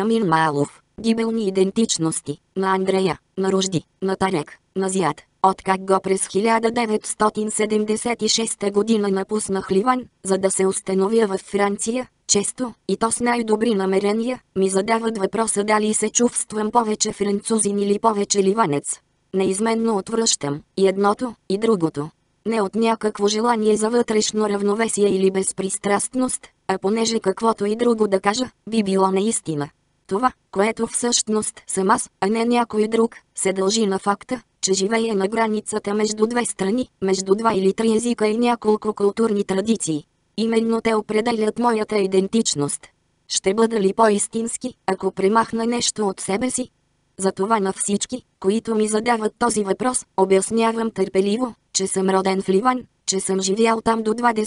Амин Маалов. Гибелни идентичности. На Андрея, на Ружди, на Тарек, на Зиад. Откак го през 1976 година напуснах Ливан, за да се установя в Франция, често, и то с най-добри намерения, ми задават въпроса дали се чувствам повече французин или повече ливанец. Неизменно отвръщам и едното, и другото. Не от някакво желание за вътрешно равновесие или безпристрастност, а понеже каквото и друго да кажа, би било неистина. Това, което всъщност съм аз, а не някой друг, се дължи на факта, че живея на границата между две страни, между два или три езика и няколко културни традиции. Именно те определят моята идентичност. Ще бъда ли по-истински, ако премахна нещо от себе си? Затова на всички, които ми задават този въпрос, обяснявам търпеливо, че съм роден в Ливан, че съм живял там до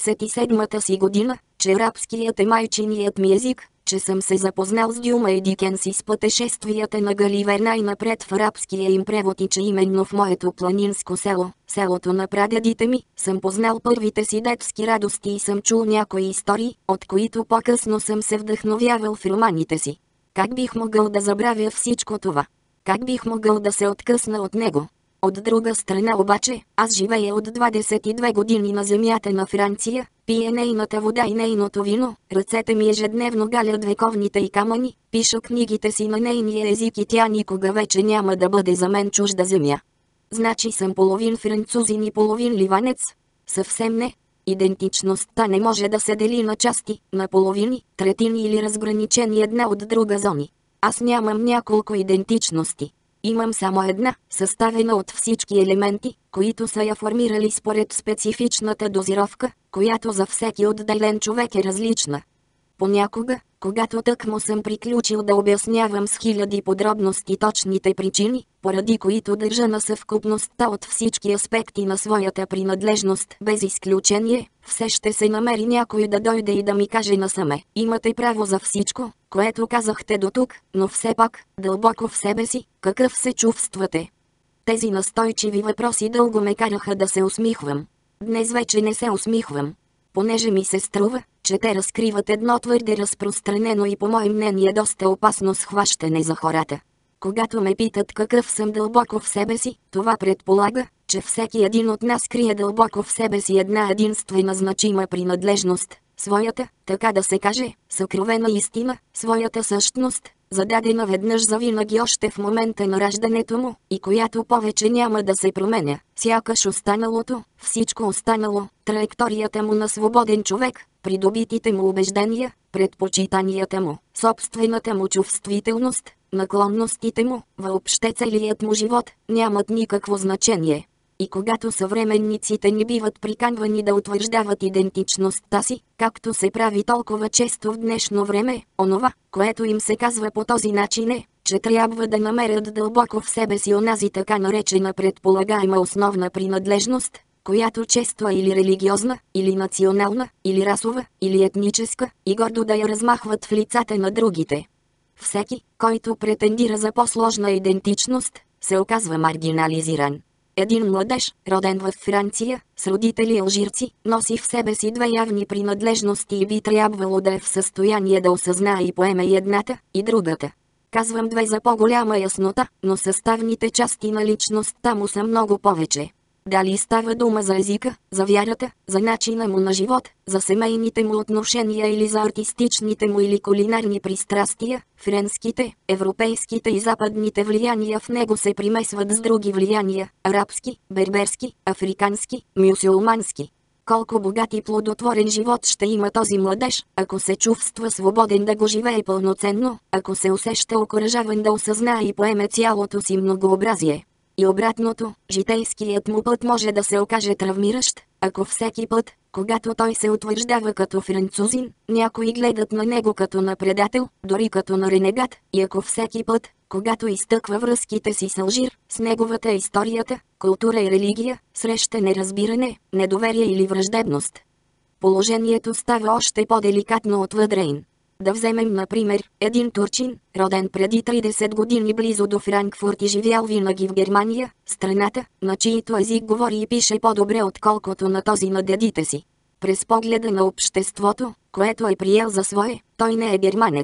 27-та си година, че арабският е майчиният ми език, че съм се запознал с Дюма и Дикенс и с пътешествията на Галивер най-напред в арабския им превод и че именно в моето планинско село, селото на прадедите ми, съм познал първите си детски радости и съм чул някои истории, от които по-късно съм се вдъхновявал в романите си. Как бих могъл да забравя всичко това? Как бих могъл да се откъсна от него? От друга страна обаче, аз живея от 22 години на земята на Франция, пия нейната вода и нейното вино, ръцете ми ежедневно галят вековните й камъни, пиша книгите си на нейния език и тя никога вече няма да бъде за мен чужда земя. Значи съм половин французин и половин ливанец? Съвсем не. Идентичността не може да се дели на части, на половини, третини или разграничени една от друга зони. Аз нямам няколко идентичности. Имам само една, съставена от всички елементи, които са я формирали според специфичната дозировка, която за всеки отделен човек е различна. Понякога, когато тъкмо съм приключил да обяснявам с хиляди подробности точните причини, поради които държа на съвкупността от всички аспекти на своята принадлежност без изключение, все ще се намери някой да дойде и да ми каже насаме: имате право за всичко, което казахте до тук, но все пак, дълбоко в себе си, какъв се чувствате? Тези настойчиви въпроси дълго ме караха да се усмихвам. Днес вече не се усмихвам, понеже ми се струва, че те разкриват едно твърде разпространено и по мое мнение доста опасно схващане за хората. Когато ме питат какъв съм дълбоко в себе си, това предполага, че всеки един от нас крие дълбоко в себе си една единствена значима принадлежност, своята, така да се каже, съкровена истина, своята същност, зададена веднъж завинаги още в момента на раждането му, и която повече няма да се променя. Сякаш останалото, всичко останало, траекторията му на свободен човек, придобитите му убеждения, предпочитанията му, собствената му чувствителност, наклонностите му, въобще целият му живот, нямат никакво значение. И когато съвременниците ни биват приканвани да утвърждават идентичността си, както се прави толкова често в днешно време, онова, което им се казва по този начин е, че трябва да намерят дълбоко в себе си онази така наречена предполагаема основна принадлежност, която често е или религиозна, или национална, или расова, или етническа, и гордо да я размахват в лицата на другите. Всеки, който претендира за по-сложна идентичност, се оказва маргинализиран. Един младеж, роден в Франция, с родители алжирци, носи в себе си две явни принадлежности и би трябвало да е в състояние да осъзнае и поеме и едната, и другата. Казвам две за по-голяма яснота, но съставните части на личността му са много повече. Дали става дума за езика, за вярата, за начина му на живот, за семейните му отношения или за артистичните му или кулинарни пристрастия, френските, европейските и западните влияния в него се примесват с други влияния – арабски, берберски, африкански, мюсюлмански. Колко богат и плодотворен живот ще има този младеж, ако се чувства свободен да го живее пълноценно, ако се усеща окуражаван да осъзнае и поеме цялото си многообразие. И обратното, житейският му път може да се окаже травмиращ, ако всеки път, когато той се утвърждава като французин, някои гледат на него като на предател, дори като на ренегат, и ако всеки път, когато изтъква връзките си с Алжир, с неговата историята, култура и религия, среща неразбиране, недоверие или враждебност. Положението става още по-деликатно от Въдрейн. Да вземем, например, един турчин, роден преди 30 години близо до Франкфурт и живял винаги в Германия, страната, на чието език говори и пише по-добре отколкото на този на дедите си. През погледа на обществото, което е приел за свое, той не е германец.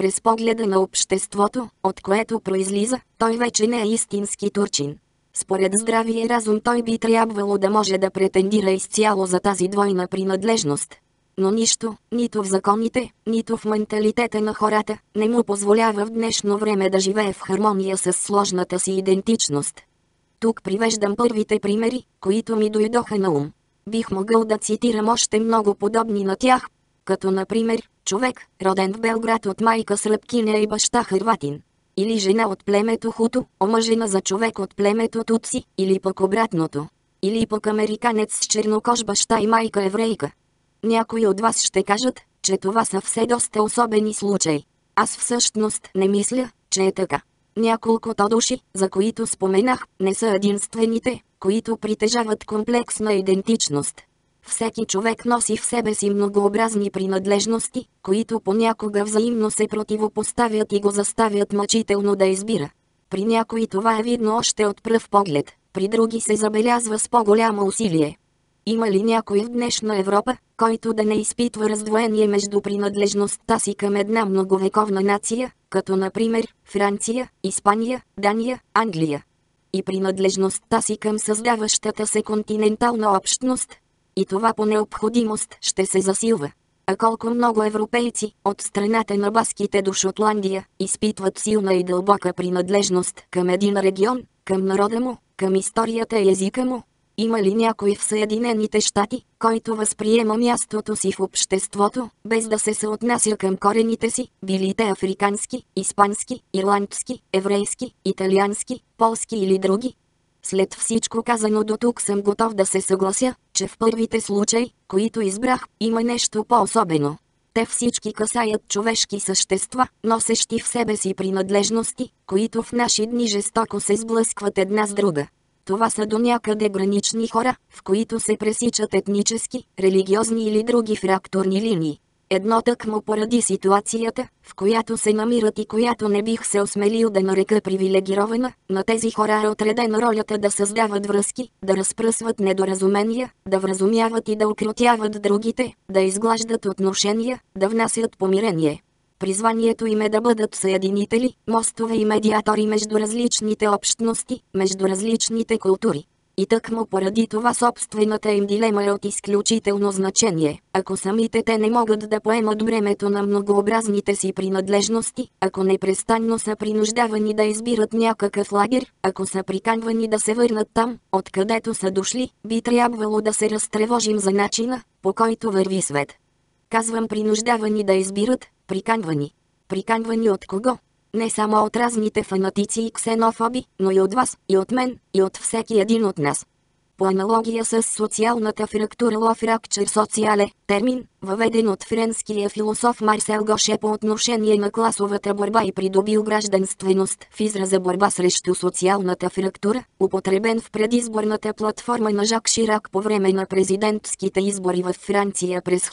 През погледа на обществото, от което произлиза, той вече не е истински турчин. Според здравия разум той би трябвало да може да претендира изцяло за тази двойна принадлежност. Но нищо, нито в законите, нито в менталитета на хората, не му позволява в днешно време да живее в хармония с сложната си идентичност. Тук привеждам първите примери, които ми дойдоха на ум. Бих могъл да цитирам още много подобни на тях, като например, човек, роден в Белград от майка сръбкиня и баща хърватин. Или жена от племето Хуту, омъжена за човек от племето Туци, или пък обратното. Или пък американец с чернокож баща и майка еврейка. Някои от вас ще кажат, че това са все доста особени случаи. Аз всъщност не мисля, че е така. Няколкото души, за които споменах, не са единствените, които притежават комплексна идентичност. Всеки човек носи в себе си многообразни принадлежности, които понякога взаимно се противопоставят и го заставят мъчително да избира. При някои това е видно още от пръв поглед, при други се забелязва с по-голямо усилие. Има ли някой в днешна Европа, който да не изпитва раздвоение между принадлежността си към една многовековна нация, като например Франция, Испания, Дания, Англия? И принадлежността си към създаващата се континентална общност? И това по необходимост ще се засилва. А колко много европейци, от страната на баските до Шотландия, изпитват силна и дълбока принадлежност към един регион, към народа му, към историята и езика му? Има ли някой в Съединените щати, който възприема мястото си в обществото, без да се съотнася към корените си, били те африкански, испански, ирландски, еврейски, италиански, полски или други? След всичко казано до тук съм готов да се съглася, че в първите случаи, които избрах, има нещо по-особено. Те всички касаят човешки същества, носещи в себе си принадлежности, които в наши дни жестоко се сблъскват една с друга. Това са до някъде гранични хора, в които се пресичат етнически, религиозни или други фрактурни линии. Едно тъкмо поради ситуацията, в която се намират и която не бих се осмелил да нарека привилегирована, на тези хора е отредена ролята да създават връзки, да разпръсват недоразумения, да вразумяват и да укротяват другите, да изглаждат отношения, да внасят помирение. Призванието им е да бъдат съединители, мостове и медиатори между различните общности, между различните култури. И тъкмо поради това собствената им дилема е от изключително значение. Ако самите те не могат да поемат бремето на многообразните си принадлежности, ако непрестанно са принуждавани да избират някакъв лагер, ако са приканвани да се върнат там, откъдето са дошли, би трябвало да се разтревожим за начина, по който върви свет. Казвам принуждавани да избират, приканвани. Приканвани от кого? Не само от разните фанатици и ксенофоби, но и от вас, и от мен, и от всеки един от нас. По аналогия с социалната фрактура ло-фракчер социале, термин, въведен от френския философ Марсел Гоше по отношение на класовата борба и придобил гражданственост в израза борба срещу социалната фрактура, употребен в предизборната платформа на Жак Ширак по време на президентските избори в Франция през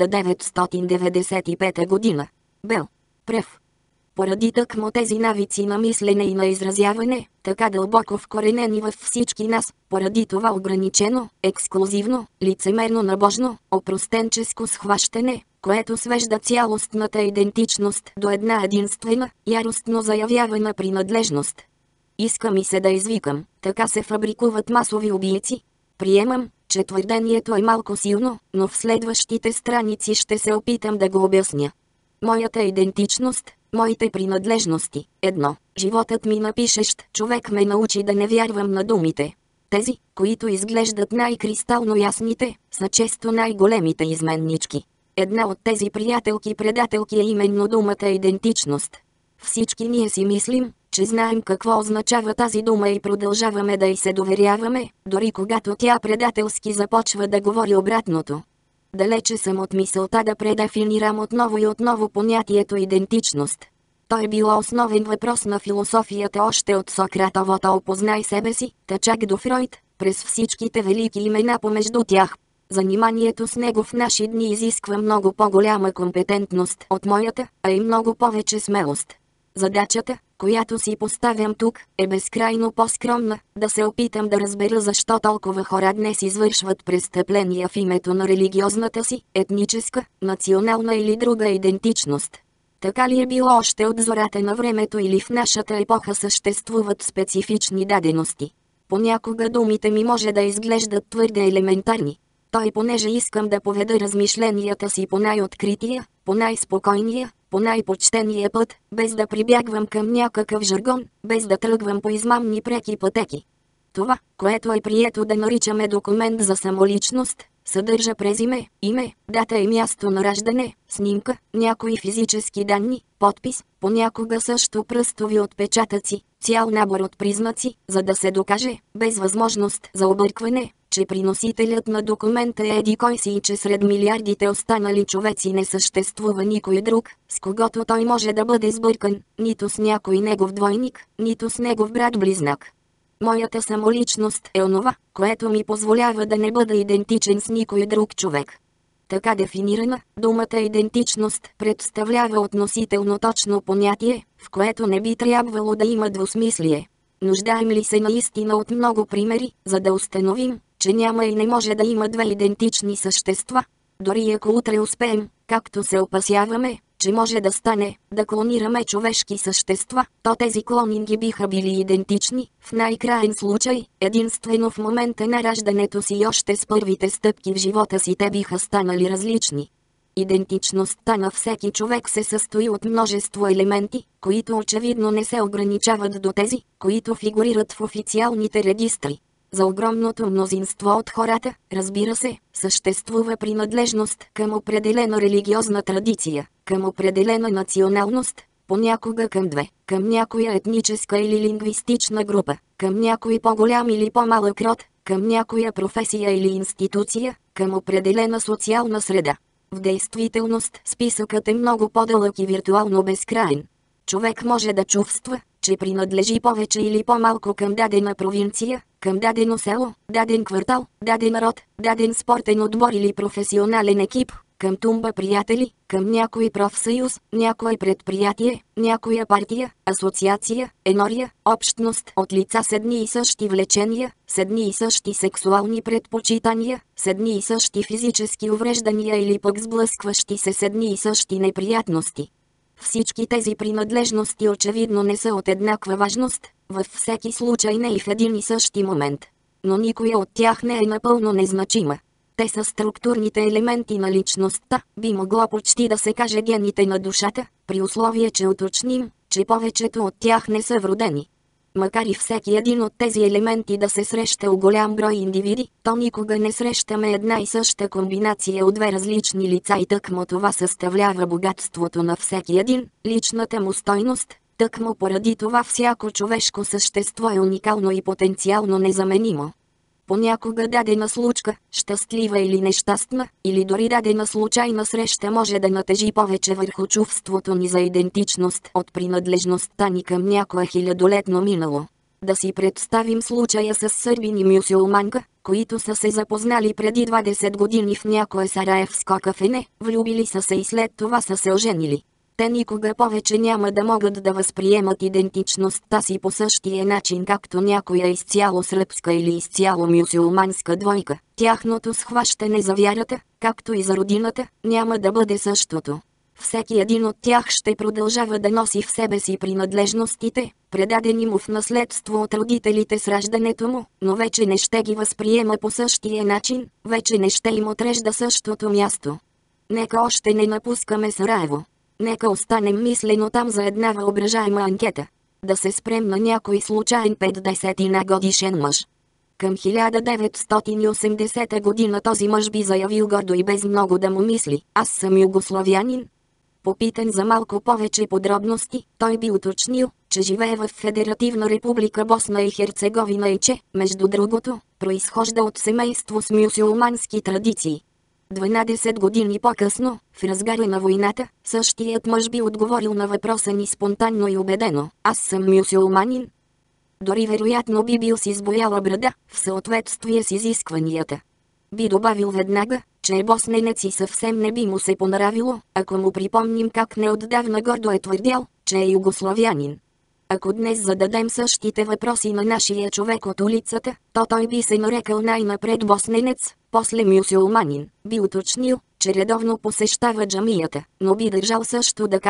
1995 година. Бел. Прев. Поради тъкмо тези навици на мислене и на изразяване, така дълбоко вкоренени във всички нас, поради това ограничено, ексклузивно, лицемерно набожно, опростенческо схващане, което свежда цялостната идентичност до една единствена, яростно заявявана принадлежност. Иска ми се да извикам, така се фабрикуват масови убийци. Приемам, че твърдението е малко силно, но в следващите страници ще се опитам да го обясня. Моята идентичност, моите принадлежности. Едно. Животът ми напишещ човек ме научи да не вярвам на думите. Тези, които изглеждат най-кристално ясните, са често най-големите изменнички. Една от тези приятелки-предателки е именно думата идентичност. Всички ние си мислим, че знаем какво означава тази дума и продължаваме да й се доверяваме, дори когато тя предателски започва да говори обратното. Далече съм от мисълта да предефинирам отново и отново понятието идентичност. Той е било основен въпрос на философията още от Сократовото "Опознай себе си", та чак до Фройд, през всичките велики имена помежду тях. Заниманието с него в наши дни изисква много по-голяма компетентност от моята, а и много повече смелост. Задачата, която си поставям тук, е безкрайно по-скромна, да се опитам да разбера защо толкова хора днес извършват престъпления в името на религиозната си, етническа, национална или друга идентичност. Така ли е било още от зората на времето или в нашата епоха съществуват специфични дадености? Понякога думите ми може да изглеждат твърде елементарни. Той понеже искам да поведа размишленията си по най-открития, по най-спокойния, по най-почтения път, без да прибягвам към някакъв жаргон, без да тръгвам по измамни преки пътеки. Това, което е прието да наричаме документ за самоличност, съдържа презиме, име, дата и място на раждане, снимка, някои физически данни, подпис, понякога също пръстови отпечатъци, цял набор от признаци, за да се докаже, без възможност за объркване, че приносителят на документа е еди-кой си и че сред милиардите останали човеци не съществува никой друг, с когото той може да бъде сбъркан, нито с някой негов двойник, нито с негов брат-близнак. Моята самоличност е онова, което ми позволява да не бъда идентичен с никой друг човек. Така дефинирана, думата идентичност представлява относително точно понятие, в което не би трябвало да има двусмислие. Нуждаем ли се наистина от много примери, за да установим, че няма и не може да има две идентични същества? Дори ако утре успеем, както се опасяваме, че може да стане, да клонираме човешки същества, то тези клонинги биха били идентични, в най-краен случай, единствено в момента на раждането си и още с първите стъпки в живота си те биха станали различни. Идентичността на всеки човек се състои от множество елементи, които очевидно не се ограничават до тези, които фигурират в официалните регистри. За огромното мнозинство от хората, разбира се, съществува принадлежност към определена религиозна традиция, към определена националност, понякога към две, към някоя етническа или лингвистична група, към някой по-голям или по-малък род, към някоя професия или институция, към определена социална среда. В действителност списъкът е много по-дълъг и виртуално безкрайен. Човек може да чувства, че принадлежи повече или по-малко към дадена провинция, към дадено село, даден квартал, даден род, даден спортен отбор или професионален екип, към тумба приятели, към някой профсъюз, някое предприятие, някоя партия, асоциация, енория, общност от лица с едни и същи влечения, с едни и същи сексуални предпочитания, с едни и същи физически увреждания или пък сблъскващи се с едни и същи неприятности. Всички тези принадлежности очевидно не са от еднаква важност, във всеки случай не и в един и същи момент. Но никоя от тях не е напълно незначима. Те са структурните елементи на личността, би могло почти да се каже гените на душата, при условие че уточним, че повечето от тях не са вродени. Макар и всеки един от тези елементи да се среща у голям брой индивиди, то никога не срещаме една и съща комбинация от две различни лица и тъкмо това съставлява богатството на всеки един, личната му стойност, тъкмо поради това всяко човешко същество е уникално и потенциално незаменимо. Понякога дадена случка, щастлива или нещастна, или дори дадена случайна среща може да натежи повече върху чувството ни за идентичност от принадлежността ни към някое хилядолетно минало. Да си представим случая с сърбин и мюсюлманка, които са се запознали преди 20 години в някое сараевско кафене, влюбили са се и след това са се оженили. Те никога повече няма да могат да възприемат идентичността си по същия начин както някоя изцяло сръбска или изцяло мюсюлманска двойка. Тяхното схващане за вярата, както и за родината, няма да бъде същото. Всеки един от тях ще продължава да носи в себе си принадлежностите, предадени му в наследство от родителите с раждането му, но вече не ще ги възприема по същия начин, вече не ще им отрежда същото място. Нека още не напускаме Сараево. Нека останем мислено там за една въображаема анкета. Да се спрем на някой случайен 50-на годишен мъж. Към 1980 година този мъж би заявил гордо и без много да му мисли: аз съм югославянин. Попитан за малко повече подробности, той би уточнил, че живее в Федеративна република Босна и Херцеговина и че, между другото, произхожда от семейство с мюсюлмански традиции. 12 години по-късно, в разгара на войната, същият мъж би отговорил на въпроса ни спонтанно и убедено: аз съм мюсюлманин. Дори вероятно би бил си избояла брада, в съответствие с изискванията. Би добавил веднага, че е босненец и съвсем не би му се понравило, ако му припомним как неотдавна гордо е твърдял, че е югославянин. Ако днес зададем същите въпроси на нашия човек от улицата, то той би се нарекал най-напред босненец, после мюсюлманин, би уточнил, че редовно посещава джамията, но би държал също да каже,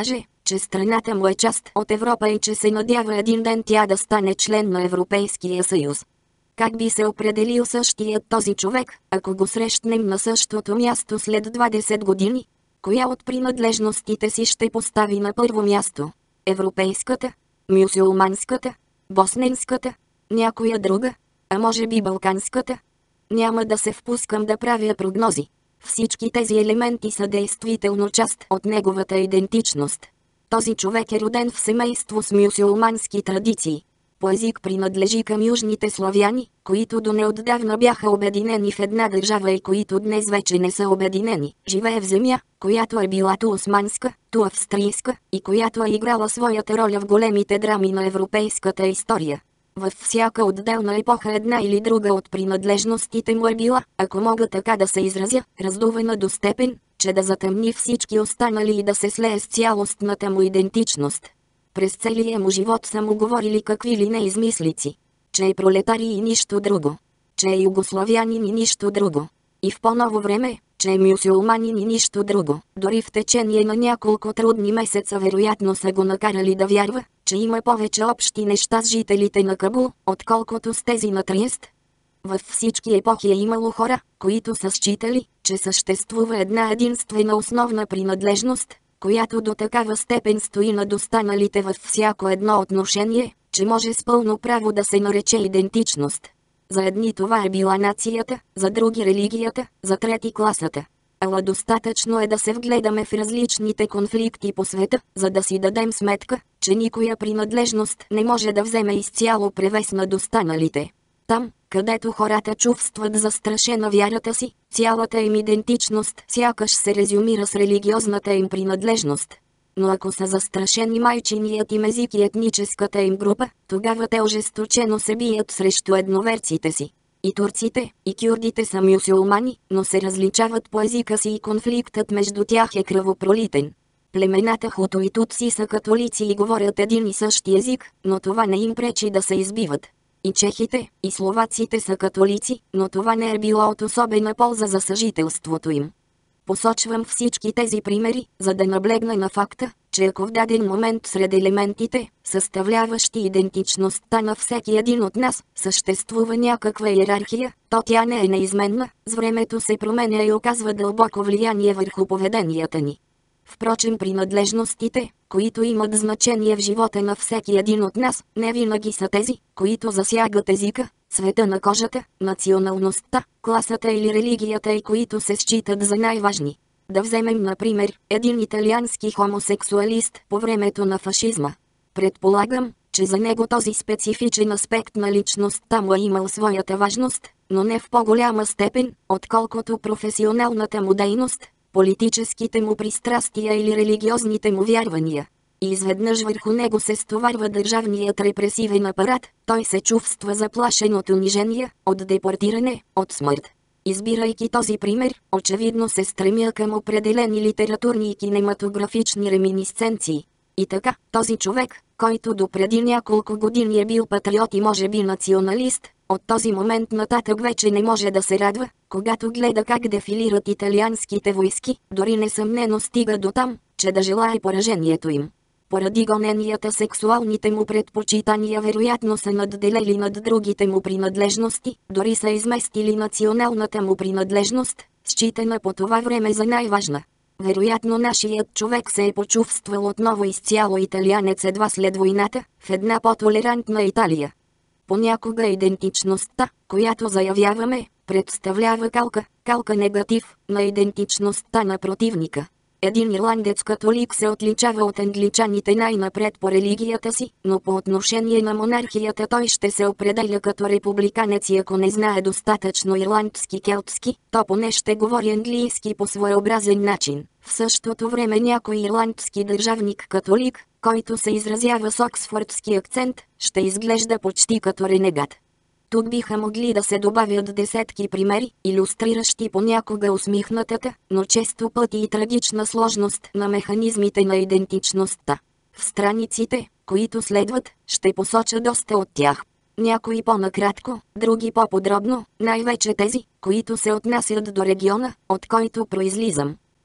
че страната му е част от Европа и че се надява един ден тя да стане член на Европейския съюз. Как би се определил същият този човек, ако го срещнем на същото място след 20 години? Коя от принадлежностите си ще постави на първо място? Европейската? Мюсюлманската? Босненската? Някоя друга? А може би балканската? Няма да се впускам да правя прогнози. Всички тези елементи са действително част от неговата идентичност. Този човек е роден в семейство с мюсюлмански традиции. По език принадлежи към южните славяни, които до неотдавна бяха обединени в една държава и които днес вече не са обединени. Живее в земя, която е била ту османска, ту австрийска и която е играла своята роля в големите драми на европейската история. Във всяка отделна епоха една или друга от принадлежностите му е била, ако мога така да се изразя, раздувана до степен, че да затъмни всички останали и да се слее с цялостната му идентичност. През целия му живот са му говорили какви ли не измислици. Че е пролетари и нищо друго. Че е югославянин и нищо друго. И в по-ново време, че е мюсюлманин и нищо друго. Дори в течение на няколко трудни месеца вероятно са го накарали да вярва, че има повече общи неща с жителите на Кабул, отколкото с тези на Триест. Във всички епохи е имало хора, които са считали, че съществува една единствена основна принадлежност, която до такава степен стои над останалите във всяко едно отношение, че може с пълно право да се нарече идентичност. За едни това е била нацията, за други религията, за трети класата. Ала достатъчно е да се вгледаме в различните конфликти по света, за да си дадем сметка, че никоя принадлежност не може да вземе изцяло превес над останалите. Там, където хората чувстват застрашена вярата си, цялата им идентичност сякаш се резюмира с религиозната им принадлежност. Но ако са застрашени майчиният им език и етническата им група, тогава те ожесточено се бият срещу едноверците си. И турците, и кюрдите са мюсюлмани, но се различават по езика си и конфликтът между тях е кръвопролитен. Племената Хуту и Тутси са католици и говорят един и същи език, но това не им пречи да се избиват. И чехите, и словаците са католици, но това не е било от особена полза за съжителството им. Посочвам всички тези примери, за да наблегна на факта, че ако в даден момент сред елементите, съставляващи идентичността на всеки един от нас, съществува някаква иерархия, то тя не е неизменна, с времето се променя и оказва дълбоко влияние върху поведенията ни. Впрочем, принадлежностите, които имат значение в живота на всеки един от нас, не винаги са тези, които засягат езика, цвета на кожата, националността, класата или религията и които се считат за най-важни. Да вземем, например, един италиански хомосексуалист по времето на фашизма. Предполагам, че за него този специфичен аспект на личността му е имал своята важност, но не в по-голяма степен, отколкото професионалната му дейност, политическите му пристрастия или религиозните му вярвания. И изведнъж върху него се стоварва държавният репресивен апарат, той се чувства заплашен от унижения, от депортиране, от смърт. Избирайки този пример, очевидно се стремя към определени литературни и кинематографични реминисценции. И така, този човек, който допреди няколко години е бил патриот и може би националист, от този момент нататък вече не може да се радва, когато гледа как дефилират италианските войски, дори несъмнено стига до там, че да желае поражението им. Поради гоненията сексуалните му предпочитания вероятно са надделели над другите му принадлежности, дори са изместили националната му принадлежност, считана по това време за най-важна. Вероятно нашият човек се е почувствал отново изцяло италианец едва след войната, в една по-толерантна Италия. Понякога идентичността, която заявяваме, представлява калка негатив на идентичността на противника. Един ирландец католик се отличава от англичаните най-напред по религията си, но по отношение на монархията той ще се определя като републиканец и ако не знае достатъчно ирландски-келтски, то поне ще говори английски по своеобразен начин. В същото време някой ирландски държавник-католик, който се изразява с оксфордски акцент, ще изглежда почти като ренегат. Тук биха могли да се добавят десетки примери, илюстриращи понякога усмихнатата, но често пъти и трагична сложност на механизмите на идентичността. В страниците, които следват, ще посоча доста от тях. Някои по-накратко, други по-подробно, най-вече тези, които се отнасят до региона, от който произлизам.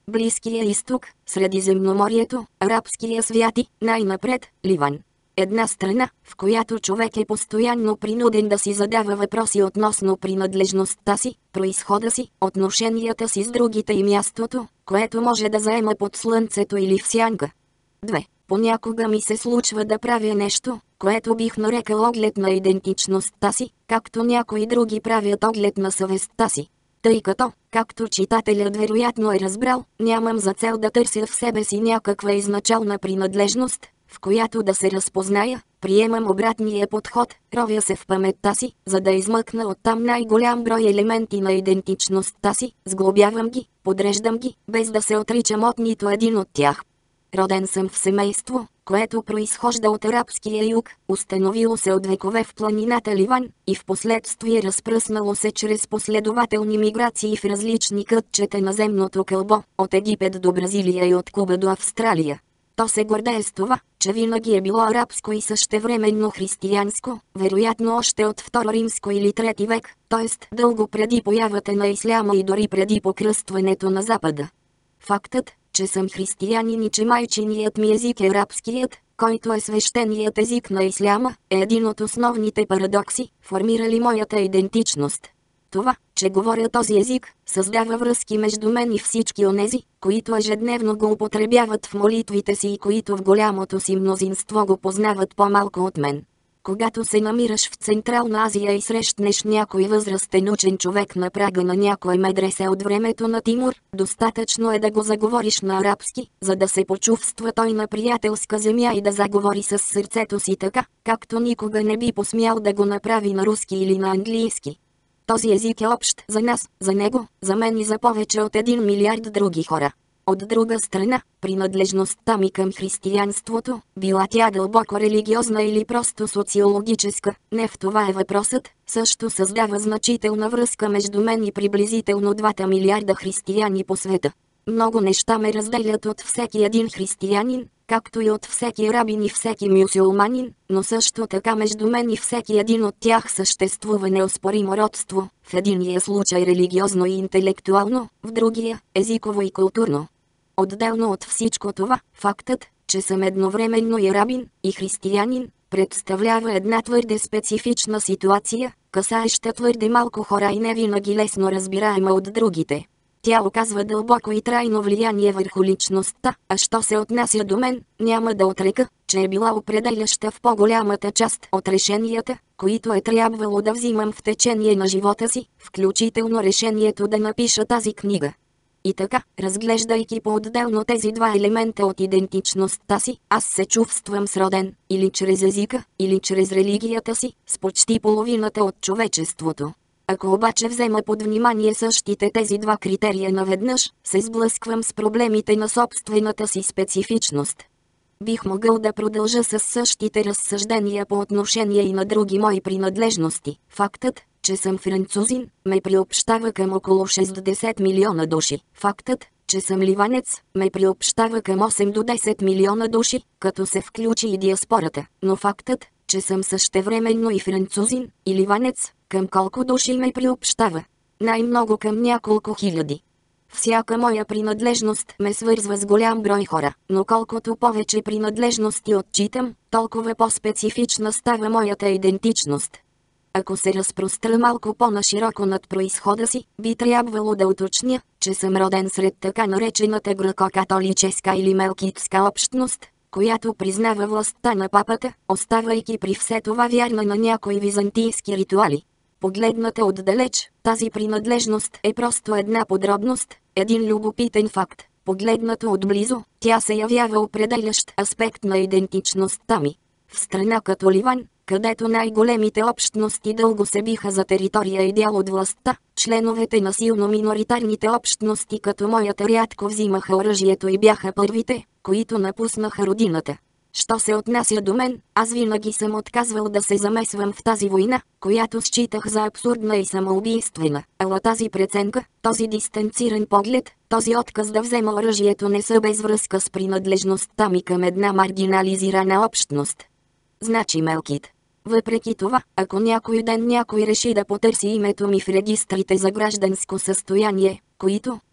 Близкия изток, Средиземноморието, арабския свят и, най-напред, Ливан. Една страна, в която човек е постоянно принуден да си задава въпроси относно принадлежността си, произхода си, отношенията си с другите и мястото, което може да заема под слънцето или в сянка. 2. Понякога ми се случва да правя нещо, което бих нарекал оглед на идентичността си, както някои други правят оглед на съвестта си. Тъй като, както читателят вероятно е разбрал, нямам за цел да търся в себе си някаква изначална принадлежност, в която да се разпозная, приемам обратния подход, ровя се в паметта си, за да измъкна оттам най-голям брой елементи на идентичността си, сглобявам ги, подреждам ги, без да се отричам от нито един от тях. Роден съм в семейство, което произхожда от арабския юг, установило се от векове в планината Ливан и впоследствие разпръснало се чрез последователни миграции в различни кътчета на земното кълбо, от Египет до Бразилия и от Куба до Австралия. То се гордее с това, че винаги е било арабско и същевременно християнско, вероятно още от Второ римско или Трети век, т.е. дълго преди появата на исляма и дори преди покръстването на Запада. Фактът, че съм християнин и че майчиният ми език е арабският, който е свещеният език на исляма, е един от основните парадокси, формирали моята идентичност. Това, че говоря този език, създава връзки между мен и всички онези, които ежедневно го употребяват в молитвите си и които в голямото си мнозинство го познават по-малко от мен. Когато се намираш в Централна Азия и срещнеш някой възрастен учен човек на прага на някое медресе от времето на Тимур, достатъчно е да го заговориш на арабски, за да се почувства той на приятелска земя и да заговори с сърцето си така, както никога не би посмял да го направи на руски или на английски. Този език е общ за нас, за него, за мен и за повече от 1 милиард други хора. От друга страна, принадлежността ми към християнството, била тя дълбоко религиозна или просто социологическа, не в това е въпросът, също създава значителна връзка между мен и приблизително 2 милиарда християни по света. Много неща ме разделят от всеки един християнин, както и от всеки арабин и всеки мюсюлманин, но също така между мен и всеки един от тях съществува неоспоримо родство, в единия случай религиозно и интелектуално, в другия – езиково и културно. Отделно от всичко това, фактът, че съм едновременно и арабин, и християнин, представлява една твърде специфична ситуация, касаеща твърде малко хора и не винаги лесно разбираема от другите. Тя оказва дълбоко и трайно влияние върху личността, а що се отнася до мен, няма да отрека, че е била определяща в по-голямата част от решенията, които е трябвало да взимам в течение на живота си, включително решението да напиша тази книга. И така, разглеждайки по-отделно тези два елемента от идентичността си, аз се чувствам сроден, или чрез езика, или чрез религията си, с почти половината от човечеството. Ако обаче взема под внимание същите тези два критерия наведнъж, се сблъсквам с проблемите на собствената си специфичност. Бих могъл да продължа с същите разсъждения по отношение и на други мои принадлежности. Фактът, че съм французин, ме приобщава към около 60 милиона души. Фактът, че съм ливанец, ме приобщава към 8 до 10 милиона души, като се включи и диаспората. Но фактът, че съм същевременно и французин, и ливанец, към колко души ме приобщава? Най-много към няколко хиляди. Всяка моя принадлежност ме свързва с голям брой хора, но колкото повече принадлежности отчитам, толкова по-специфична става моята идентичност. Ако се разпростра малко по-нашироко над произхода си, би трябвало да уточня, че съм роден сред така наречената греко-католическа или мелкитска общност, която признава властта на папата, оставайки при все това вярна на някои византийски ритуали. Погледната отдалеч, тази принадлежност е просто една подробност, един любопитен факт. Погледнато отблизо, тя се явява определящ аспект на идентичността ми. В страна като Ливан, където най-големите общности дълго се биха за територия и дял от властта, членовете на силно миноритарните общности като моята рядко взимаха оръжието и бяха първите, които напуснаха родината. Що се отнася до мен, аз винаги съм отказвал да се замесвам в тази война, която считах за абсурдна и самоубийствена. Ала тази преценка, този дистанциран поглед, този отказ да взема оръжието не са без връзка с принадлежността ми към една маргинализирана общност. Значи Мелкит. Въпреки това, ако някой ден някой реши да потърси името ми в регистрите за гражданско състояние, които,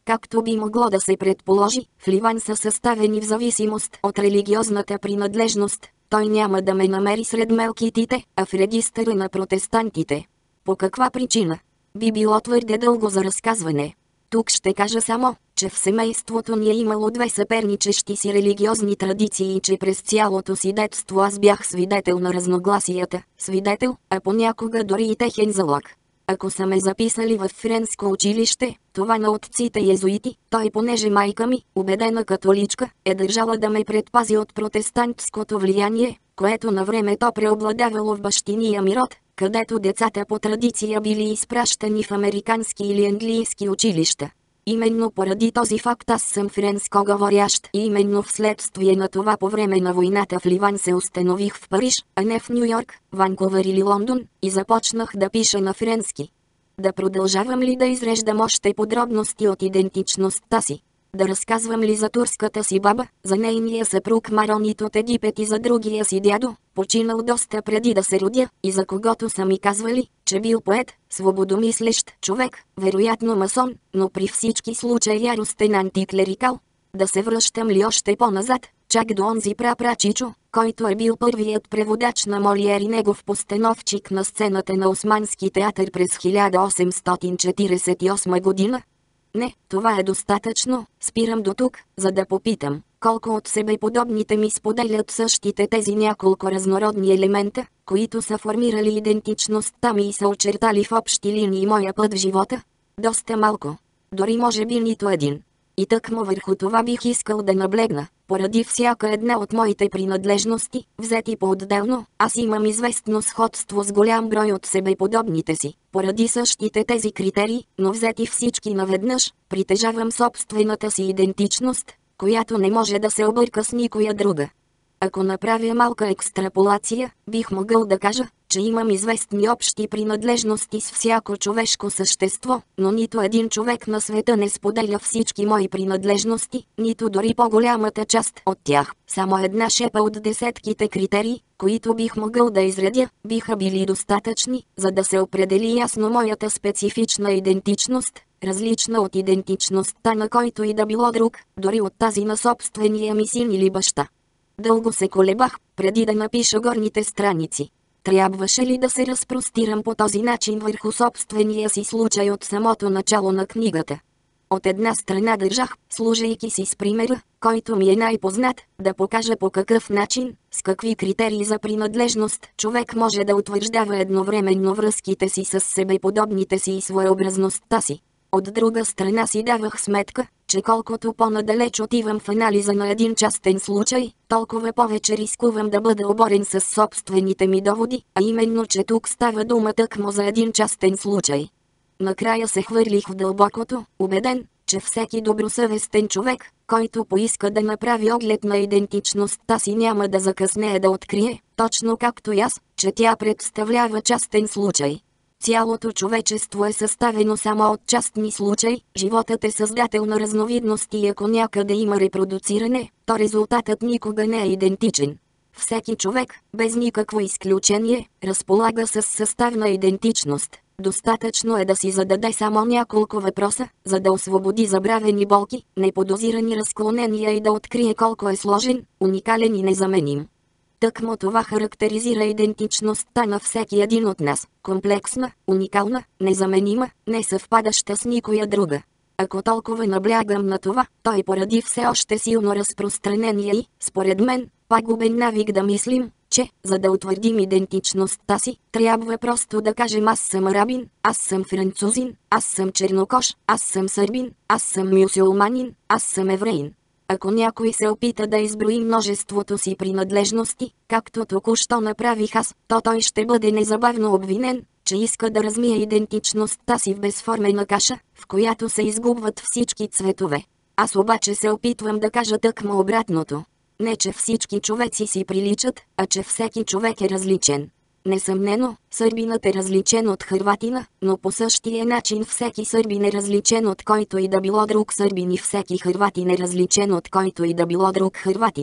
Както би могло да се предположи, в Ливан са съставени в зависимост от религиозната принадлежност. Той няма да ме намери сред мелкитите, а в регистъра на протестантите. По каква причина? Би било твърде дълго за разказване. Тук ще кажа само, че в семейството ни е имало две съперничещи си религиозни традиции и че през цялото си детство аз бях свидетел на разногласията. Свидетел, а понякога дори и техен залог. Ако са ме записали в френско училище, това на отците езуити, той понеже майка ми, убедена католичка, е държала да ме предпази от протестантското влияние, което на времето преобладавало в бащиния ми род, където децата по традиция били изпращани в американски или английски училища. Именно поради този факт аз съм френско говорящ и именно вследствие на това по време на войната в Ливан се установих в Париж, а не в Ню Йорк, Ванкувър или Лондон, и започнах да пиша на френски. Да продължавам ли да изреждам още подробности от идентичността си? Да разказвам ли за турската си баба, за нейния съпруг Маронит от Египет и за другия си дядо, починал доста преди да се родя, и за когото са ми казвали, че бил поет, свободомислещ човек, вероятно масон, но при всички случаи яростен антиклерикал? Да се връщам ли още по-назад, чак до онзи прапрачичо, който е бил първият преводач на Молиер и негов постановчик на сцената на Османски театър през 1848 година? Не, това е достатъчно, спирам до тук, за да попитам, колко от себеподобните ми споделят същите тези няколко разнородни елемента, които са формирали идентичността ми и са очертали в общи линии моя път в живота? Доста малко. Дори може би нито един. И тъкмо върху това бих искал да наблегна. Поради всяка една от моите принадлежности, взети по-отделно, аз имам известно сходство с голям брой от себеподобните си. Поради същите тези критерии, но взети всички наведнъж, притежавам собствената си идентичност, която не може да се обърка с никоя друга. Ако направя малка екстраполация, бих могъл да кажа, че имам известни общи принадлежности с всяко човешко същество, но нито един човек на света не споделя всички мои принадлежности, нито дори по-голямата част от тях. Само една шепа от десетките критерии, които бих могъл да изредя, биха били достатъчни, за да се определи ясно моята специфична идентичност, различна от идентичността на който и да било друг, дори от тази на собствения ми син или баща. Дълго се колебах, преди да напиша горните страници. Трябваше ли да се разпростирам по този начин върху собствения си случай от самото начало на книгата? От една страна държах, служейки си с примера, който ми е най-познат, да покажа по какъв начин, с какви критерии за принадлежност човек може да утвърждава едновременно връзките си с себеподобните си и своеобразността си. От друга страна си давах сметка, че колкото по-надалеч отивам в анализа на един частен случай, толкова повече рискувам да бъда оборен с собствените ми доводи, а именно, че тук става дума тъкмо за един частен случай. Накрая се хвърлих в дълбокото, убеден, че всеки добросъвестен човек, който поиска да направи оглед на идентичността си, няма да закъснее да открие, точно както и аз, че тя представлява частен случай. Цялото човечество е съставено само от частни случаи, животът е създател на разновидности и ако някъде има репродуциране, то резултатът никога не е идентичен. Всеки човек, без никакво изключение, разполага с съставна идентичност. Достатъчно е да си зададе само няколко въпроса, за да освободи забравени болки, неподозирани разклонения и да открие колко е сложен, уникален и незаменим. Тъкмо това характеризира идентичността на всеки един от нас – комплексна, уникална, незаменима, не съвпадаща с никоя друга. Ако толкова наблягам на това, той поради все още силно разпространение и, според мен, пагубен навик да мислим, че, за да утвърдим идентичността си, трябва просто да кажем аз съм арабин, аз съм французин, аз съм чернокож, аз съм сърбин, аз съм мюсюлманин, аз съм евреин. Ако някой се опита да изброи множеството си принадлежности, както току-що направих аз, то той ще бъде незабавно обвинен, че иска да размие идентичността си в безформена каша, в която се изгубват всички цветове. Аз обаче се опитвам да кажа тъкмо обратното. Не че всички човеци си приличат, а че всеки човек е различен. Несъмнено, сърбинът е различен от хърватина, но по същия начин всеки сърбин е различен от който и да било друг сърбин и всеки хърватин е различен от който и да било друг хърватин.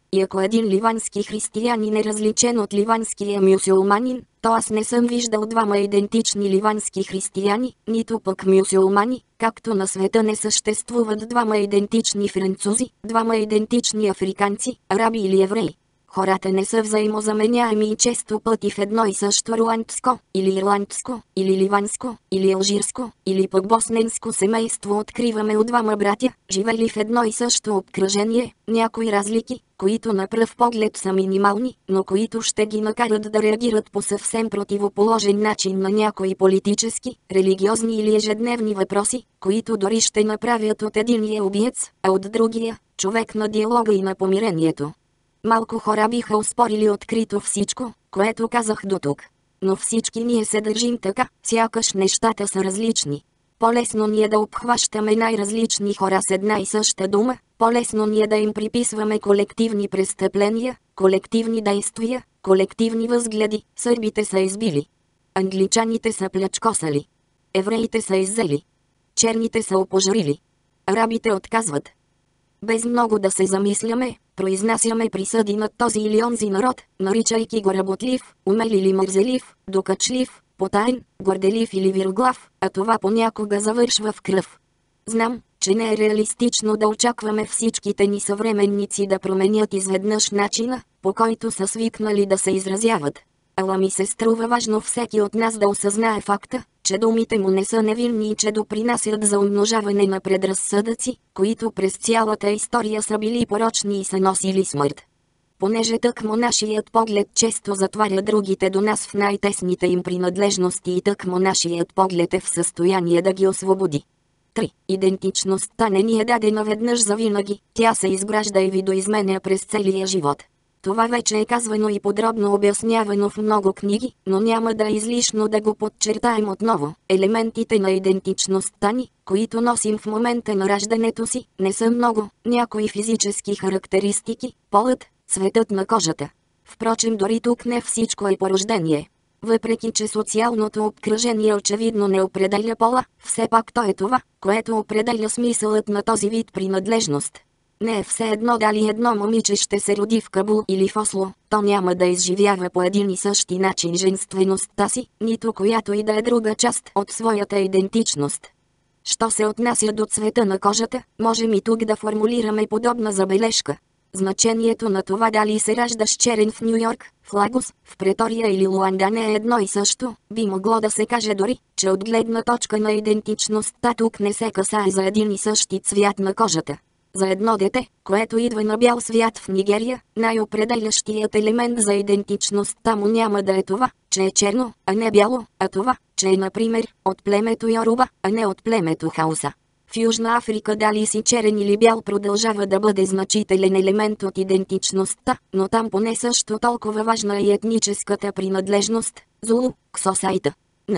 И ако един ливански християнин е различен от ливанския мюсюлманин, то аз не съм виждал двама идентични ливански християни, нито пък мюсюлмани, както на света не съществуват двама идентични французи, двама идентични африканци, араби или евреи. Хората не са взаимозаменяеми и често пъти в едно и също руандско, или ирландско, или ливанско, или алжирско, или пък босненско семейство откриваме от двама братя, живели в едно и също обкръжение, някои разлики, които на пръв поглед са минимални, но които ще ги накарат да реагират по съвсем противоположен начин на някои политически, религиозни или ежедневни въпроси, които дори ще направят от единия убиец, а от другия – човек на диалога и на помирението. Малко хора биха оспорили открито всичко, което казах дотук. Но всички ние се държим така, сякаш нещата са различни. По-лесно ни е да обхващаме най-различни хора с една и съща дума, по-лесно ни е да им приписваме колективни престъпления, колективни действия, колективни възгледи. Сърбите са избили. Англичаните са плячкосали. Евреите са иззели. Черните са опожарили. Арабите отказват. Без много да се замисляме, произнасяме присъди над този или онзи народ, наричайки го работлив, умел или мързелив, докачлив, потаен, горделив или вироглав, а това понякога завършва в кръв. Знам, че не е реалистично да очакваме всичките ни съвременници да променят изведнъж начина, по който са свикнали да се изразяват. Ала ми се струва важно всеки от нас да осъзнае факта, че думите му не са невинни и че допринасят за умножаване на предразсъдъци, които през цялата история са били порочни и са носили смърт. Понеже тъкмо нашият поглед често затваря другите до нас в най-тесните им принадлежности и тъкмо нашият поглед е в състояние да ги освободи. 3. Идентичността не ни е дадена веднъж завинаги, тя се изгражда и видоизменя през целия живот. Това вече е казвано и подробно обяснявано в много книги, но няма да е излишно да го подчертаем отново. Елементите на идентичността ни, които носим в момента на раждането си, не са много. Някои физически характеристики, полът, цветът на кожата. Впрочем, дори тук не всичко е по рождение. Въпреки че социалното обкръжение очевидно не определя пола, все пак то е това, което определя смисълът на този вид принадлежност. Не е все едно дали едно момиче ще се роди в Кабул или в Осло, то няма да изживява по един и същи начин женствеността си, нито която и да е друга част от своята идентичност. Що се отнася до цвета на кожата, можем и тук да формулираме подобна забележка. Значението на това дали се раждаш черен в Нью-Йорк, в Лагос, в Претория или Луанда не е едно и също. Би могло да се каже дори, че от гледна точка на идентичността тук не се касае за един и същи цвят на кожата. За едно дете, което идва на бял свят в Нигерия, най-определящият елемент за идентичността му няма да е това, че е черно, а не бяло, а това, че е, например, от племето Йоруба, а не от племето Хауса. В Южна Африка дали си черен или бял продължава да бъде значителен елемент от идентичността, но там поне също толкова важна е и етническата принадлежност – Зулу, Ксосайта.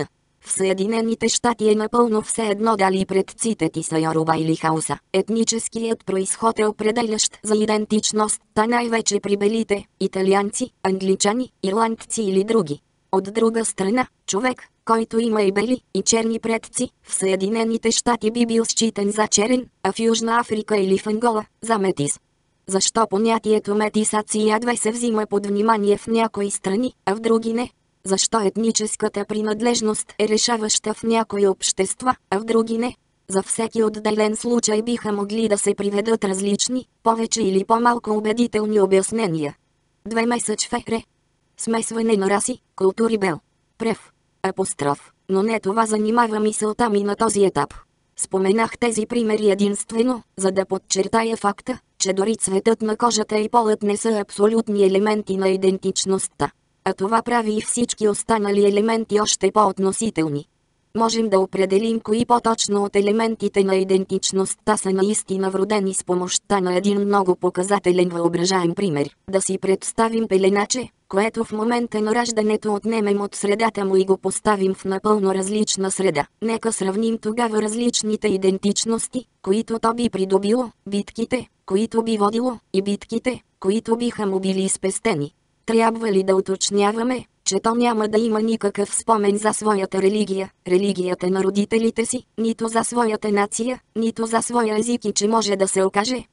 В Съединените щати е напълно все едно дали предците ти са Йоруба или Хауса. Етническият произход е определящ за идентичността най-вече при белите – италианци, англичани, ирландци или други. От друга страна, човек, който има и бели, и черни предци, в Съединените щати би бил считан за черен, а в Южна Африка или в Ангола – за метис. Защо понятието метисация се взима под внимание в някои страни, а в други не? Защо етническата принадлежност е решаваща в някои общества, а в други не? За всеки отделен случай биха могли да се приведат различни, повече или по-малко убедителни обяснения. 2 месеч фере. Смесване на раси, култури бел. Прев. Апостроф. Но не това занимава мисълта ми на този етап. Споменах тези примери единствено, за да подчертая факта, че дори цветът на кожата и полът не са абсолютни елементи на идентичността. А това прави и всички останали елементи още по-относителни. Можем да определим кои по-точно от елементите на идентичността са наистина вродени с помощта на един много показателен въображаем пример. Да си представим пеленаче, което в момента на раждането отнемем от средата му и го поставим в напълно различна среда. Нека сравним тогава различните идентичности, които то би придобило, битките, които би водило, и битките, които биха му били спестени. Трябва ли да уточняваме, че то няма да има никакъв спомен за своята религия, религията на родителите си, нито за своята нация, нито за своя език и че може да се окаже,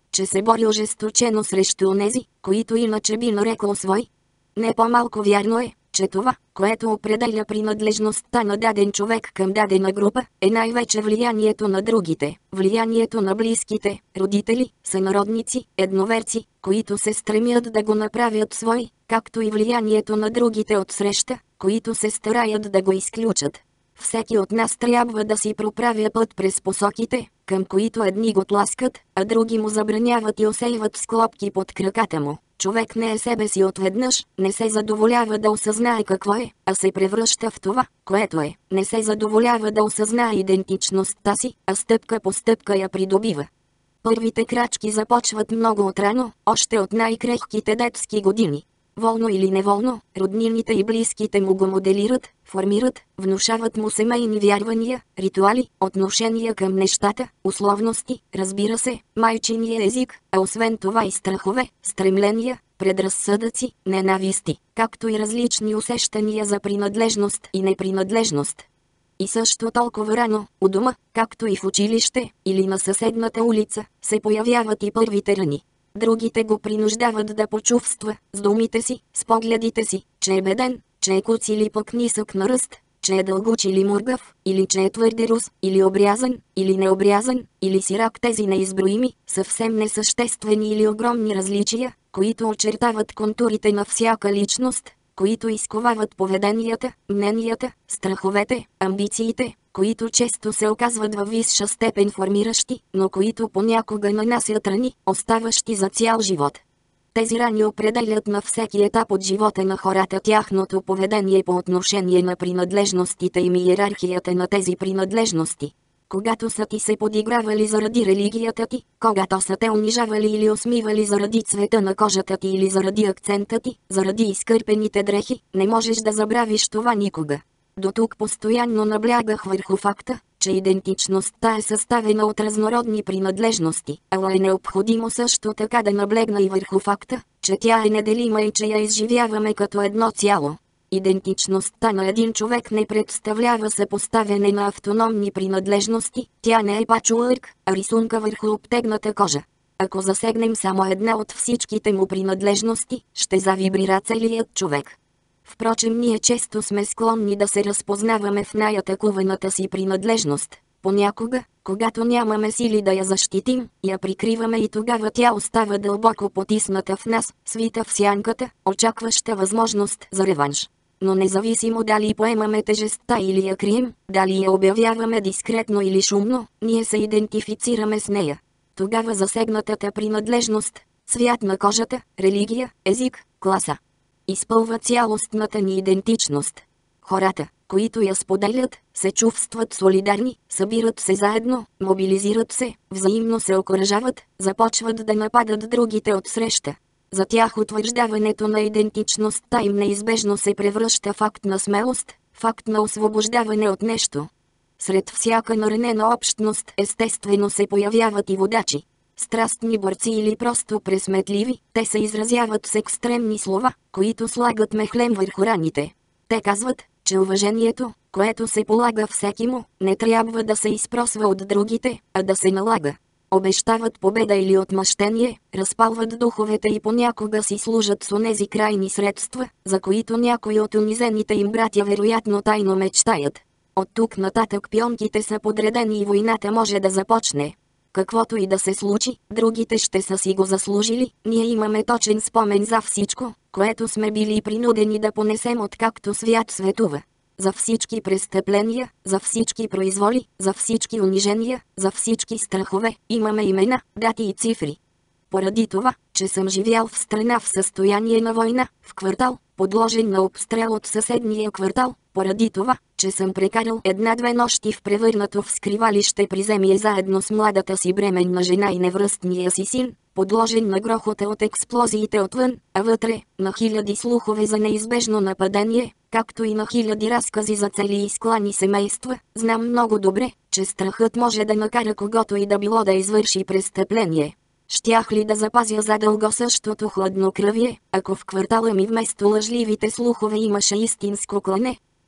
че се бори ожесточено срещу онези, които иначе би нарекал свой. Не по-малко вярно е, че това, което определя принадлежността на даден човек към дадена група, е най-вече влиянието на другите, влиянието на близките, родители, сънародници, едноверци, които се стремят да го направят свой, както и влиянието на другите отсреща, които се стараят да го изключат. Всеки от нас трябва да си проправя път през посоките, към които едни го тласкат, а други му забраняват и усейват склопки под краката му. Човек не е себе си отведнъж, не се задоволява да осъзнае какво е, а се превръща в това, което е. Не се задоволява да осъзнае идентичността си, а стъпка по стъпка я придобива. Първите крачки започват много отрано, още от най-крехките детски години. Волно или неволно, роднините и близките му го моделират, формират, внушават му семейни вярвания, ритуали, отношения към нещата, условности, разбира се, майчиния език, а освен това и страхове, стремления, предразсъдъци, ненависти, както и различни усещания за принадлежност и непринадлежност. И също толкова рано, у дома, както и в училище, или на съседната улица, се появяват и първите рани. Другите го принуждават да почувства, с думите си, с погледите си, че е беден, че е куц или пък нисък на ръст, че е дългуч или мургав, или че е твърде рус, или обрязан, или необрязан, или сирак. Тези неизброими, съвсем несъществени или огромни различия, които очертават контурите на всяка личност, които изковават поведенията, мненията, страховете, амбициите, които често се оказват във висша степен формиращи, но които понякога нанасят рани, оставащи за цял живот. Тези рани определят на всеки етап от живота на хората тяхното поведение по отношение на принадлежностите им и иерархията на тези принадлежности. Когато са ти се подигравали заради религията ти, когато са те унижавали или усмивали заради цвета на кожата ти или заради акцента ти, заради изкърпените дрехи, не можеш да забравиш това никога. Дотук постоянно наблягах върху факта, че идентичността е съставена от разнородни принадлежности, ала е необходимо също така да наблегна и върху факта, че тя е неделима и че я изживяваме като едно цяло. Идентичността на един човек не представлява съпоставяне на автономни принадлежности, тя не е пачуърк, а рисунка върху обтегната кожа. Ако засегнем само една от всичките му принадлежности, ще завибрира целият човек. Впрочем, ние често сме склонни да се разпознаваме в най-атакуваната си принадлежност. Понякога, когато нямаме сили да я защитим, я прикриваме и тогава тя остава дълбоко потисната в нас, свита в сянката, очакваща възможност за реванш. Но независимо дали поемаме тежестта или я крием, дали я обявяваме дискретно или шумно, ние се идентифицираме с нея. Тогава засегнатата принадлежност, цвят на кожата, религия, език, класа, изпълва цялостната ни идентичност. Хората, които я споделят, се чувстват солидарни, събират се заедно, мобилизират се, взаимно се окуражават, започват да нападат другите отсреща. За тях утвърждаването на идентичността им неизбежно се превръща в акт на смелост, факт на освобождаване от нещо. Сред всяка наранена общност естествено се появяват и водачи. Страстни борци или просто пресметливи, те се изразяват с екстремни слова, които слагат мехлем върху раните. Те казват, че уважението, което се полага всекиму, не трябва да се изпросва от другите, а да се налага. Обещават победа или отмъщение, разпалват духовете и понякога си служат с онези крайни средства, за които някои от унизените им братя вероятно тайно мечтаят. От тук нататък пионките са подредени и войната може да започне. Каквото и да се случи, другите ще са си го заслужили, ние имаме точен спомен за всичко, което сме били принудени да понесем откакто свят светува. За всички престъпления, за всички произволи, за всички унижения, за всички страхове, имаме имена, дати и цифри. Поради това, че съм живял в страна в състояние на война, в квартал, подложен на обстрел от съседния квартал, поради това, че съм прекарал една-две нощи в превърнато в скривалище приземие заедно с младата си бременна жена и невръстния си син, подложен на грохота от експлозиите отвън, а вътре, на хиляди слухове за неизбежно нападение, както и на хиляди разкази за цели изклани семейства, знам много добре, че страхът може да накара когото и да било да извърши престъпление. Щях ли да запазя задълго същото хладнокръвие, ако в квартала ми вместо лъжливите слухове имаше истинско клане?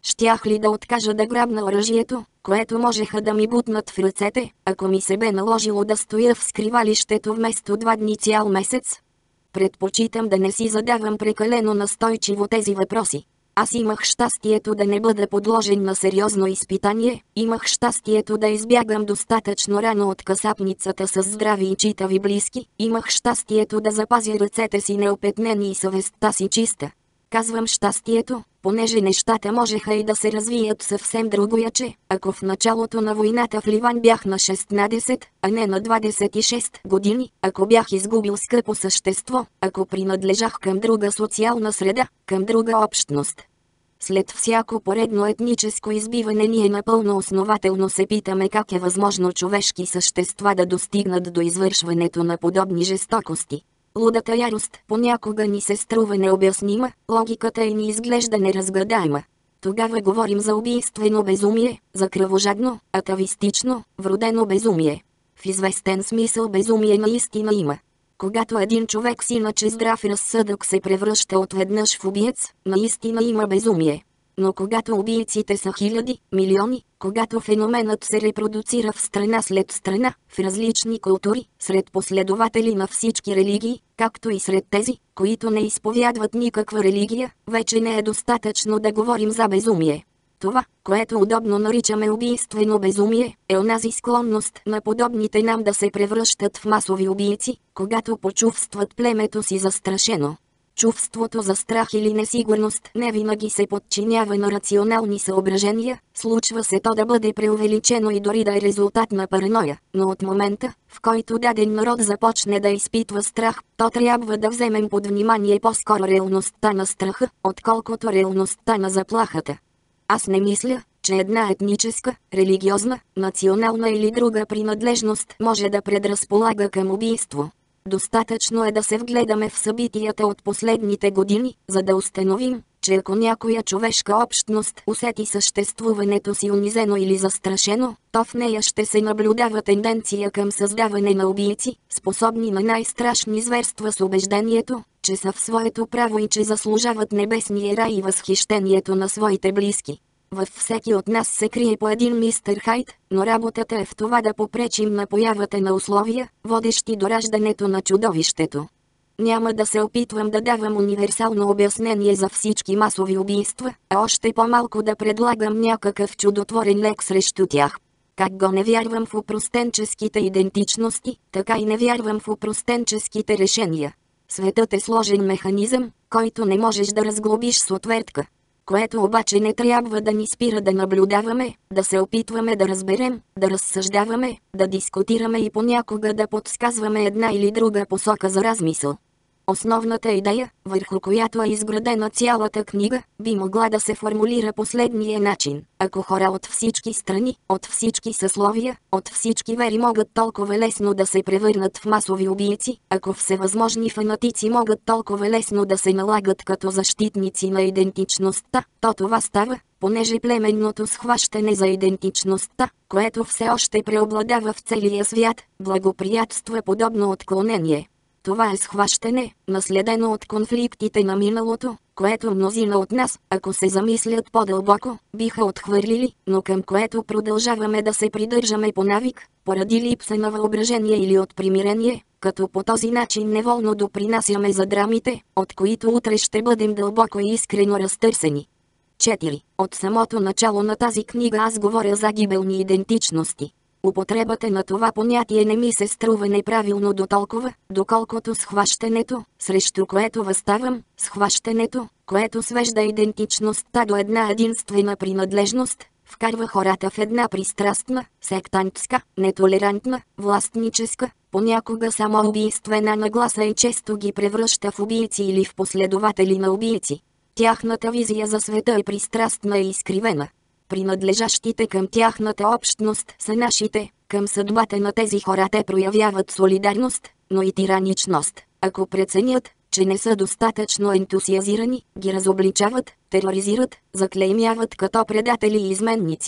Щях ли да откажа да грабна оръжието, което можеха да ми бутнат в ръцете, ако ми се бе наложило да стоя в скривалището вместо 2 дни цял месец? Предпочитам да не си задавам прекалено настойчиво тези въпроси. Аз имах щастието да не бъда подложен на сериозно изпитание, имах щастието да избягам достатъчно рано от касапницата с здрави и читави близки, имах щастието да запазя ръцете си неопетнени и съвестта си чиста. Казвам щастието, понеже нещата можеха и да се развият съвсем другояче, ако в началото на войната в Ливан бях на 16, а не на 26 години, ако бях изгубил скъпо същество, ако принадлежах към друга социална среда, към друга общност. След всяко поредно етническо избиване ние напълно основателно се питаме как е възможно човешки същества да достигнат до извършването на подобни жестокости. Лудата ярост понякога ни се струва необяснима, логиката й ни изглежда неразгадаема. Тогава говорим за убийствено безумие, за кръвожадно, атавистично, вродено безумие. В известен смисъл безумие наистина има. Когато един човек с иначе здрав разсъдък се превръща отведнъж в убиец, наистина има безумие. Но когато убийците са хиляди, милиони, когато феноменът се репродуцира в страна след страна, в различни култури, сред последователи на всички религии, както и сред тези, които не изповядват никаква религия, вече не е достатъчно да говорим за безумие. Това, което удобно наричаме убийствено безумие, е онази склонност на подобните нам да се превръщат в масови убийци, когато почувстват племето си застрашено. Чувството за страх или несигурност не винаги се подчинява на рационални съображения, случва се то да бъде преувеличено и дори да е резултат на параноя, но от момента, в който даден народ започне да изпитва страх, то трябва да вземем под внимание по-скоро реалността на страха, отколкото реалността на заплахата. Аз не мисля, че една етническа, религиозна, национална или друга принадлежност може да предразполага към убийство. Достатъчно е да се вгледаме в събитията от последните години, за да установим, че ако някоя човешка общност усети съществуването си унизено или застрашено, то в нея ще се наблюдава тенденция към създаване на убийци, способни на най-страшни зверства с убеждението, че са в своето право и че заслужават небесния рай и възхищението на своите близки. Във всеки от нас се крие по един мистер Хайд, но работата е в това да попречим на появата на условия, водещи до раждането на чудовището. Няма да се опитвам да давам универсално обяснение за всички масови убийства, а още по-малко да предлагам някакъв чудотворен лек срещу тях. Как го не вярвам в опростенческите идентичности, така и не вярвам в опростенческите решения. Светът е сложен механизъм, който не можеш да разглобиш с отвертка. Което обаче не трябва да ни спира да наблюдаваме, да се опитваме да разберем, да разсъждаваме, да дискутираме и понякога да подсказваме една или друга посока за размисъл. Основната идея, върху която е изградена цялата книга, би могла да се формулира последния начин. Ако хора от всички страни, от всички съсловия, от всички вери могат толкова лесно да се превърнат в масови убийци, ако всевъзможни фанатици могат толкова лесно да се налагат като защитници на идентичността, то това става, понеже племенното схващане за идентичността, което все още преобладава в целия свят, благоприятства подобно отклонение. Това е схващане, наследено от конфликтите на миналото, което мнозина от нас, ако се замислят по-дълбоко, биха отхвърлили, но към което продължаваме да се придържаме по навик, поради липса на въображение или от примирение, като по този начин неволно допринасяме за драмите, от които утре ще бъдем дълбоко и искрено разтърсени. 4. От самото начало на тази книга аз говоря за гибелни идентичности. Употребата на това понятие не ми се струва неправилно дотолкова, доколкото схващането, срещу което възставам, схващането, което свежда идентичността до една единствена принадлежност, вкарва хората в една пристрастна, сектантска, нетолерантна, властническа, понякога самоубийствена нагласа и често ги превръща в убийци или в последователи на убийци. Тяхната визия за света е пристрастна и изкривена. Принадлежащите към тяхната общност са нашите, към съдбата на тези хора те проявяват солидарност, но и тираничност. Ако преценят, че не са достатъчно ентусиазирани, ги разобличават, тероризират, заклеймяват като предатели и изменници.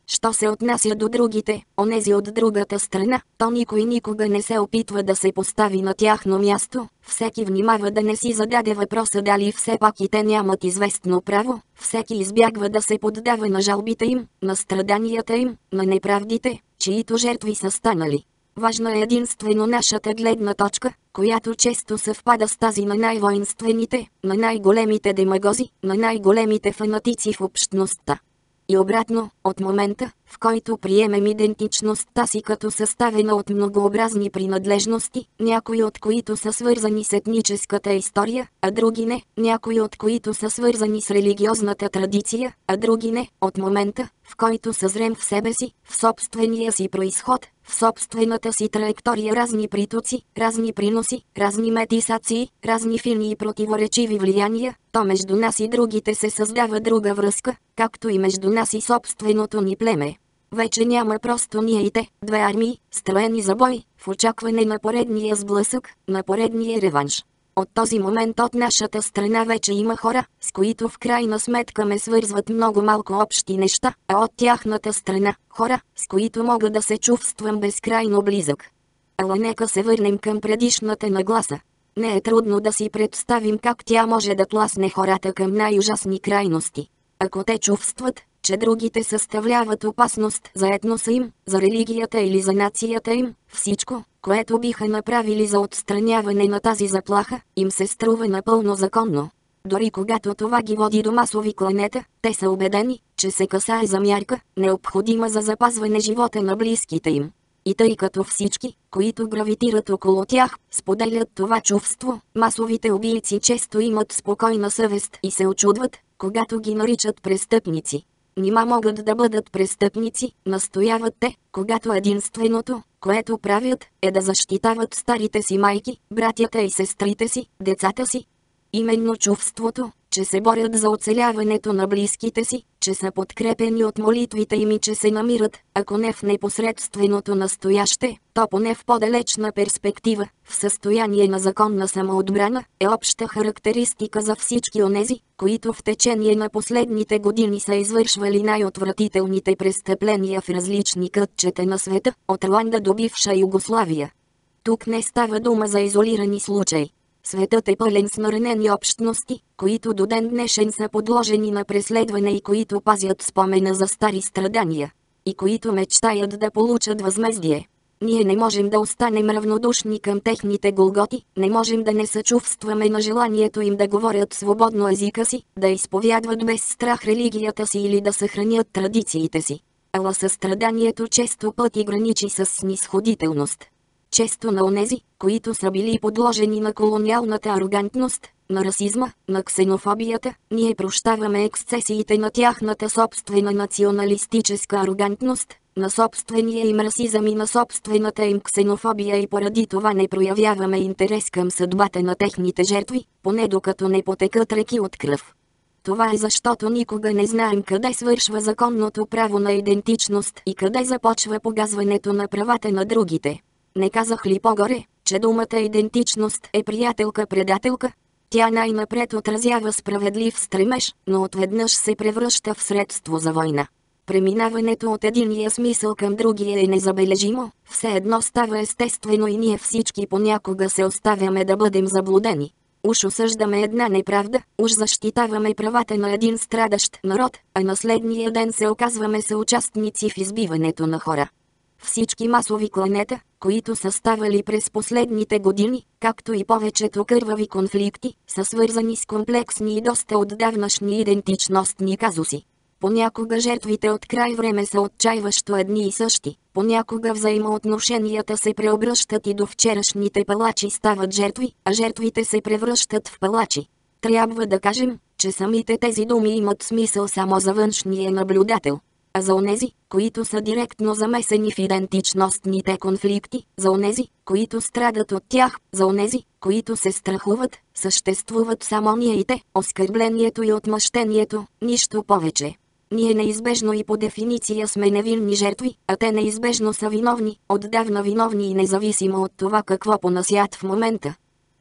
Що се отнася до другите, онези от другата страна, то никой никога не се опитва да се постави на тяхно място, всеки внимава да не си зададе въпроса дали все пак и те нямат известно право, всеки избягва да се поддава на жалбите им, на страданията им, на неправдите, чието жертви са станали. Важна е единствено нашата гледна точка, която често съвпада с тази на най-воинствените, на най-големите демагози, на най-големите фанатици в общността. И обратно, от момента, в който приемем идентичността си като съставена от многообразни принадлежности, някои от които са свързани с етническата история, а други не, някои от които са свързани с религиозната традиция, а други не, от момента, в който съзрем в себе си, в собствения си произход, в собствената си траектория разни притоци, разни приноси, разни метисации, разни фини и противоречиви влияния, то между нас и другите се създава друга връзка, както и между нас и собственото ни племе. Вече няма просто ние и те, две армии, строени за бой, в очакване на поредния сблъсък, на поредния реванш. От този момент от нашата страна вече има хора, с които в крайна сметка ме свързват много малко общи неща, а от тяхната страна – хора, с които мога да се чувствам безкрайно близък. Ала нека се върнем към предишната нагласа. Не е трудно да си представим как тя може да тласне хората към най-ужасни крайности. Ако те чувстват, че другите съставляват опасност за етноса им, за религията или за нацията им, всичко, което биха направили за отстраняване на тази заплаха, им се струва напълно законно. Дори когато това ги води до масови кланета, те са убедени, че се касае за мярка, необходима за запазване живота на близките им. И тъй като всички, които гравитират около тях, споделят това чувство, масовите убийци често имат спокойна съвест и се очудват, когато ги наричат престъпници. Нима могат да бъдат престъпници, настояват те, когато единственото, което правят, е да защитават старите си майки, братята и сестрите си, децата си. Именно чувството, че се борят за оцеляването на близките си, че са подкрепени от молитвите им и че се намират, ако не в непосредственото настояще, то поне в по-далечна перспектива, в състояние на законна самоотбрана, е обща характеристика за всички онези, които в течение на последните години са извършвали най-отвратителните престъпления в различни кътчета на света, от Руанда до бивша Югославия. Тук не става дума за изолирани случаи. Светът е пълен с наранени общности, които до ден днешен са подложени на преследване и които пазят спомена за стари страдания, и които мечтаят да получат възмездие. Ние не можем да останем равнодушни към техните голготи, не можем да не съчувстваме на желанието им да говорят свободно езика си, да изповядват без страх религията си или да съхранят традициите си. Ала състраданието често пъти граничи с снисходителност. Често на онези, които са били подложени на колониалната арогантност, на расизма, на ксенофобията, ние прощаваме ексцесиите на тяхната собствена националистическа арогантност, на собствения им расизъм и на собствената им ксенофобия и поради това не проявяваме интерес към съдбата на техните жертви, поне докато не потекат реки от кръв. Това е защото никога не знаем къде свършва законното право на идентичност и къде започва погазването на правата на другите. Не казах ли по-горе, че думата идентичност е приятелка-предателка? Тя най-напред отразява справедлив стремеж, но отведнъж се превръща в средство за война. Преминаването от единия смисъл към другия е незабележимо, все едно става естествено и ние всички понякога се оставяме да бъдем заблудени. Уж осъждаме една неправда, уж защитаваме правата на един страдащ народ, а на следния ден се оказваме съучастници в избиването на хора. Всички масови кланета, които са ставали през последните години, както и повечето кървави конфликти, са свързани с комплексни и доста отдавнашни идентичностни казуси. Понякога жертвите от край време са отчайващо едни и същи, понякога взаимоотношенията се преобръщат и до вчерашните палачи стават жертви, а жертвите се превръщат в палачи. Трябва да кажем, че самите тези думи имат смисъл само за външния наблюдател. А за онези, които са директно замесени в идентичностните конфликти, за онези, които страдат от тях, за онези, които се страхуват, съществуват само ние и те, оскърблението и отмъщението, нищо повече. Ние неизбежно и по дефиниция сме невинни жертви, а те неизбежно са виновни, отдавна виновни и независимо от това какво понасят в момента.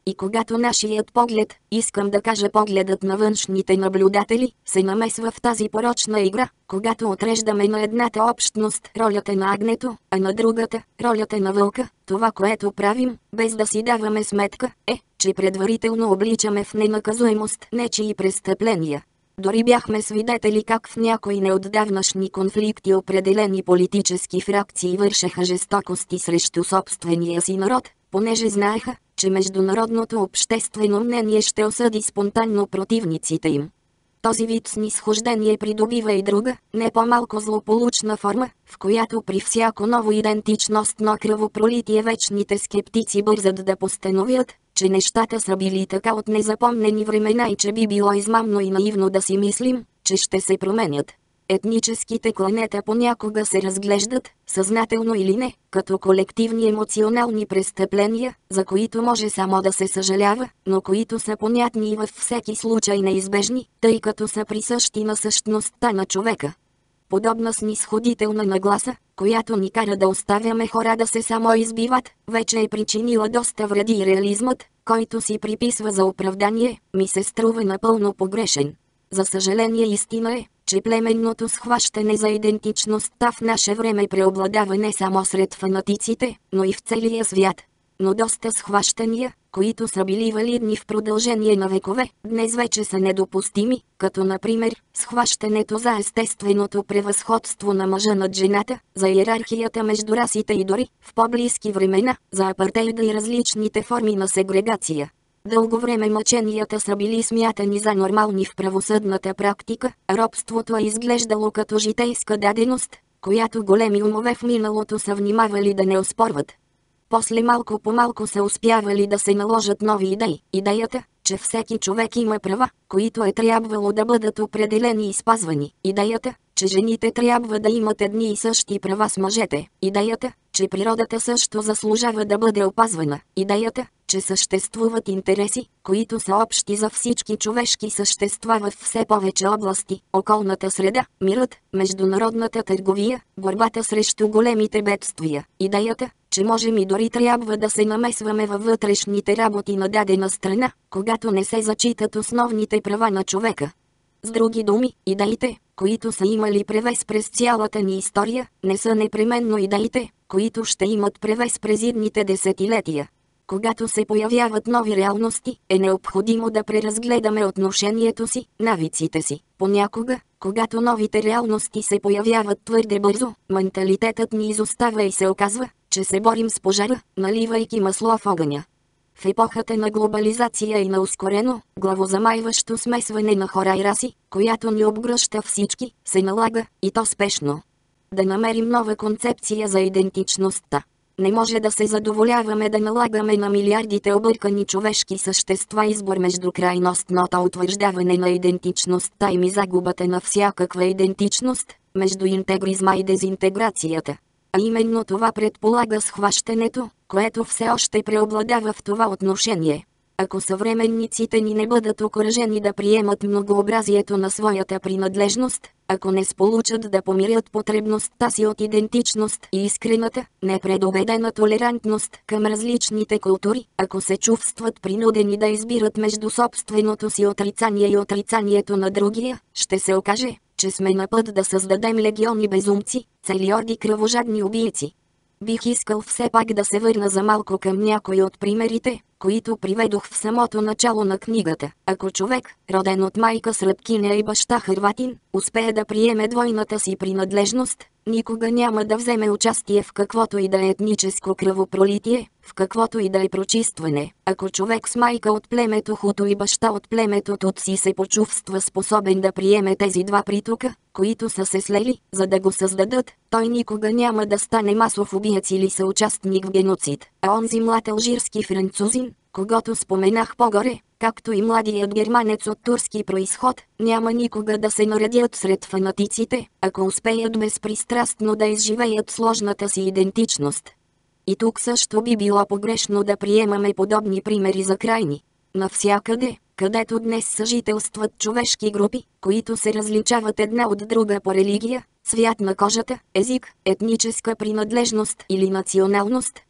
И когато нашият поглед, искам да кажа погледът на външните наблюдатели, се намесва в тази порочна игра, когато отреждаме на едната общност ролята на агнето, а на другата ролята на вълка, това, което правим, без да си даваме сметка, е, че предварително обличаме в ненаказуемост нечии престъпления. Дори бяхме свидетели как в някои неотдавнашни конфликти определени политически фракции вършеха жестокости срещу собствения си народ, понеже знаеха, че международното обществено мнение ще осъди спонтанно противниците им. Този вид снисхождение придобива и друга, не по-малко злополучна форма, в която при всяко ново идентичностно кръвопролитие вечните скептици бързат да постановят, че нещата са били така от незапомнени времена и че би било измамно и наивно да си мислим, че ще се променят. Етническите кланета понякога се разглеждат, съзнателно или не, като колективни емоционални престъпления, за които може само да се съжалява, но които са понятни и във всеки случай неизбежни, тъй като са присъщи на същността на човека. Подобна снисходителна нагласа, която ни кара да оставяме хора да се самоизбиват, вече е причинила доста вреди и реализмът, който си приписва за оправдание, ми се струва напълно погрешен. За съжаление истина е, че племенното схващане за идентичността в наше време преобладава не само сред фанатиците, но и в целия свят. Но доста схващания, които са били валидни в продължение на векове, днес вече са недопустими, като например, схващането за естественото превъзходство на мъжа над жената, за иерархията между расите и дори, в по-близки времена, за апартейда и различните форми на сегрегация. Дълго време мъченията са били смятани за нормални в правосъдната практика, а робството е изглеждало като житейска даденост, която големи умове в миналото са внимавали да не оспорват. После малко по малко са успявали да се наложат нови идеи. Идеята, че всеки човек има права, които е трябвало да бъдат определени и спазвани. Идеята, че жените трябва да имат едни и същи права с мъжете. Идеята, че природата също заслужава да бъде опазвана. Идеята, че съществуват интереси, които са общи за всички човешки същества в все повече области. Околната среда, мирът, международната търговия, борбата срещу големите бедствия. Идеята, че можем и дори трябва да се намесваме във вътрешните работи на дадена страна, когато не се зачитат основните права на човека. С други думи, идеите, които са имали превес през цялата ни история, не са непременно идеите, които ще имат превес през идните десетилетия. Когато се появяват нови реалности, е необходимо да преразгледаме отношението си, навиците си. Понякога, когато новите реалности се появяват твърде бързо, менталитетът ни изостава и се оказва, че се борим с пожара, наливайки масло в огъня. В епохата на глобализация и на ускорено, главозамайващо смесване на хора и раси, която ни обгръща всички, се налага, и то спешно, да намерим нова концепция за идентичността. Не може да се задоволяваме да налагаме на милиардите объркани човешки същества избор между крайностното утвърждаване на идентичността и загубата на всякаква идентичност, между интегризма и дезинтеграцията. А именно това предполага схващането, което все още преобладава в това отношение. Ако съвременниците ни не бъдат окуражени да приемат многообразието на своята принадлежност, ако не сполучат да помирят потребността си от идентичност и искрената, непредубедена толерантност към различните култури, ако се чувстват принудени да избират между собственото си отрицание и отрицанието на другия, ще се окаже, че сме на път да създадем легиони безумци, цели орди кръвожадни убийци. Бих искал все пак да се върна за малко към някои от примерите, които приведох в самото начало на книгата. Ако човек, роден от майка сръбкиня и баща хърватин, успее да приеме двойната си принадлежност, никога няма да вземе участие в каквото и да е етническо кръвопролитие, в каквото и да е прочистване. Ако човек с майка от племето Хуту и баща от племето Тутси се почувства способен да приеме тези два притока, които са се слели, за да го създадат, той никога няма да стане масов убиец или съучастник в геноцид. А онзи млад алжирски французин, когото споменах по-горе, както и младият германец от турски произход, няма никога да се наредят сред фанатиците, ако успеят безпристрастно да изживеят сложната си идентичност. И тук също би било погрешно да приемаме подобни примери за крайни. Навсякъде, където днес съжителстват човешки групи, които се различават една от друга по религия, цвят на кожата, език, етническа принадлежност или националност,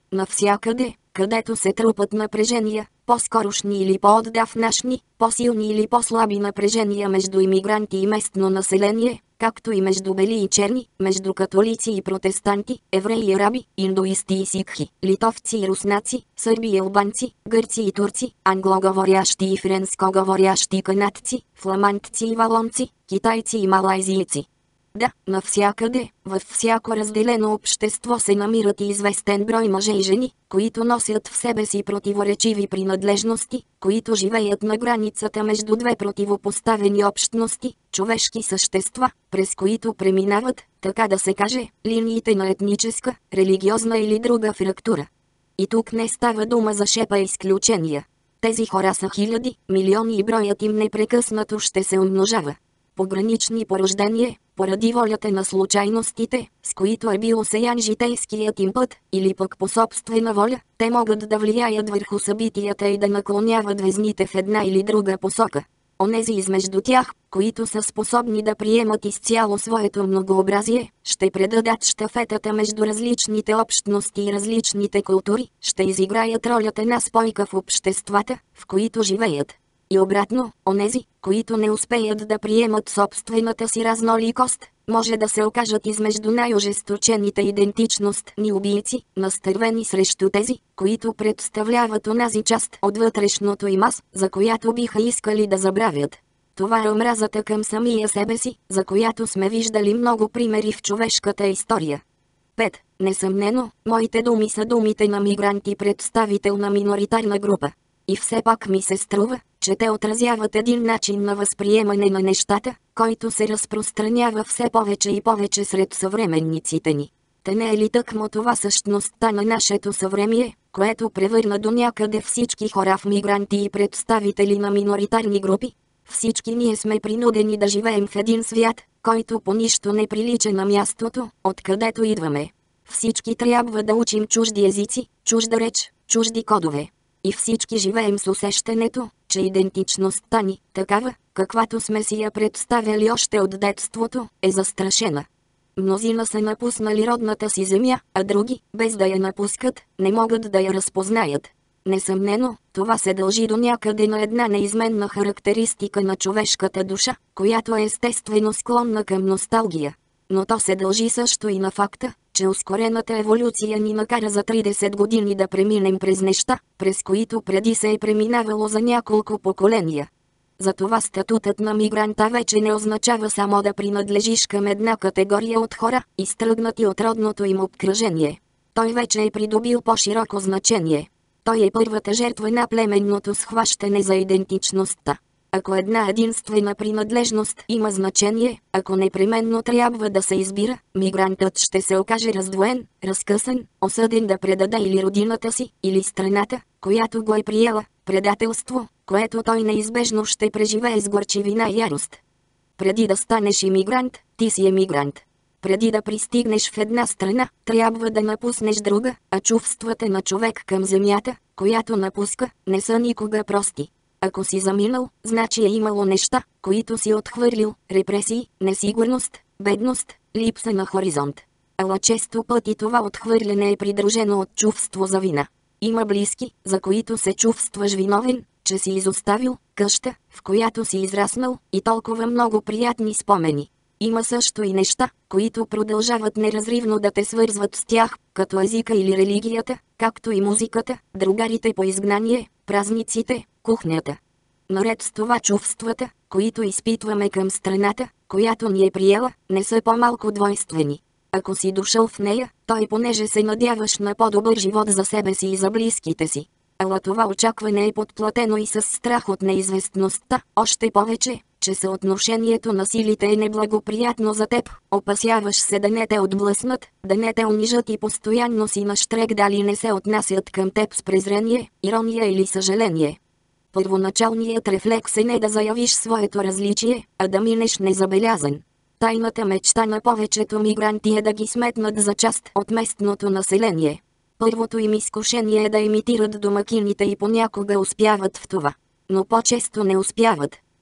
Навсякъде, където се трупат напрежения, по-скорошни или по-отдавнашни, по-силни или по-слаби напрежения между имигранти и местно население, както и между бели и черни, между католици и протестанти, евреи и араби, индуисти и сикхи, литовци и руснаци, сърби и албанци, гърци и турци, англоговорящи и френскоговорящи канадци, фламандци и валонци, китайци и малайзийци. Да, навсякъде, във всяко разделено общество се намират и известен брой мъже и жени, които носят в себе си противоречиви принадлежности, които живеят на границата между две противопоставени общности, човешки същества, през които преминават, така да се каже, линиите на етническа, религиозна или друга фрактура. И тук не става дума за шепа изключения. Тези хора са хиляди, милиони и броят им непрекъснато ще се умножава. Погранични по рождение, поради волята на случайностите, с които е бил осеян житейският им път, или пък по собствена воля, те могат да влияят върху събитията и да наклоняват везните в една или друга посока. Онези измежду тях, които са способни да приемат изцяло своето многообразие, ще предадат щафетата между различните общности и различните култури, ще изиграят ролята на спойка в обществата, в които живеят. И обратно, онези, които не успеят да приемат собствената си разноликост, може да се окажат измежду най-ожесточените идентичностни убийци, настървени срещу тези, които представляват онази част от вътрешното им аз, за която биха искали да забравят. Това е омразата към самия себе си, за която сме виждали много примери в човешката история. 5. Несъмнено, моите думи са думите на мигранти, представител на миноритарна група. И все пак ми се струва, че те отразяват един начин на възприемане на нещата, който се разпространява все повече и повече сред съвременниците ни. Те не е ли тъкмо това същността на нашето съвремие, което превърна до някъде всички хора в мигранти и представители на миноритарни групи? Всички ние сме принудени да живеем в един свят, който по нищо не прилича на мястото, откъдето идваме. Всички трябва да учим чужди езици, чужда реч, чужди кодове. И всички живеем с усещането, че идентичността ни, такава, каквато сме си я представяли още от детството, е застрашена. Мнозина са напуснали родната си земя, а други, без да я напускат, не могат да я разпознаят. Несъмнено, това се дължи до някъде на една неизменна характеристика на човешката душа, която е естествено склонна към носталгия. Но то се дължи също и на факта, че ускорената еволюция ни накара за 30 години да преминем през неща, през които преди се е преминавало за няколко поколения. Затова статутът на мигранта вече не означава само да принадлежиш към една категория от хора, изтръгнати от родното им обкръжение. Той вече е придобил по-широко значение. Той е първата жертва на племенното схващане за идентичността. Ако една единствена принадлежност има значение, ако непременно трябва да се избира, мигрантът ще се окаже раздвоен, разкъсан, осъден да предаде или родината си, или страната, която го е приела, предателство, което той неизбежно ще преживее с горчивина и ярост. Преди да станеш имигрант, ти си емигрант. Преди да пристигнеш в една страна, трябва да напуснеш друга, а чувствата на човек към земята, която напуска, не са никога прости. Ако си заминал, значи е имало неща, които си отхвърлил, репресии, несигурност, бедност, липса на хоризонт. Ала често пъти това отхвърляне е придружено от чувство за вина. Има близки, за които се чувстваш виновен, че си изоставил къща, в която си израснал, и толкова много приятни спомени. Има също и неща, които продължават неразривно да те свързват с тях, като езика или религията, както и музиката, другарите по изгнание, празниците, кухнята. Наред с това чувствата, които изпитваме към страната, която ни е приела, не са по-малко двойствени. Ако си дошъл в нея, той понеже се надяваш на по-добър живот за себе си и за близките си. Ала това очакване е подплатено и с страх от неизвестността, още повече, че съотношението на силите е неблагоприятно за теб, опасяваш се да не те отблъснат, да не те унижат и постоянно си на щрек дали не се отнасят към теб с презрение, ирония или съжаление. Първоначалният рефлекс е не да заявиш своето различие, а да минеш незабелязан. Тайната мечта на повечето мигранти е да ги сметнат за част от местното население. Първото им изкушение е да имитират домакините и понякога успяват в това. Но по-често не успяват.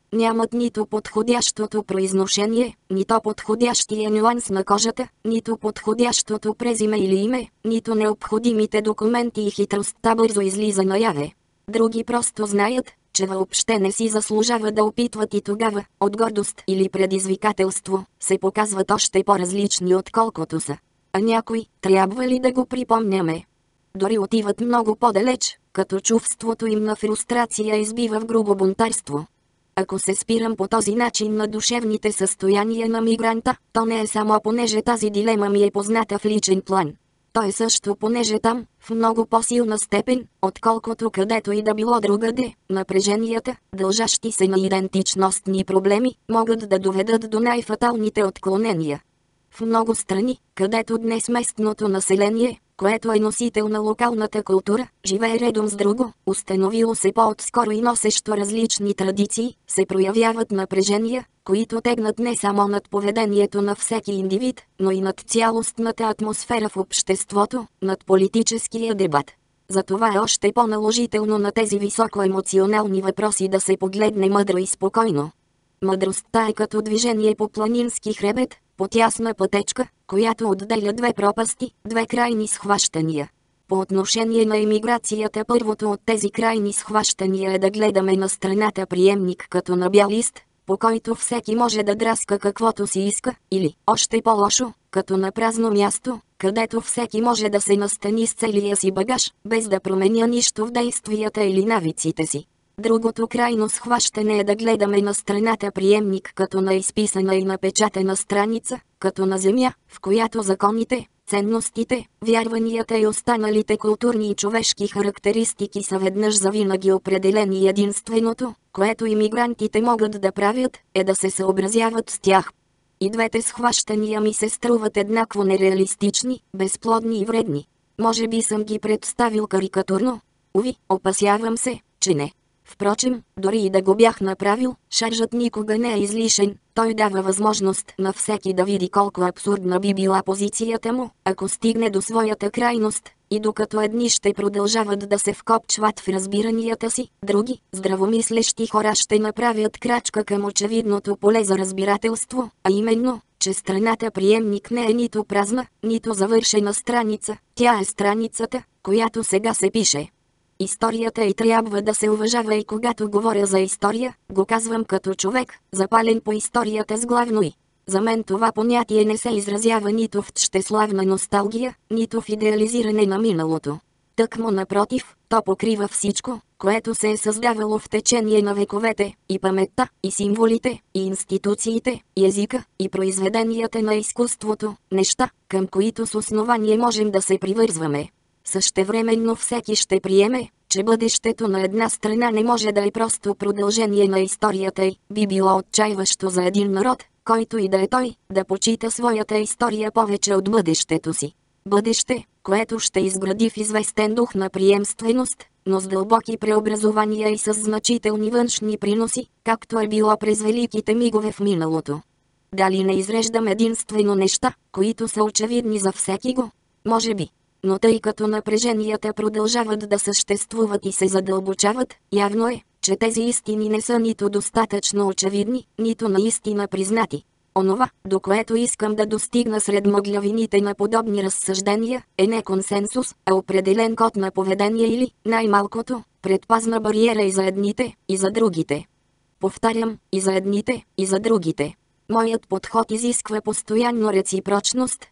Нямат нито подходящото произношение, нито подходящия нюанс на кожата, нито подходящото презиме или име, нито необходимите документи и хитростта бързо излиза наяве. Други просто знаят, че въобще не си заслужава да опитват и тогава, от гордост или предизвикателство, се показват още по-различни отколкото са. А някой, трябва ли да го припомняме? Дори отиват много по-далеч, като чувството им на фрустрация избива в грубо бунтарство. Ако се спирам по този начин на душевните състояния на мигранта, то не е само понеже тази дилема ми е позната в личен план. То е също понеже там, в много по-силна степен, отколкото където и да било другаде, напреженията, дължащи се на идентичностни проблеми, могат да доведат до най-фаталните отклонения. В много страни, където днес местното население, което е носител на локалната култура, живее редом с друго, установило се по-отскоро и носещо различни традиции, се проявяват напрежения, които тегнат не само над поведението на всеки индивид, но и над цялостната атмосфера в обществото, над политическия дебат. Затова е още по-наложително на тези високоемоционални въпроси да се погледне мъдро и спокойно. Мъдростта е като движение по планински хребет, по тясна пътечка, която отделя две пропасти, две крайни схващания. По отношение на емиграцията, първото от тези крайни схващания е да гледаме на страната приемник като на бял лист, по който всеки може да драска каквото си иска, или, още по-лошо, като на празно място, където всеки може да се настани с целия си багаж, без да променя нищо в действията или навиците си. Другото крайно схващане е да гледаме на страната приемник като на изписана и напечатана страница, като на земя, в която законите, ценностите, вярванията и останалите културни и човешки характеристики са веднъж завинаги определени и единственото, което имигрантите могат да правят, е да се съобразяват с тях. И двете схващания ми се струват еднакво нереалистични, безплодни и вредни. Може би съм ги представил карикатурно? Уви, опасявам се, че не. Впрочем, дори и да го бях направил, шаржът никога не е излишен, той дава възможност на всеки да види колко абсурдна би била позицията му, ако стигне до своята крайност, и докато едни ще продължават да се вкопчват в разбиранията си, други, здравомислещи хора ще направят крачка към очевидното поле за разбирателство, а именно, че страната приемник не е нито празна, нито завършена страница, тя е страницата, която сега се пише. Историята и трябва да се уважава и когато говоря за история, го казвам като човек, запален по историята с главно и. За мен това понятие не се изразява нито в щеславна носталгия, нито в идеализиране на миналото. Тъкмо напротив, то покрива всичко, което се е създавало в течение на вековете, и паметта, и символите, и институциите, и езика, и произведенията на изкуството, неща, към които с основание можем да се привързваме. Същевременно всеки ще приеме, че бъдещето на една страна не може да е просто продължение на историята й. Би било отчайващо за един народ, който и да е той, да почита своята история повече от бъдещето си. Бъдеще, което ще изгради в известен дух на приемственост, но с дълбоки преобразования и с значителни външни приноси, както е било през великите мигове в миналото. Дали не изреждам единствено неща, които са очевидни за всекиго? Може би. Но тъй като напреженията продължават да съществуват и се задълбочават, явно е, че тези истини не са нито достатъчно очевидни, нито наистина признати. Онова, до което искам да достигна сред мъглявините на подобни разсъждения, е не консенсус, а определен код на поведение или, най-малкото, предпазна бариера и за едните, и за другите. Повтарям, и за едните, и за другите. Моят подход изисква постоянно реципрочност.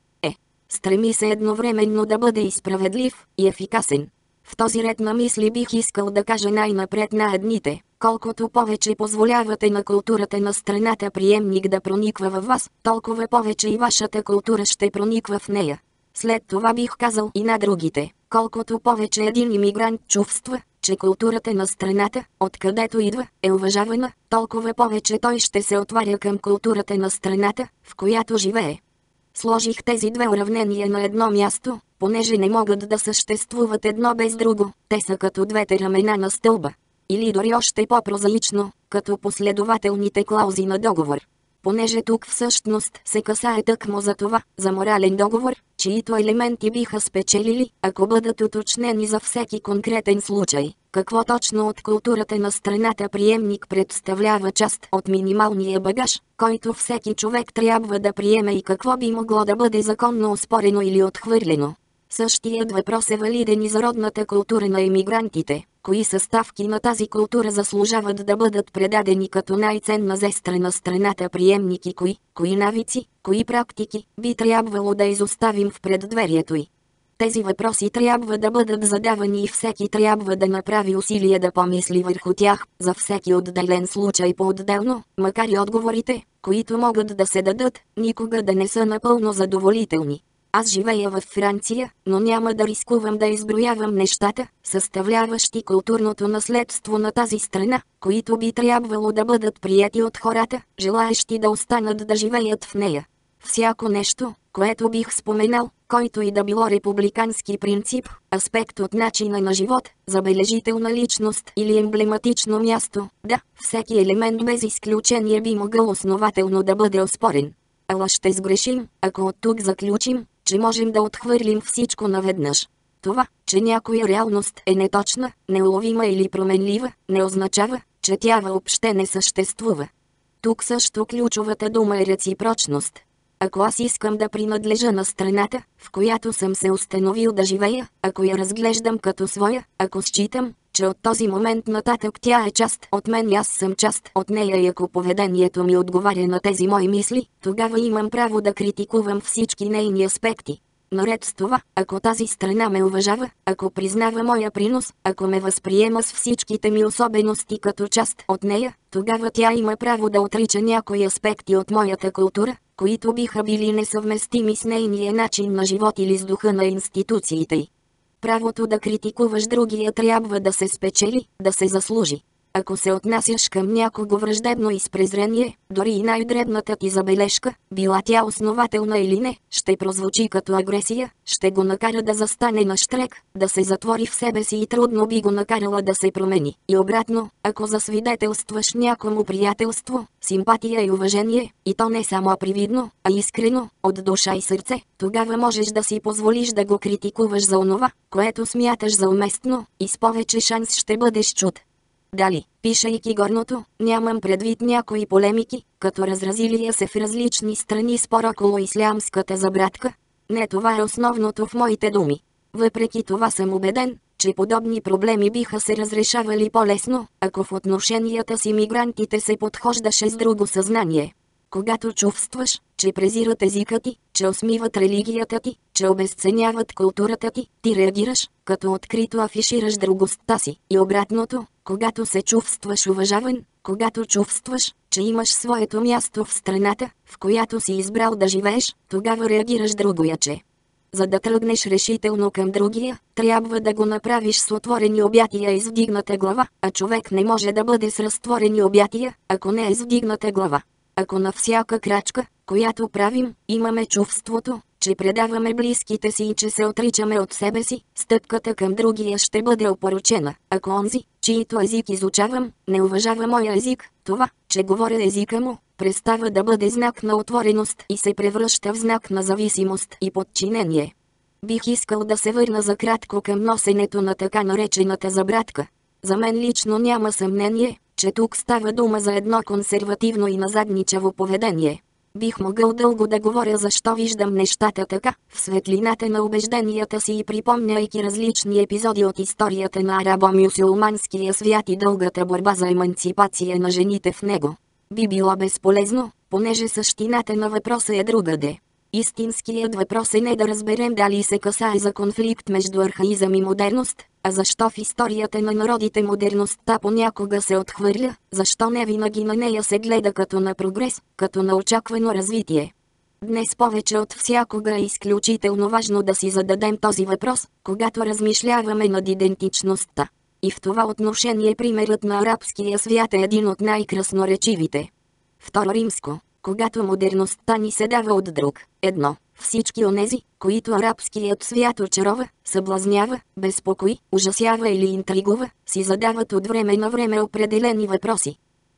Стреми се едновременно да бъде и справедлив, и ефикасен. В този ред на мисли бих искал да кажа най-напред на едните, колкото повече позволявате на културата на страната приемник да прониква във вас, толкова повече и вашата култура ще прониква в нея. След това бих казал и на другите, колкото повече един имигрант чувства, че културата на страната, откъдето идва, е уважавана, толкова повече той ще се отваря към културата на страната, в която живее. Сложих тези две уравнения на едно място, понеже не могат да съществуват едно без друго, те са като двете рамена на стълба. Или дори още по-прозаично, като последователните клаузи на договор. понеже тук всъщност се касае тъкмо за това, за морален договор, чието елементи биха спечелили, ако бъдат уточнени за всеки конкретен случай. Какво точно от културата на страната приемник представлява част от минималния багаж, който всеки човек трябва да приеме и какво би могло да бъде законно оспорено или отхвърлено. Същият въпрос е валиден и за родната култура на емигрантите. Кои съставки на тази култура заслужават да бъдат предадени като най-ценна зестра на страната приемник и кои навици, кои практики би трябвало да изоставим в преддверието й. Тези въпроси трябва да бъдат задавани и всеки трябва да направи усилие да помисли върху тях, за всеки отделен случай по-отделно, макар и отговорите, които могат да се дадат, никога да не са напълно задоволителни. Аз живея във Франция, но няма да рискувам да изброявам нещата, съставляващи културното наследство на тази страна, които би трябвало да бъдат приети от хората, желаещи да останат да живеят в нея. Всяко нещо, което бих споменал, който и да било републикански принцип, аспект от начина на живот, забележителна личност или емблематично място, да, всеки елемент без изключение би могъл основателно да бъде оспорен. Ала ще сгрешим, ако от тук заключим, че можем да отхвърлим всичко наведнъж. Това, че някоя реалност е неточна, неуловима или променлива, не означава, че тя въобще не съществува. Тук също ключовата дума е реципрочност. Ако аз искам да принадлежа на страната, в която съм се установил да живея, ако я разглеждам като своя, ако считам, че от този момент нататък тя е част от мен и аз съм част от нея и ако поведението ми отговаря на тези мои мисли, тогава имам право да критикувам всички нейни аспекти. Наред с това, ако тази страна ме уважава, ако признава моя принос, ако ме възприема с всичките ми особености като част от нея, тогава тя има право да отрича някои аспекти от моята култура, които биха били несъвместими с нейния начин на живот или с духа на институциите й. Правото да критикуваш другия трябва да се спечели, да се заслужи. Ако се отнасяш към някого враждебно и с презрение, дори и най-дребната ти забележка, била тя основателна или не, ще прозвучи като агресия, ще го накара да застане на щрек, да се затвори в себе си и трудно би го накарала да се промени. И обратно, ако засвидетелстваш някому приятелство, симпатия и уважение, и то не само привидно, а искрено, от душа и сърце, тогава можеш да си позволиш да го критикуваш за онова, което смяташ за уместно, и с повече шанс ще бъдеш чут. Дали, пишейки горното, нямам предвид някои полемики, като разразилия се в различни страни спор около ислямската забрадка. Не, това е основното в моите думи. Въпреки това съм убеден, че подобни проблеми биха се разрешавали по-лесно, ако в отношенията с имигрантите се подхождаше с друго съзнание. Когато чувстваш, че презират езика ти, че усмиват религията ти, че обезценяват културата ти, ти реагираш, като открито афишираш другостта си. И обратното, когато се чувстваш уважаван, когато чувстваш, че имаш своето място в страната, в която си избрал да живееш, тогава реагираш другояче. За да тръгнеш решително към другия, трябва да го направиш с отворени обятия и с вдигната глава, а човек не може да бъде с разтворени обятия, ако не е с вдигната глава. Ако на всяка крачка, която правим, имаме чувството, че предаваме близките си и че се отричаме от себе си, стъпката към другия ще бъде опорочена. Ако онзи, чието език изучавам, не уважава моя език, това, че говоря езика му, престава да бъде знак на отвореност и се превръща в знак на зависимост и подчинение. Бих искал да се върна за кратко към носенето на така наречената забрадка. За мен лично няма съмнение, че тук става дума за едно консервативно и назадничаво поведение. Бих могъл дълго да говоря защо виждам нещата така, в светлината на убежденията си и припомняйки различни епизоди от историята на арабо-мюсюлманския свят и дългата борба за еманципация на жените в него. Би било безполезно, понеже същината на въпроса е другаде. Истинският въпрос е не да разберем дали се касае за конфликт между архаизъм и модерност, а защо в историята на народите модерността понякога се отхвърля, защо не винаги на нея се гледа като на прогрес, като на очаквано развитие. Днес повече от всякога е изключително важно да си зададем този въпрос, когато размишляваме над идентичността. И в това отношение примерът на арабския свят е един от най-красноречивите. Второ римско. Когато модерността ни се дава от друг, едно, всички онези, които арабският свят очарова, съблазнява, безпокои, ужасява или интригува, си задават от време на време определени въпроси.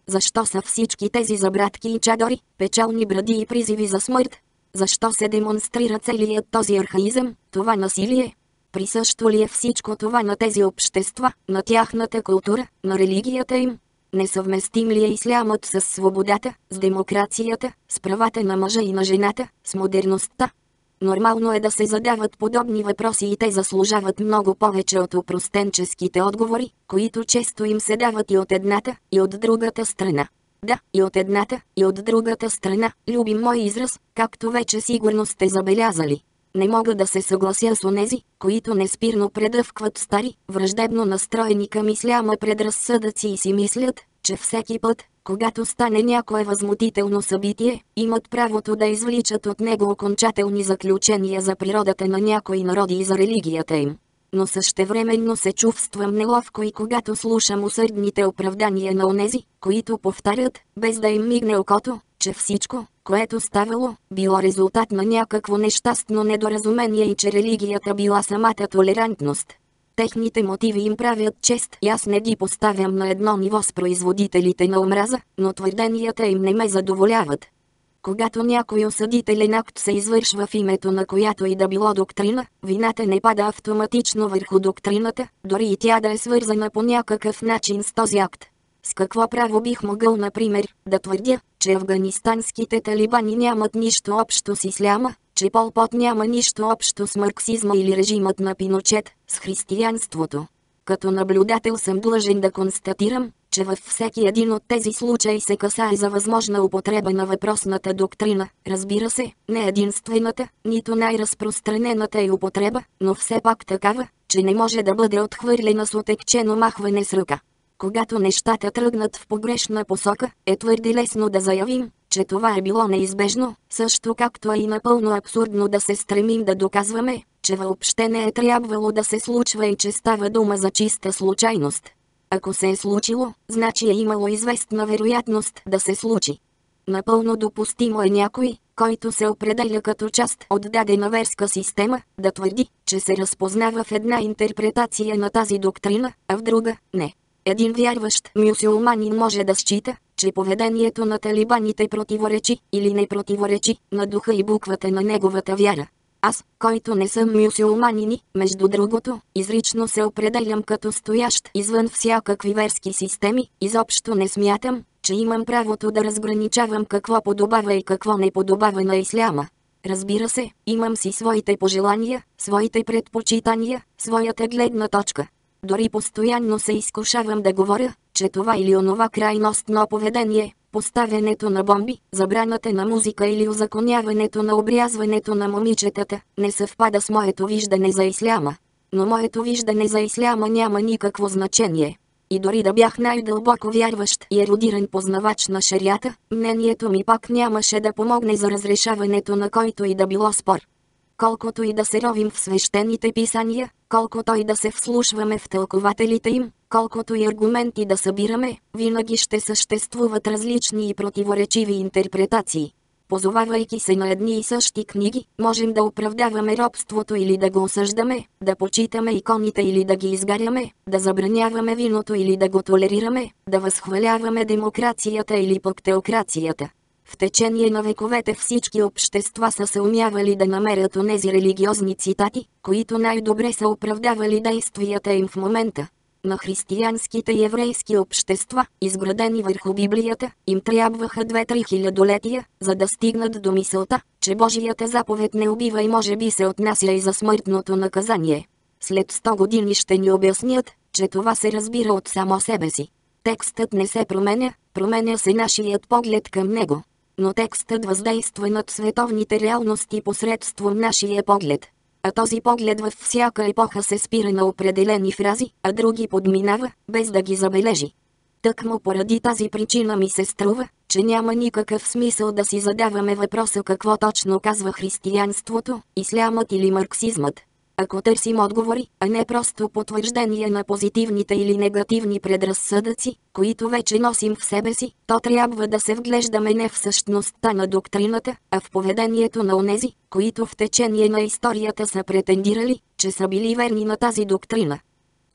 Защо са всички тези забратки и чадори, печални бради и призиви за смърт? Защо се демонстрира целият този архаизъм, това насилие? Присъщо ли е всичко това на тези общества, на тяхната култура, на религията им? Несъвместим ли е ислямът с свободата, с демокрацията, с правата на мъжа и на жената, с модерността? Нормално е да се задават подобни въпроси и те заслужават много повече от опростенческите отговори, които често им се дават и от едната, и от другата страна. Да, и от едната, и от другата страна, любим мой израз, както вече сигурно сте забелязали. Не мога да се съглася с онези, които неспирно предъвкват стари, враждебно настроени към исляма предразсъдъци и си мислят, че всеки път, когато стане някое възмутително събитие, имат правото да извличат от него окончателни заключения за природата на някои народи и за религията им. Но същевременно се чувствам неловко и когато слушам усърдните оправдания на онези, които повтарят, без да им мигне окото, че всичко, което ставало, било резултат на някакво нещастно недоразумение и че религията била самата толерантност. Техните мотиви им правят чест и аз не ги поставям на едно ниво с производителите на омраза, но твърденията им не ме задоволяват. Когато някой осъдителен акт се извършва в името на която и да било доктрина, вината не пада автоматично върху доктрината, дори и тя да е свързана по някакъв начин с този акт. С какво право бих могъл, например, да твърдя, че афганистанските талибани нямат нищо общо с исляма, че Пол Пот няма нищо общо с марксизма или режимът на Пиночет, с християнството? Като наблюдател съм длъжен да констатирам, че във всеки един от тези случаи се касае за възможна употреба на въпросната доктрина, разбира се, не единствената, нито най-разпространената е употреба, но все пак такава, че не може да бъде отхвърлена с отекчено махване с ръка. Когато нещата тръгнат в погрешна посока, е твърде лесно да заявим, че това е било неизбежно, също както е и напълно абсурдно да се стремим да доказваме, че въобще не е трябвало да се случва и че става дума за чиста случайност. Ако се е случило, значи е имало известна вероятност да се случи. Напълно допустимо е някой, който се определя като част от дадена верска система, да твърди, че се разпознава в една интерпретация на тази доктрина, а в друга – не. Един вярващ мюсюлманин може да счита, че поведението на талибаните противоречи или не противоречи на духа и буквата на неговата вяра. Аз, който не съм мюсюлманин, между другото, изрично се определям като стоящ извън всякакви верски системи, изобщо не смятам, че имам правото да разграничавам какво подобава и какво не подобава на исляма. Разбира се, имам си своите пожелания, своите предпочитания, своята гледна точка. Дори постоянно се изкушавам да говоря, че това или онова крайностно поведение, поставянето на бомби, забраната на музика или узаконяването на обрязването на момичетата, не съвпада с моето виждане за исляма. Но моето виждане за исляма няма никакво значение. И дори да бях най-дълбоко вярващ и ерудиран познавач на шарията, мнението ми пак нямаше да помогне за разрешаването на който и да било спор. Колкото и да се ровим в свещените писания, колкото и да се вслушваме в тълкователите им, колкото и аргументи да събираме, винаги ще съществуват различни и противоречиви интерпретации. Позовавайки се на едни и същи книги, можем да оправдаваме робството или да го осъждаме, да почитаме иконите или да ги изгаряме, да забраняваме виното или да го толерираме, да възхваляваме демокрацията или пък теокрацията. В течение на вековете всички общества са се умявали да намерят онези религиозни цитати, които най-добре са оправдавали действията им в момента. На християнските и еврейски общества, изградени върху Библията, им трябваха 2-3 хилядолетия, за да стигнат до мисълта, че Божията заповед не убива и може би се отнася и за смъртното наказание. След 100 години ще ни обяснят, че това се разбира от само себе си. Текстът не се променя, променя се нашият поглед към него. Но текстът въздейства над световните реалности посредством нашия поглед. А този поглед във всяка епоха се спира на определени фрази, а други подминава, без да ги забележи. Тъкмо поради тази причина ми се струва, че няма никакъв смисъл да си задаваме въпроса какво точно казва християнството, ислямът или марксизмът. Ако търсим отговори, а не просто потвърждение на позитивните или негативни предразсъдъци, които вече носим в себе си, то трябва да се вглеждаме не в същността на доктрината, а в поведението на онези, които в течение на историята са претендирали, че са били верни на тази доктрина.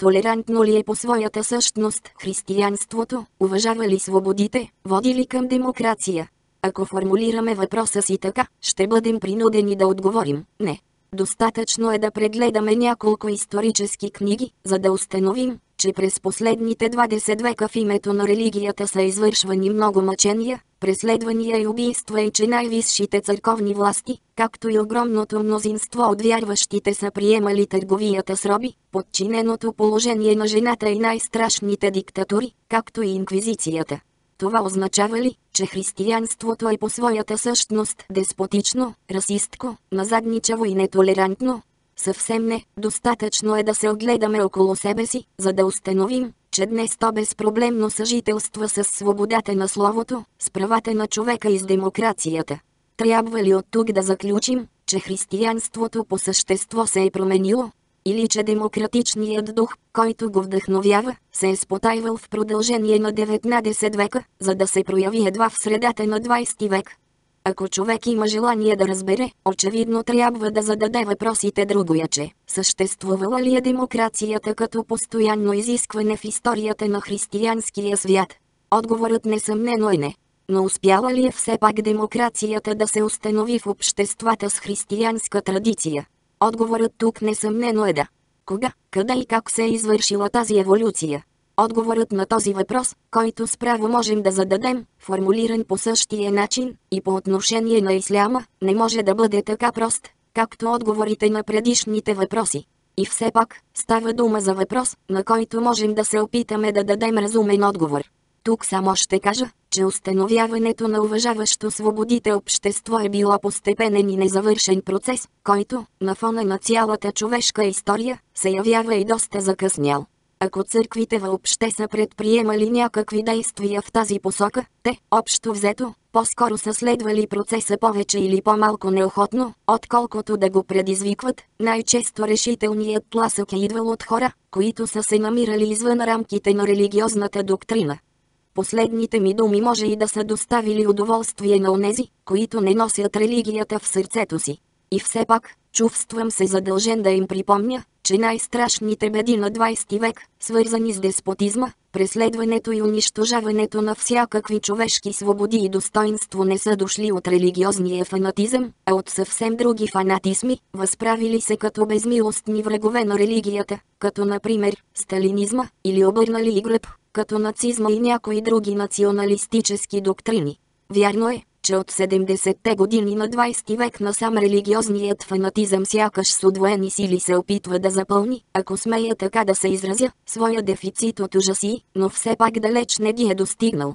Толерантно ли е по своята същност християнството, уважава ли свободите, води ли към демокрация? Ако формулираме въпроса си така, ще бъдем принудени да отговорим – не. Достатъчно е да прегледаме няколко исторически книги, за да установим, че през последните 20 века в името на религията са извършвани много мъчения, преследвания и убийства и че най-висшите църковни власти, както и огромното мнозинство от вярващите са приемали търговията с роби, подчиненото положение на жената и най-страшните диктатури, както и инквизицията. Това означава ли, че християнството е по своята същност деспотично, расистко, назадничаво и нетолерантно? Съвсем не, достатъчно е да се огледаме около себе си, за да установим, че днес то безпроблемно съжителства с свободата на словото, с правата на човека и с демокрацията. Трябва ли от тук да заключим, че християнството по същество се е променило? Или че демократичният дух, който го вдъхновява, се е спотайвал в продължение на 19 века, за да се прояви едва в средата на 20 век? Ако човек има желание да разбере, очевидно трябва да зададе въпросите другояче. Съществувала ли е демокрацията като постоянно изискване в историята на християнския свят? Отговорът несъмнено е не. Но успяла ли е все пак демокрацията да се установи в обществата с християнска традиция? Отговорът тук несъмнено е да. Кога, къде и как се е извършила тази еволюция? Отговорът на този въпрос, който справо можем да зададем, формулиран по същия начин и по отношение на исляма, не може да бъде така прост, както отговорите на предишните въпроси. И все пак, става дума за въпрос, на който можем да се опитаме да дадем разумен отговор. Тук само ще кажа, че установяването на уважаващо свободите общество е било постепенен и незавършен процес, който, на фона на цялата човешка история, се явява и доста закъснял. Ако църквите въобще са предприемали някакви действия в тази посока, те, общо взето, по-скоро са следвали процеса повече или по-малко неохотно, отколкото да го предизвикват. Най-често решителният тласък е идвал от хора, които са се намирали извън рамките на религиозната доктрина. Последните ми думи може и да са доставили удоволствие на онези, които не носят религията в сърцето си. И все пак, чувствам се задължен да им припомня, че най-страшните беди на 20 век, свързани с деспотизма, преследването и унищожаването на всякакви човешки свободи и достоинство не са дошли от религиозния фанатизъм, а от съвсем други фанатизми, възправили се като безмилостни врагове на религията, като например сталинизма, или обърнали и гръб, като нацизма и някои други националистически доктрини. Вярно е, че от 70-те години на 20 век насам религиозният фанатизъм сякаш с удвоени сили се опитва да запълни, ако смея така да се изразя, своя дефицит от ужаси, но все пак далеч не ги е достигнал.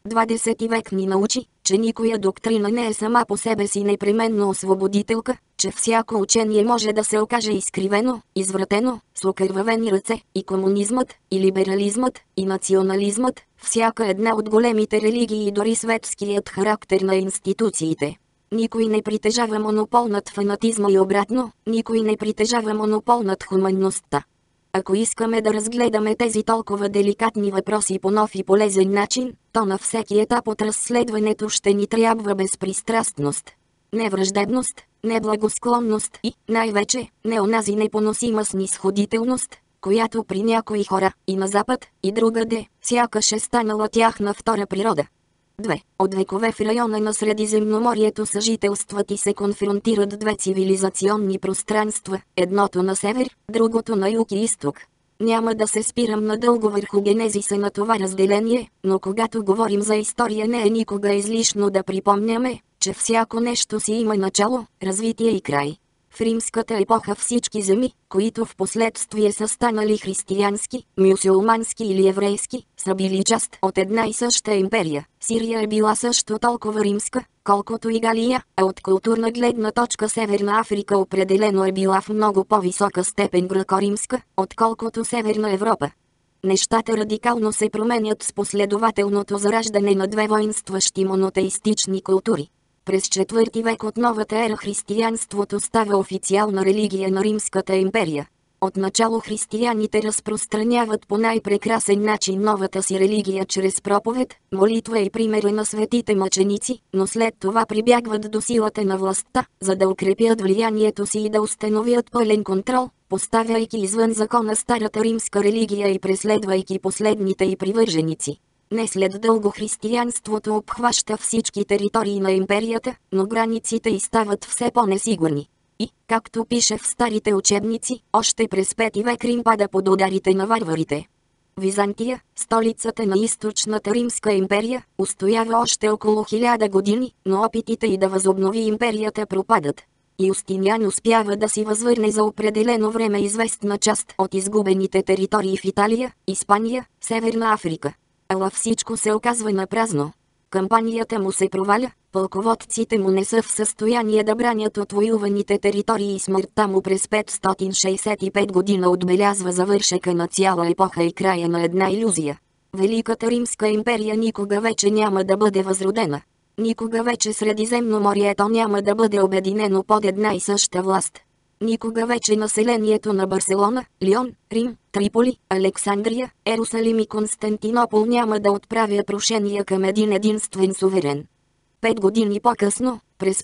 20 век ни научи, че никоя доктрина не е сама по себе си непременно освободителка, че всяко учение може да се окаже изкривено, извратено, с окървавени ръце, и комунизмът, и либерализмът, и национализмът, всяка една от големите религии и дори светският характер на институциите. Никой не притежава монопол над фанатизма и обратно, никой не притежава монопол над хуманността. Ако искаме да разгледаме тези толкова деликатни въпроси по нов и полезен начин, то на всеки етап от разследването ще ни трябва безпристрастност. Не враждебност, не благосклонност и, най-вече, не онази непоносима снисходителност, която при някои хора, и на Запад, и другаде, сякаш е станала тяхна втора природа. 2. От векове в района на Средиземноморието съжителстват и се конфронтират две цивилизационни пространства, едното на север, другото на юг и изток. Няма да се спирам надълго върху генезиса на това разделение, но когато говорим за история не е никога излишно да припомняме, че всяко нещо си има начало, развитие и край. В римската епоха всички земи, които в последствие са станали християнски, мюсюлмански или еврейски, са били част от една и съща империя. Сирия е била също толкова римска, колкото и Галия, а от културна гледна точка Северна Африка определено е била в много по-висока степен гръко-римска, отколкото Северна Европа. Нещата радикално се променят с последователното зараждане на две воинстващи монотеистични култури. През IV век от новата ера християнството става официална религия на Римската империя. Отначало християните разпространяват по най-прекрасен начин новата си религия чрез проповед, молитва и примера на светите мъченици, но след това прибягват до силата на властта, за да укрепят влиянието си и да установят пълен контрол, поставяйки извън закона старата римска религия и преследвайки последните й привърженици. Не след дълго християнството обхваща всички територии на империята, но границите й стават все по-несигурни. И, както пише в старите учебници, още през 5 век Рим пада под ударите на варварите. Византия, столицата на източната Римска империя, устоява още около 1000 години, но опитите й да възобнови империята пропадат. Юстиниан успява да си възвърне за определено време известна част от изгубените територии в Италия, Испания, Северна Африка. Ала всичко се оказва напразно. Кампанията му се проваля, пълководците му не са в състояние да бранят отвоюваните територии и смъртта му през 565 година отбелязва завършека на цяла епоха и края на една илюзия. Великата Римска империя никога вече няма да бъде възродена. Никога вече Средиземноморието няма да бъде обединено под една и съща власт. Никога вече населението на Барселона, Лион, Рим, Триполи, Александрия, Ерусалим и Константинопол няма да отправя прошения към един единствен суверен. 5 години по-късно, през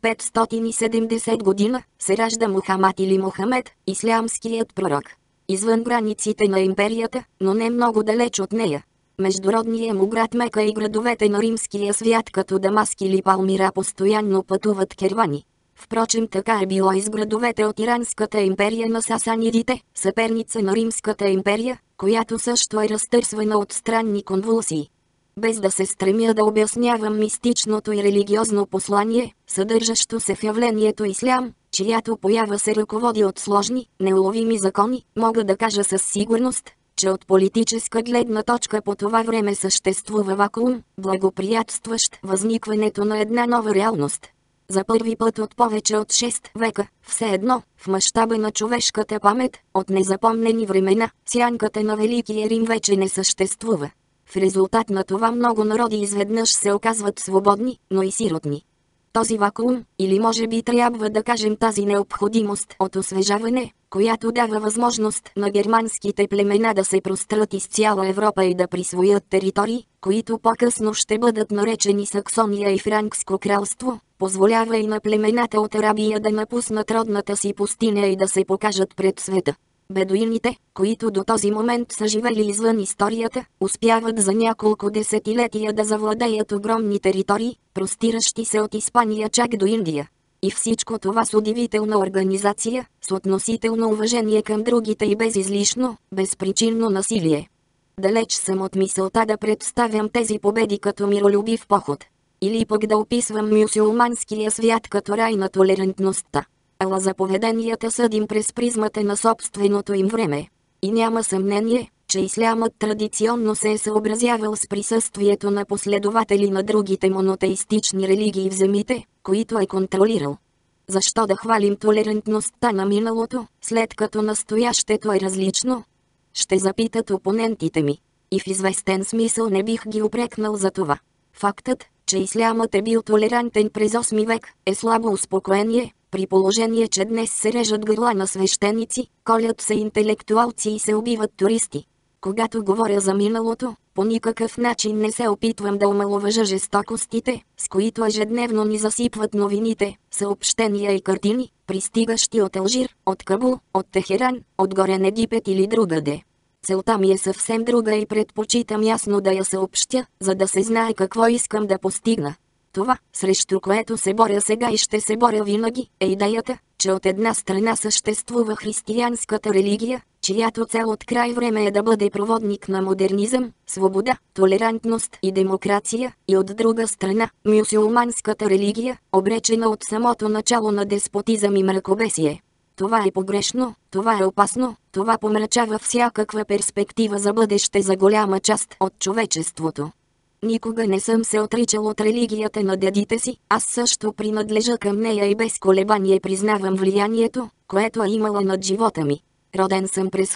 570 година, се ражда Мухамад или Мохамед, ислямският пророк. Извън границите на империята, но не много далеч от нея. Междуродния му град Мека и градовете на римския свят като Дамаск или Палмира постоянно пътуват кервани. Впрочем така е било и с градовете от Иранската империя на сасанидите, съперница на Римската империя, която също е разтърсвана от странни конвулсии. Без да се стремя да обяснявам мистичното и религиозно послание, съдържащо се в явлението ислям, чиято поява се ръководи от сложни, неуловими закони, мога да кажа със сигурност, че от политическа гледна точка по това време съществува вакуум, благоприятстващ възникването на една нова реалност. За първи път от повече от 6 века, все едно, в мащаба на човешката памет, от незапомнени времена, сянката на Великия Рим вече не съществува. В резултат на това много народи изведнъж се оказват свободни, но и сиротни. Този вакуум, или може би трябва да кажем тази необходимост от освежаване, която дава възможност на германските племена да се прострат из цяла Европа и да присвоят територии, които по-късно ще бъдат наречени Саксония и Франкско кралство, позволява и на племената от Арабия да напуснат родната си пустиня и да се покажат пред света. Бедуините, които до този момент са живели извън историята, успяват за няколко десетилетия да завладеят огромни територии, простиращи се от Испания чак до Индия. И всичко това с удивителна организация, с относително уважение към другите и без излишно, безпричинно насилие. Далеч съм от мисълта да представям тези победи като миролюбив поход. Или пък да описвам мюсюлманския свят като рай на толерантността. Ала за поведенията съдим през призмата на собственото им време. И няма съмнение, че ислямът традиционно се е съобразявал с присъствието на последователи на другите монотеистични религии в земите, които е контролирал. Защо да хвалим толерантността на миналото, след като настоящето е различно? Ще запитат опонентите ми. И в известен смисъл не бих ги упрекнал за това. Фактът, че ислямът е бил толерантен през 8 век, е слабо успокоение, при положение, че днес се режат гърла на свещеници, колят се интелектуалци и се убиват туристи. Когато говоря за миналото, по никакъв начин не се опитвам да омаловажа жестокостите, с които ежедневно ни засипват новините, съобщения и картини, пристигащи от Алжир, от Кабул, от Техеран, от Горен Египет или другаде. Целта ми е съвсем друга и предпочитам ясно да я съобщя, за да се знае какво искам да постигна. Това, срещу което се боря сега и ще се боря винаги, е идеята, че от една страна съществува християнската религия, чиято цел от край време е да бъде проводник на модернизъм, свобода, толерантност и демокрация, и от друга страна, мюсюлманската религия, обречена от самото начало на деспотизъм и мракобесие. Това е погрешно, това е опасно, това помрачава всякаква перспектива за бъдеще за голяма част от човечеството. Никога не съм се отричал от религията на дедите си, аз също принадлежа към нея и без колебание признавам влиянието, което е имала над живота ми. Роден съм през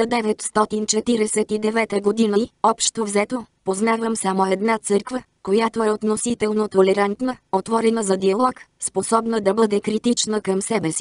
1949 година и, общо взето, познавам само една църква, която е относително толерантна, отворена за диалог, способна да бъде критична към себе си.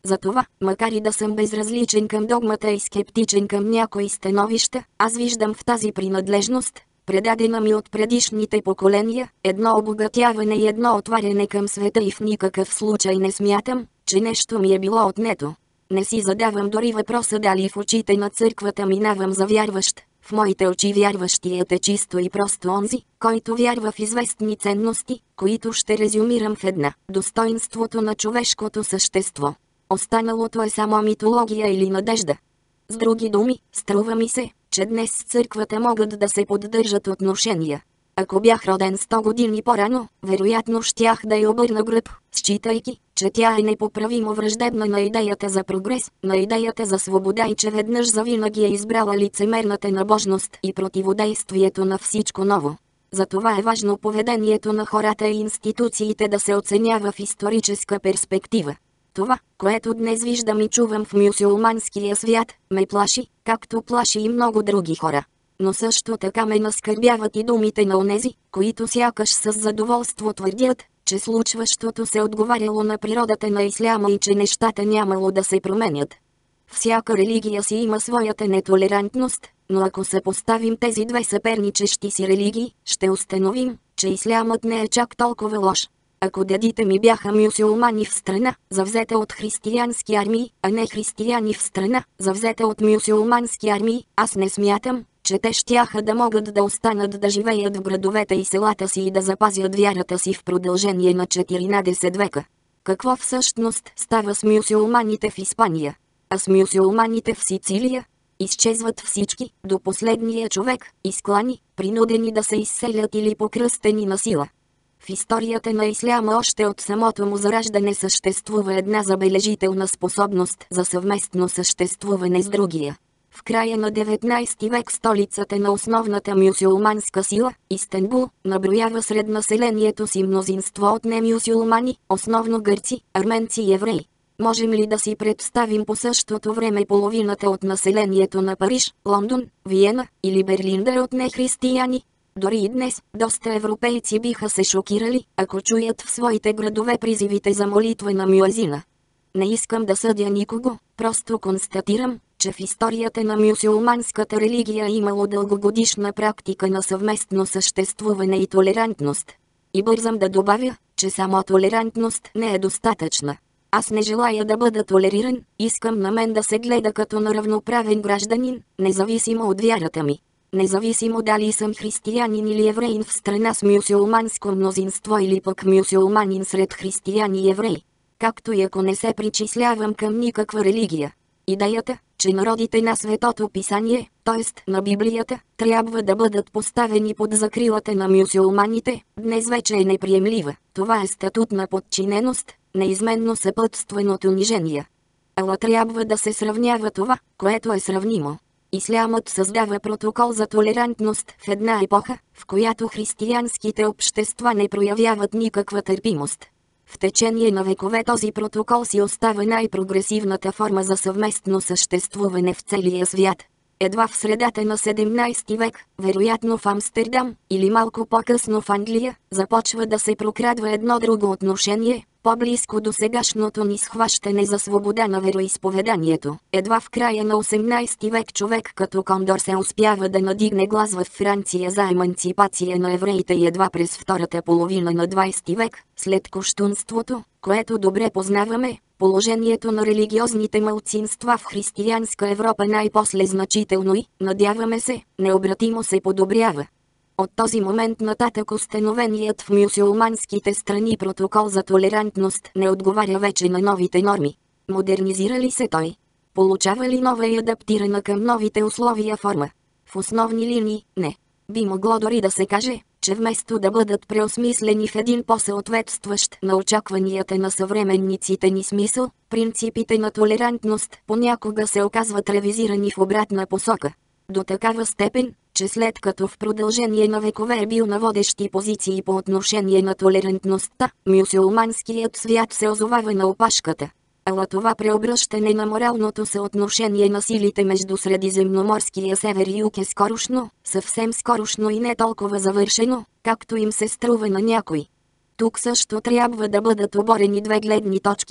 Затова, макар и да съм безразличен към догмата и скептичен към някои становища, аз виждам в тази принадлежност, предадена ми от предишните поколения, едно обогатяване и едно отваряне към света и в никакъв случай не смятам, че нещо ми е било отнето. Не си задавам дори въпроса дали в очите на църквата минавам за вярващ. В моите очи вярващият е чисто и просто онзи, който вярва в известни ценности, които ще резюмирам в една – достоинството на човешкото същество. Останалото е само митология или надежда. С други думи, струва ми се, че днес с църквата могат да се поддържат отношения. Ако бях роден 100 години по-рано, вероятно щях да й обърна гръб, считайки, че тя е непоправимо враждебна на идеята за прогрес, на идеята за свобода и че веднъж завинаги е избрала лицемерната набожност и противодействието на всичко ново. Затова е важно поведението на хората и институциите да се оценява в историческа перспектива. Това, което днес виждам и чувам в мюсюлманския свят, ме плаши, както плаши и много други хора. Но също така ме наскърбяват и думите на онези, които сякаш с задоволство твърдят, че случващото се отговаряло на природата на исляма и че нещата нямало да се променят. Всяка религия си има своята нетолерантност, но ако съпоставим тези две съперничещи си религии, ще установим, че ислямът не е чак толкова лош. Ако дядите ми бяха мюсюлмани в страна, завзета от християнски армии, а не християни в страна, завзета от мюсюлмански армии, аз не смятам, че те щяха да могат да останат да живеят в градовете и селата си и да запазят вярата си в продължение на 14 века. Какво всъщност става с мюсюлманите в Испания? А с мюсюлманите в Сицилия? Изчезват всички, до последния човек, изклани, принудени да се изселят или покръстени на сила. В историята на исляма още от самото му зараждане съществува една забележителна способност за съвместно съществуване с другия. В края на 19 век столицата на основната мюсюлманска сила, Истанбул, наброява сред населението си мнозинство от немюсюлмани, основно гърци, арменци и евреи. Можем ли да си представим по същото време половината от населението на Париж, Лондон, Виена или Берлин да е от нехристияни? Дори и днес, доста европейци биха се шокирали, ако чуят в своите градове призивите за молитва на мюезина. Не искам да съдя никого, просто констатирам, че в историята на мюсюлманската религия е имало дългогодишна практика на съвместно съществуване и толерантност. И бързам да добавя, че само толерантност не е достатъчна. Аз не желая да бъда толериран, искам на мен да се гледа като на равноправен гражданин, независимо от вярата ми. Независимо дали съм християнин или евреин в страна с мюсюлманско мнозинство или пък мюсюлманин сред християни и евреи. Както и ако не се причислявам към никаква религия. Идеята, че народите на Светото Писание, т.е. на Библията, трябва да бъдат поставени под закрилата на мюсюлманите, днес вече е неприемлива. Това е статут на подчиненост, неизменно съпътстван от унижения. Ала трябва да се сравнява това, което е сравнимо. Ислямът създава протокол за толерантност в една епоха, в която християнските общества не проявяват никаква търпимост. В течение на векове този протокол си остава най-прогресивната форма за съвместно съществуване в целия свят. Едва в средата на 17 век, вероятно в Амстердам, или малко по-късно в Англия, започва да се прокрадва едно друго отношение, по-близко до сегашното ни схващане за свобода на вероизповеданието. Едва в края на 18 век човек като Кондор се успява да надигне глас в Франция за еманципация на евреите и едва през втората половина на 20 век, след кощунството, което добре познаваме, положението на религиозните малцинства в християнска Европа най-после значително и, надяваме се, необратимо се подобрява. От този момент нататък установеният в мюсюлманските страни протокол за толерантност не отговаря вече на новите норми. Модернизира ли се той? Получава ли нова и адаптирана към новите условия форма? В основни линии – не. Би могло дори да се каже, че вместо да бъдат преосмислени в един по-съответстващ на очакванията на съвременниците ни смисъл, принципите на толерантност понякога се оказват ревизирани в обратна посока. До такава степен, че след като в продължение на векове е бил на водещи позиции по отношение на толерантността, мюсюлманският свят се озовава на опашката. Ала това преобръщане на моралното съотношение на силите между Средиземноморския север и юг е скорошно, съвсем скорошно и не толкова завършено, както им се струва на някой. Тук също трябва да бъдат оборени две гледни точки.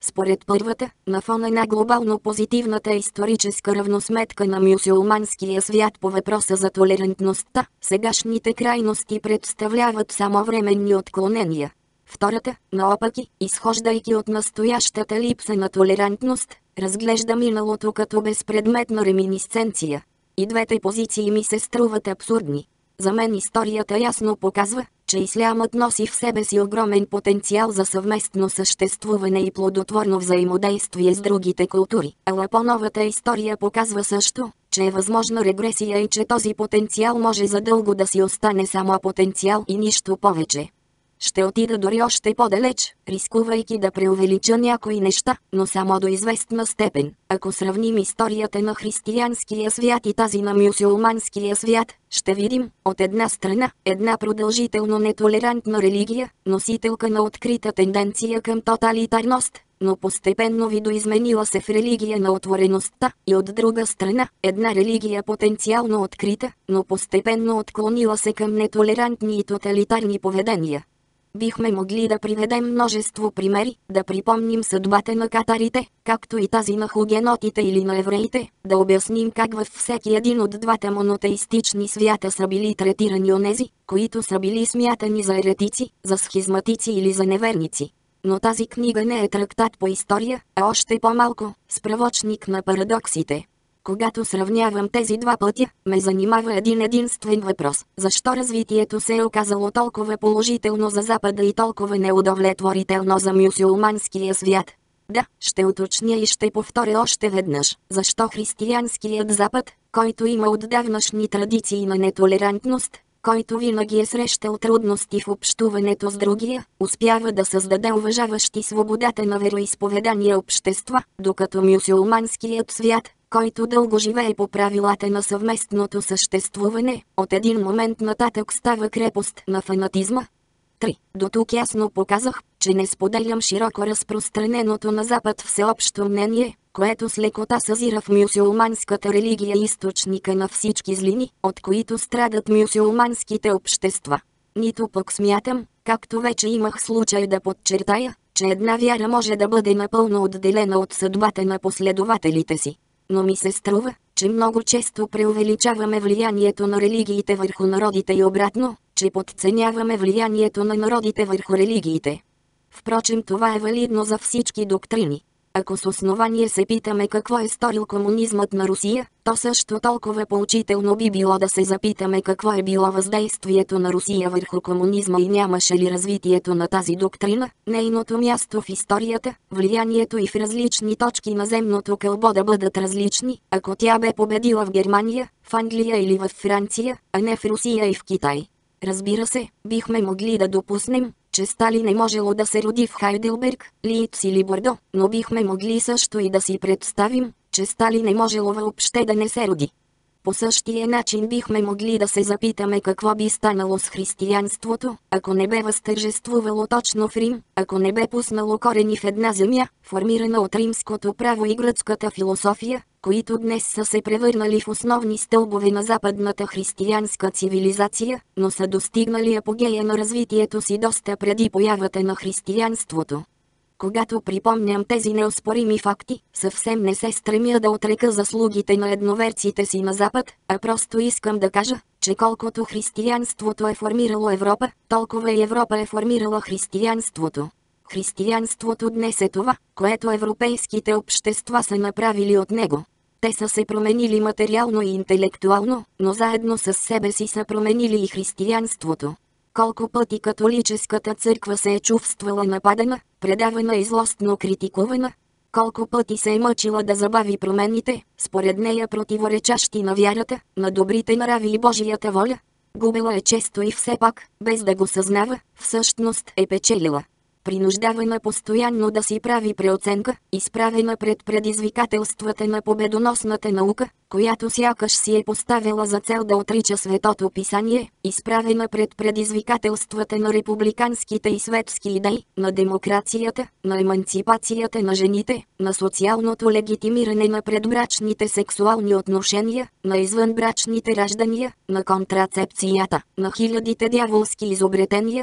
Според първата, на фона на глобално позитивната историческа равносметка на мюсюлманския свят по въпроса за толерантността, сегашните крайности представляват само временни отклонения. Втората, наопаки, изхождайки от настоящата липса на толерантност, разглежда миналото като безпредметна реминисценция. И двете позиции ми се струват абсурдни. За мен историята ясно показва, че ислямът носи в себе си огромен потенциал за съвместно съществуване и плодотворно взаимодействие с другите култури. Ала по-новата история показва също, че е възможна регресия и че този потенциал може задълго да си остане само потенциал и нищо повече. Ще отида дори още по-далеч, рискувайки да преувелича някои неща, но само до известна степен. Ако сравним историята на християнския свят и тази на мюсюлманския свят, ще видим, от една страна, една продължително нетолерантна религия, носителка на открита тенденция към тоталитарност, но постепенно видоизменила се в религия на отвореността, и от друга страна, една религия потенциално открита, но постепенно отклонила се към нетолерантни и тоталитарни поведения. Бихме могли да приведем множество примери, да припомним съдбата на катарите, както и тази на хугенотите или на евреите, да обясним как във всеки един от двата монотеистични свята са били третирани онези, които са били смятани за еретици, за схизматици или за неверници. Но тази книга не е трактат по история, а още по-малко – справочник на парадоксите. Когато сравнявам тези два пътя, ме занимава един единствен въпрос. Защо развитието се е оказало толкова положително за Запада и толкова неудовлетворително за мюсюлманския свят? Да, ще уточня и ще повторя още веднъж. Защо християнският Запад, който има отдавнашни традиции на нетолерантност, който винаги е срещал трудности в общуването с другия, успява да създаде уважаващи свободата на вероизповедания общества, докато мюсюлманският свят, който дълго живее по правилата на съвместното съществуване, от един момент нататък става крепост на фанатизма. 3. До тук ясно показах, че не споделям широко разпространеното на Запад всеобщо мнение, което с лекота съзира в мюсюлманската религия източника на всички злини, от които страдат мюсюлманските общества. Нито пък смятам, както вече имах случай да подчертая, че една вяра може да бъде напълно отделена от съдбата на последователите си. Но ми се струва, че много често преувеличаваме влиянието на религиите върху народите и обратно, че подценяваме влиянието на народите върху религиите. Впрочем, това е валидно за всички доктрини. Ако с основание се питаме какво е сторил комунизмът на Русия, то също толкова поучително би било да се запитаме какво е било въздействието на Русия върху комунизма и нямаше ли развитието на тази доктрина, нейното място в историята, влиянието и в различни точки на земното кълбо да бъдат различни, ако тя бе победила в Германия, в Англия или в Франция, а не в Русия и в Китай. Разбира се, бихме могли да допуснем, че Сталин е можело да се роди в Хайделберг, Лийпц или Бордо, но бихме могли също и да си представим, че Сталин е можело въобще да не се роди. По същия начин бихме могли да се запитаме какво би станало с християнството, ако не бе възтържествувало точно в Рим, ако не бе пуснало корени в една земя, формирана от римското право и гръцката философия, които днес са се превърнали в основни стълбове на западната християнска цивилизация, но са достигнали апогея на развитието си доста преди появата на християнството. Когато припомням тези неоспорими факти, съвсем не се стремя да отрека заслугите на едноверците си на Запад, а просто искам да кажа, че колкото християнството е формирало Европа, толкова и Европа е формирала християнството. Християнството днес е това, което европейските общества са направили от него. Те са се променили материално и интелектуално, но заедно с себе си са променили и християнството. Колко пъти католическата църква се е чувствала нападана, предавана и злостно критикувана, колко пъти се е мъчила да забави промените, според нея противоречащи на вярата, на добрите нрави и Божията воля. Губела е често и все пак, без да го съзнава, всъщност е печелила. Принуждавана постоянно да си прави преоценка, изправена пред предизвикателствата на победоносната наука, която сякаш си е поставила за цел да отрича Светото Писание, изправена пред предизвикателствата на републиканските и светски идеи, на демокрацията, на еманципацията на жените, на социалното легитимиране на предбрачните сексуални отношения, на извънбрачните раждания, на контрацепцията, на хилядите дяволски изобретения.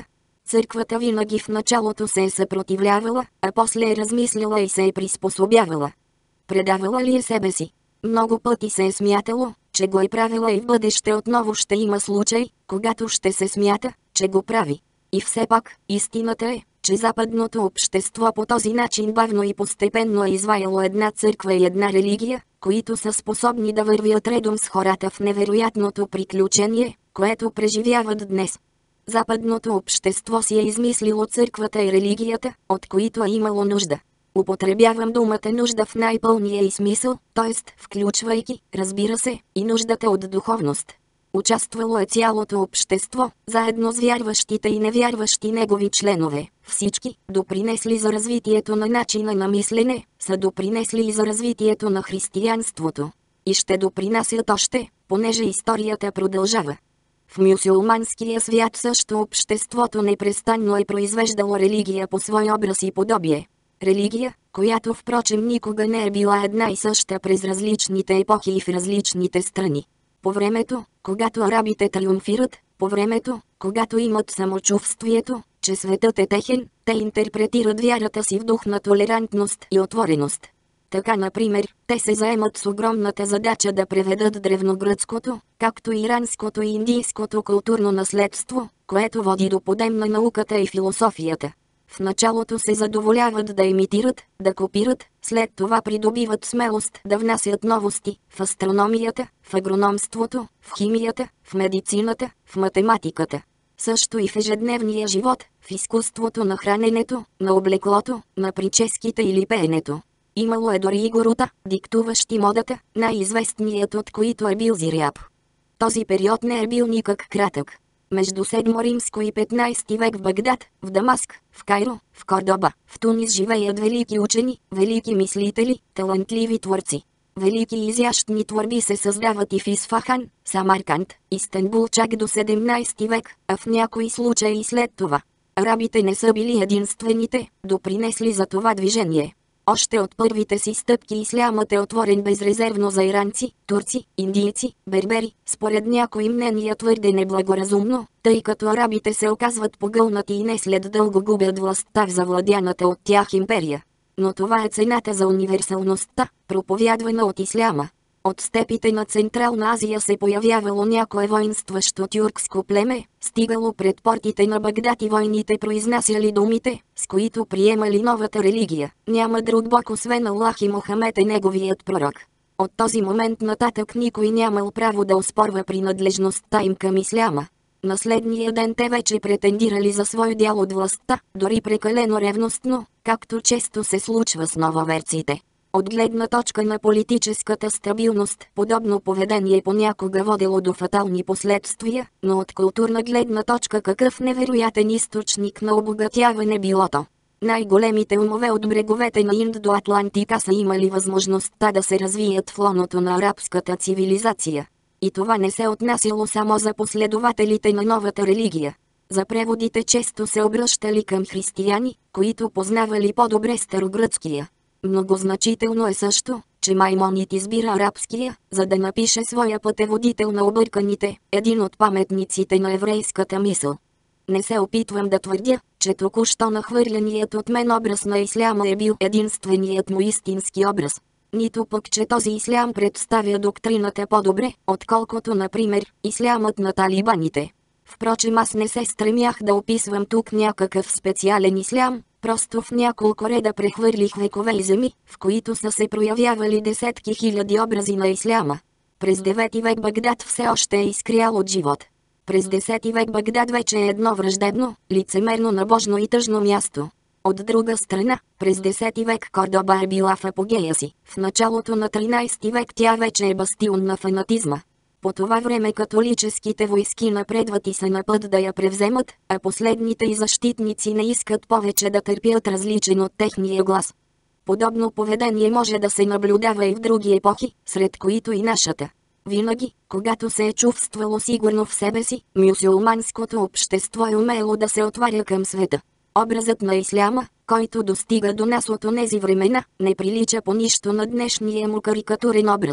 Църквата винаги в началото се е съпротивлявала, а после е размислила и се е приспособявала. Предавала ли е себе си? Много пъти се е смятало, че го е правила и в бъдеще отново ще има случай, когато ще се смята, че го прави. И все пак, истината е, че западното общество по този начин бавно и постепенно е изваяло една църква и една религия, които са способни да вървят редом с хората в невероятното приключение, което преживяват днес. Западното общество си е измислило църквата и религията, от които е имало нужда. Употребявам думата нужда в най-пълния й смисъл, т.е. включвайки, разбира се, и нуждата от духовност. Участвало е цялото общество, заедно с вярващите и невярващи негови членове. Всички, допринесли за развитието на начина на мислене, са допринесли и за развитието на християнството. И ще допринасят още, понеже историята продължава. В мюсюлманския свят също обществото непрестанно е произвеждало религия по свой образ и подобие. Религия, която впрочем никога не е била една и съща през различните епохи и в различните страни. По времето, когато арабите триумфират, по времето, когато имат самочувствието, че светът е техен, те интерпретират вярата си в дух на толерантност и отвореност. Така например, те се заемат с огромната задача да преведат древногръцкото, както иранското и индийското културно наследство, което води до подем на науката и философията. В началото се задоволяват да имитират, да копират, след това придобиват смелост да внасят новости в астрономията, в агрономството, в химията, в медицината, в математиката. Също и в ежедневния живот, в изкуството на храненето, на облеклото, на прическите или пеенето. Имало е дори и горута, диктуващи модата, най-известният от които е бил Зиряб. Този период не е бил никак кратък. Между 7 римско и 15 век в Багдад, в Дамаск, в Кайро, в Кордоба, в Тунис живеят велики учени, велики мислители, талантливи творци. Велики и изящни творби се създават и в Исфахан, Самарканд, Истанбул чак до 17 век, а в някои случаи и след това. Арабите не са били единствените, допринесли за това движение. Още от първите си стъпки ислямът е отворен безрезервно за иранци, турци, индийци, бербери, според някои мнения твърде неблагоразумно, тъй като арабите се оказват погълнати и не след дълго губят властта в завладяната от тях империя. Но това е цената за универсалността, проповядвана от исляма. От степите на Централна Азия се появявало някое воинстващо тюркско племе, стигало пред портите на Багдад и войните произнасяли думите, с които приемали новата религия. Няма друг бог освен Аллах и Мохамед е неговият пророк. От този момент нататък никой нямал право да оспорва принадлежността им към исляма. На следния ден те вече претендирали за свой дял от властта, дори прекалено ревностно, както често се случва с нововерците. От гледна точка на политическата стабилност, подобно поведение понякога водело до фатални последствия, но от културна гледна точка какъв невероятен източник на обогатяване било то. Най-големите умове от бреговете на Инд до Атлантика са имали възможността да се развият в лоното на арабската цивилизация. И това не се отнасяло само за последователите на новата религия. За преводите често се обръщали към християни, които познавали по-добре старогръцкия. Многозначително е също, че Маймонид избира арабския, за да напише своя пътеводител на обърканите, един от паметниците на еврейската мисъл. Не се опитвам да твърдя, че току-що нахвърляният от мен образ на исляма е бил единственият му истински образ. Нито пък, че този ислям представя доктрината по-добре, отколкото, например, ислямът на талибаните. Впрочем, аз не се стремях да описвам тук някакъв специален ислям, просто в няколко реда прехвърлих векове и земи, в които са се проявявали десетки хиляди образи на исляма. През 9 век Багдад все още е изкрял от живот. През 10 век Багдад вече е едно враждебно, лицемерно, набожно и тъжно място. От друга страна, през 10 век Кордоба е била в апогея си. В началото на 13 век тя вече е бастион на фанатизма. По това време католическите войски напредват и са на път да я превземат, а последните й защитници не искат повече да търпят различен от техния глас. Подобно поведение може да се наблюдава и в други епохи, сред които и нашата. Винаги, когато се е чувствало сигурно в себе си, мюсюлманското общество е умело да се отваря към света. Образът на исляма, който достига до нас от онези времена, не прилича по нищо на днешния му карикатурен образ.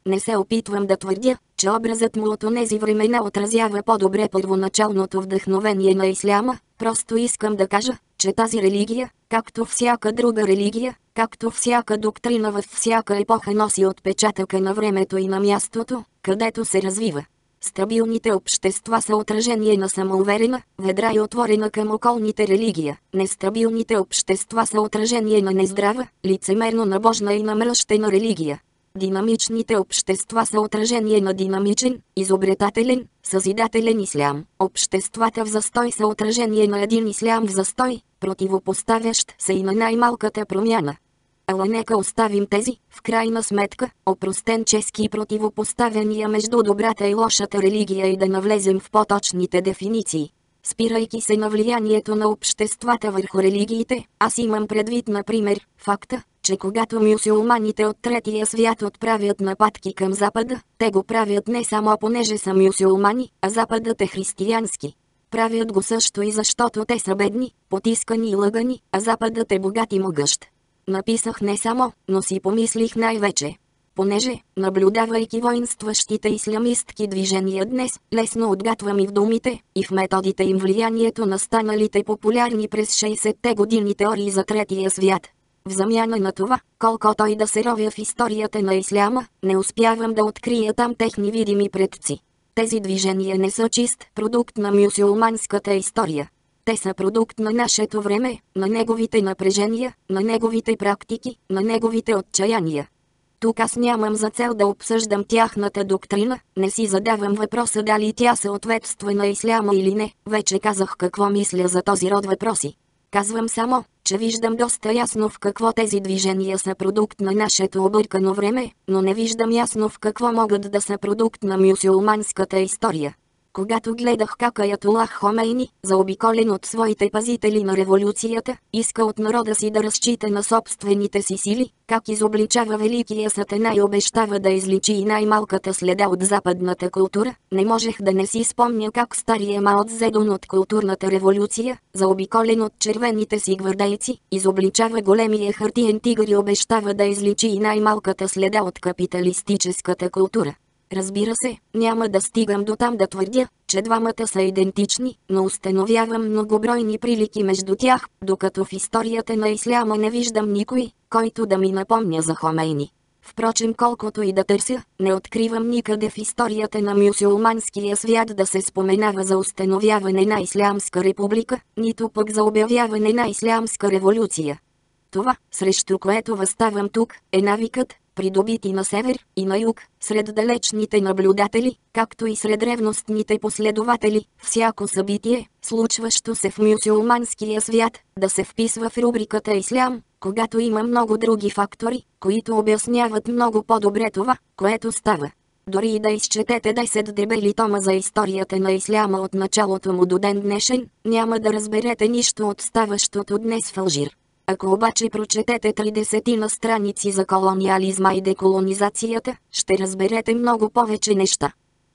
Не се опитвам да твърдя, че образът му от онези времена отразява по-добре първоначалното вдъхновение на исляма, просто искам да кажа, че тази религия, както всяка друга религия, както всяка доктрина във всяка епоха носи отпечатъка на времето и на мястото, където се развива. Стабилните общества са отражение на самоуверена, ведра и отворена към околните религия. Нестабилните общества са отражение на нездрава, лицемерно набожна и намръщена религия. Динамичните общества са отражение на динамичен, изобретателен, съзидателен ислям. Обществата в застой са отражение на един ислям в застой, противопоставящ се и на най-малката промяна. Ала нека оставим тези, в крайна сметка, опростенчески противопоставяния между добрата и лошата религия и да навлезем в по-точните дефиниции. Спирайки се на влиянието на обществата върху религиите, аз имам предвид, например, факта, че когато мюсюлманите от третия свят отправят нападки към Запада, те го правят не само понеже са мюсюлмани, а Западът е християнски. Правят го също и защото те са бедни, потискани и лъгани, а Западът е богат и могъщ. Написах не само, но си помислих най-вече. Понеже, наблюдавайки воинстващите ислямистки движения днес, лесно отгатвам и в думите, и в методите им влиянието на станалите популярни през 60-те години теории за третия свят. В замяна на това, колкото и да се ровя в историята на исляма, не успявам да открия там техни видими предци. Тези движения не са чист продукт на мюсюлманската история. Те са продукт на нашето време, на неговите напрежения, на неговите практики, на неговите отчаяния. Тук аз нямам за цел да обсъждам тяхната доктрина, не си задавам въпроса дали тя съответства на исляма или не, вече казах какво мисля за този род въпроси. Казвам само, че виждам доста ясно в какво тези движения са продукт на нашето объркано време, но не виждам ясно в какво могат да са продукт на мюсюлманската история. Когато гледах как Аятолах Хомейни, заобиколен от своите пазители на революцията, иска от народа си да разчита на собствените си сили, как изобличава великия сатана и обещава да изличи и най-малката следа от западната култура, не можех да не си спомня как стария Мао Цзедун от културната революция, заобиколен от червените си гвардейци, изобличава големия хартиен тигър и обещава да изличи и най-малката следа от капиталистическата култура. Разбира се, няма да стигам до там да твърдя, че двамата са идентични, но установявам многобройни прилики между тях, докато в историята на исляма не виждам никой, който да ми напомня за Хомейни. Впрочем, колкото и да търся, не откривам никъде в историята на мюсюлманския свят да се споменава за установяване на ислямска република, нито пък за обявяване на ислямска революция. Това, срещу което възставам тук, е навикът, придобити на север и на юг, сред далечните наблюдатели, както и сред ревностните последователи, всяко събитие, случващо се в мюсюлманския свят, да се вписва в рубриката Ислям, когато има много други фактори, които обясняват много по-добре това, което става. Дори и да изчетете 10 дебели тома за историята на исляма от началото му до ден днешен, няма да разберете нищо от ставащото днес в Алжир. Ако обаче прочетете 30 на страници за колониализма и деколонизацията, ще разберете много повече неща.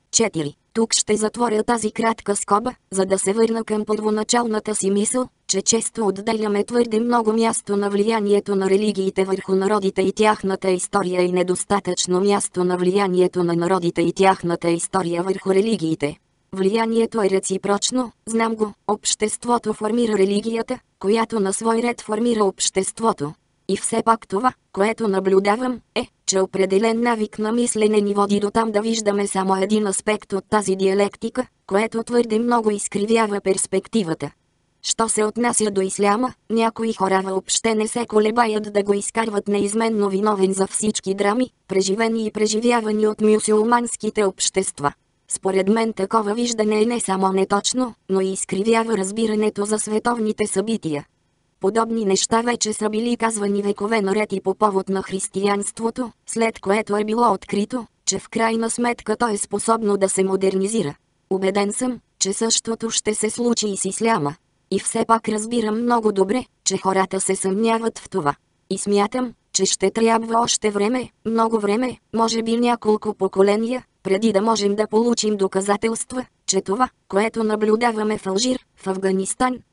4. Тук ще затворя тази кратка скоба, за да се върна към първоначалната си мисъл, че често отделяме твърде много място на влиянието на религиите върху народите и тяхната история и недостатъчно място на влиянието на народите и тяхната история върху религиите. Влиянието е реципрочно, знам го, обществото формира религията, която на свой ред формира обществото. И все пак това, което наблюдавам, е, че определен навик на мислене ни води до там да виждаме само един аспект от тази диалектика, което твърде много изкривява перспективата. Що се отнася до исляма, някои хора въобще не се колебаят да го изкарват неизменно виновен за всички драми, преживени и преживявани от мюсюлманските общества. Според мен такова виждане е не само неточно, но и изкривява разбирането за световните събития. Подобни неща вече са били казвани векове наред и по повод на християнството, след което е било открито, че в крайна сметка то е способно да се модернизира. Убеден съм, че същото ще се случи и с исляма. И все пак разбирам много добре, че хората се съмняват в това. И смятам, че ще трябва още време, много време, може би няколко поколения, преди да можем да получим доказателства, че това, което наблюдаваме в Алжир, в Афганистан,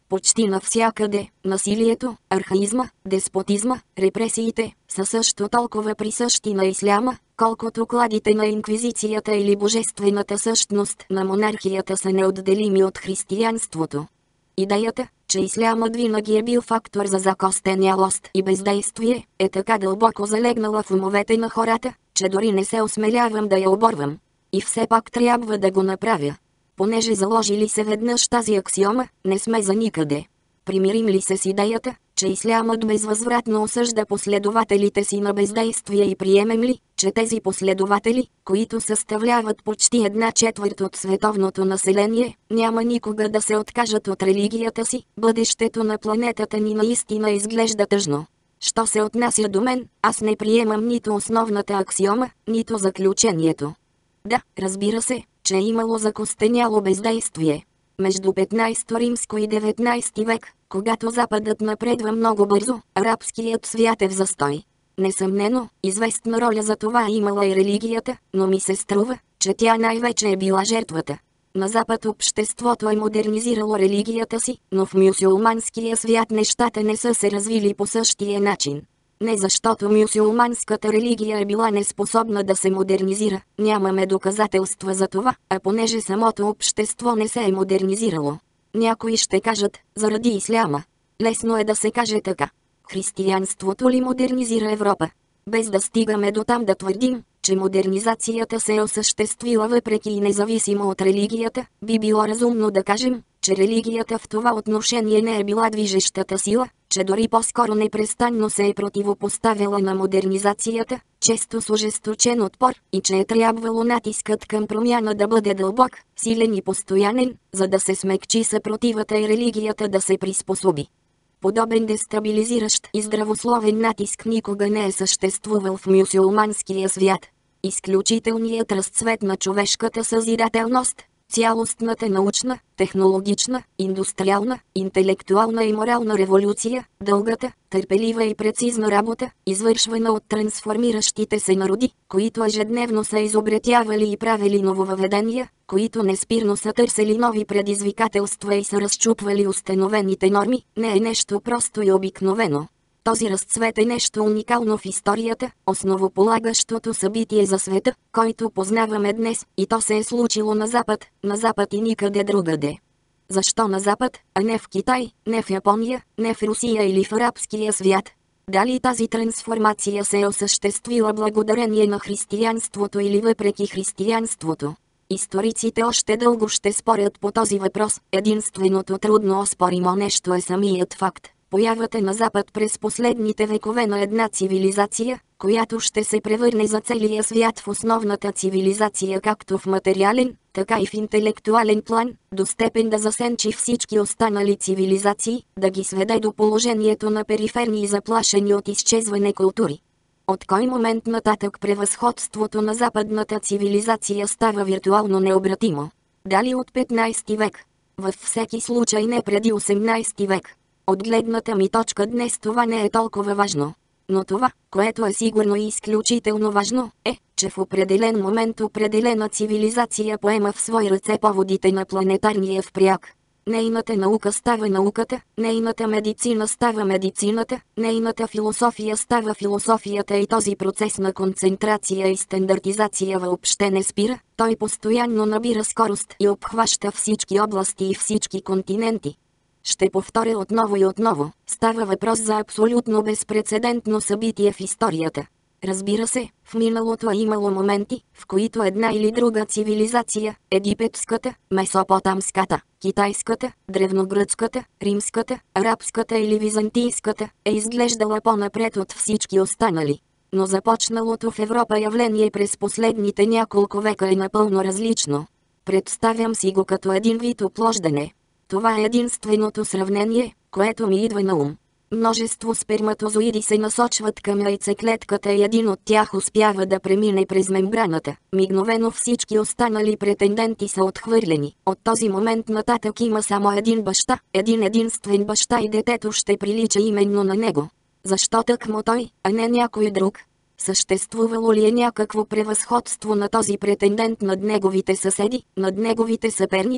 Почти навсякъде, насилието, архаизма, деспотизма, репресиите, са също толкова присъщи на исляма, колкото кладите на инквизицията или божествената същност на монархията са неотделими от християнството. Идеята, че ислямът винаги е бил фактор за закостенялост и бездействие, е така дълбоко залегнала в умовете на хората, че дори не се осмелявам да я оборвам. И все пак трябва да го направя. Понеже заложили се веднъж тази аксиома, не сме за никъде. Примирим ли се с идеята, че ислямът безвъзвратно осъжда последователите си на бездействие и приемем ли, че тези последователи, които съставляват почти 1/4 от световното население, няма никога да се откажат от религията си, бъдещето на планетата ни наистина изглежда тъжно. Що се отнася до мен, аз не приемам нито основната аксиома, нито заключението. Да, разбира се, че е имало закостеняло бездействие. Между 15 римско и 19 век, когато Западът напредва много бързо, арабският свят е в застой. Несъмнено, известна роля за това е имала и религията, но ми се струва, че тя най-вече е била жертвата. На Запад обществото е модернизирало религията си, но в мюсюлманския свят нещата не са се развили по същия начин. Не защото мюсюлманската религия е била неспособна да се модернизира, нямаме доказателства за това, а понеже самото общество не се е модернизирало. Някои ще кажат, заради исляма. Лесно е да се каже така. Християнството ли модернизира Европа? Без да стигаме до там да твърдим, че модернизацията се е осъществила въпреки и независимо от религията, би било разумно да кажем, че религията в това отношение не е била движещата сила, че дори по-скоро непрестанно се е противопоставяла на модернизацията, често с ожесточен отпор, и че е трябвало натискът към промяна да бъде дълбок, силен и постоянен, за да се смекчи съпротивата и религията да се приспособи. Подобен дестабилизиращ и здравословен натиск никога не е съществувал в мюсюлманския свят. Изключителният разцвет на човешката съзидателност, цялостната научна, технологична, индустриална, интелектуална и морална революция, дългата, търпелива и прецизна работа, извършвана от трансформиращите се народи, които ежедневно са изобретявали и правили нововъведения, които неспирно са търсили нови предизвикателства и са разчупвали установените норми, не е нещо просто и обикновено. Този разцвет е нещо уникално в историята, основополагащото събитие за света, който познаваме днес, и то се е случило на Запад и никъде другаде. Защо на Запад, а не в Китай, не в Япония, не в Русия или в арабския свят? Дали тази трансформация се е осъществила благодарение на християнството или въпреки християнството? Историците още дълго ще спорят по този въпрос, единственото трудно оспоримо нещо е самият факт. Появата на Запад през последните векове на една цивилизация, която ще се превърне за целия свят в основната цивилизация както в материален, така и в интелектуален план, до степен да засенчи всички останали цивилизации, да ги сведе до положението на периферни и заплашени от изчезване култури. От кой момент нататък превъзходството на западната цивилизация става виртуално необратимо? Дали от 15 век? Във всеки случай не преди 18 век. От гледната ми точка днес това не е толкова важно. Но това, което е сигурно и изключително важно, е, че в определен момент определена цивилизация поема в свои ръце поводите на планетарния впряг. Нейната наука става науката, нейната медицина става медицината, нейната философия става философията и този процес на концентрация и стандартизация въобще не спира, той постоянно набира скорост и обхваща всички области и всички континенти. Ще повторя отново и отново, става въпрос за абсолютно безпрецедентно събитие в историята. Разбира се, в миналото е имало моменти, в които една или друга цивилизация, египетската, месопотамската, китайската, древногръцката, римската, арабската или византийската, е изглеждала по-напред от всички останали. Но започналото в Европа явление през последните няколко века е напълно различно. Представям си го като един вид оплождане. Това е единственото сравнение, което ми идва на ум. Множество сперматозоиди се насочват към яйцеклетката и един от тях успява да премине през мембраната. Мигновено всички останали претенденти са отхвърлени. От този момент нататък има само един баща, един единствен баща и детето ще прилича именно на него. Защо тъкмо той, а не някой друг? Съществувало ли е някакво превъзходство на този претендент над неговите съседи, над неговите съперници?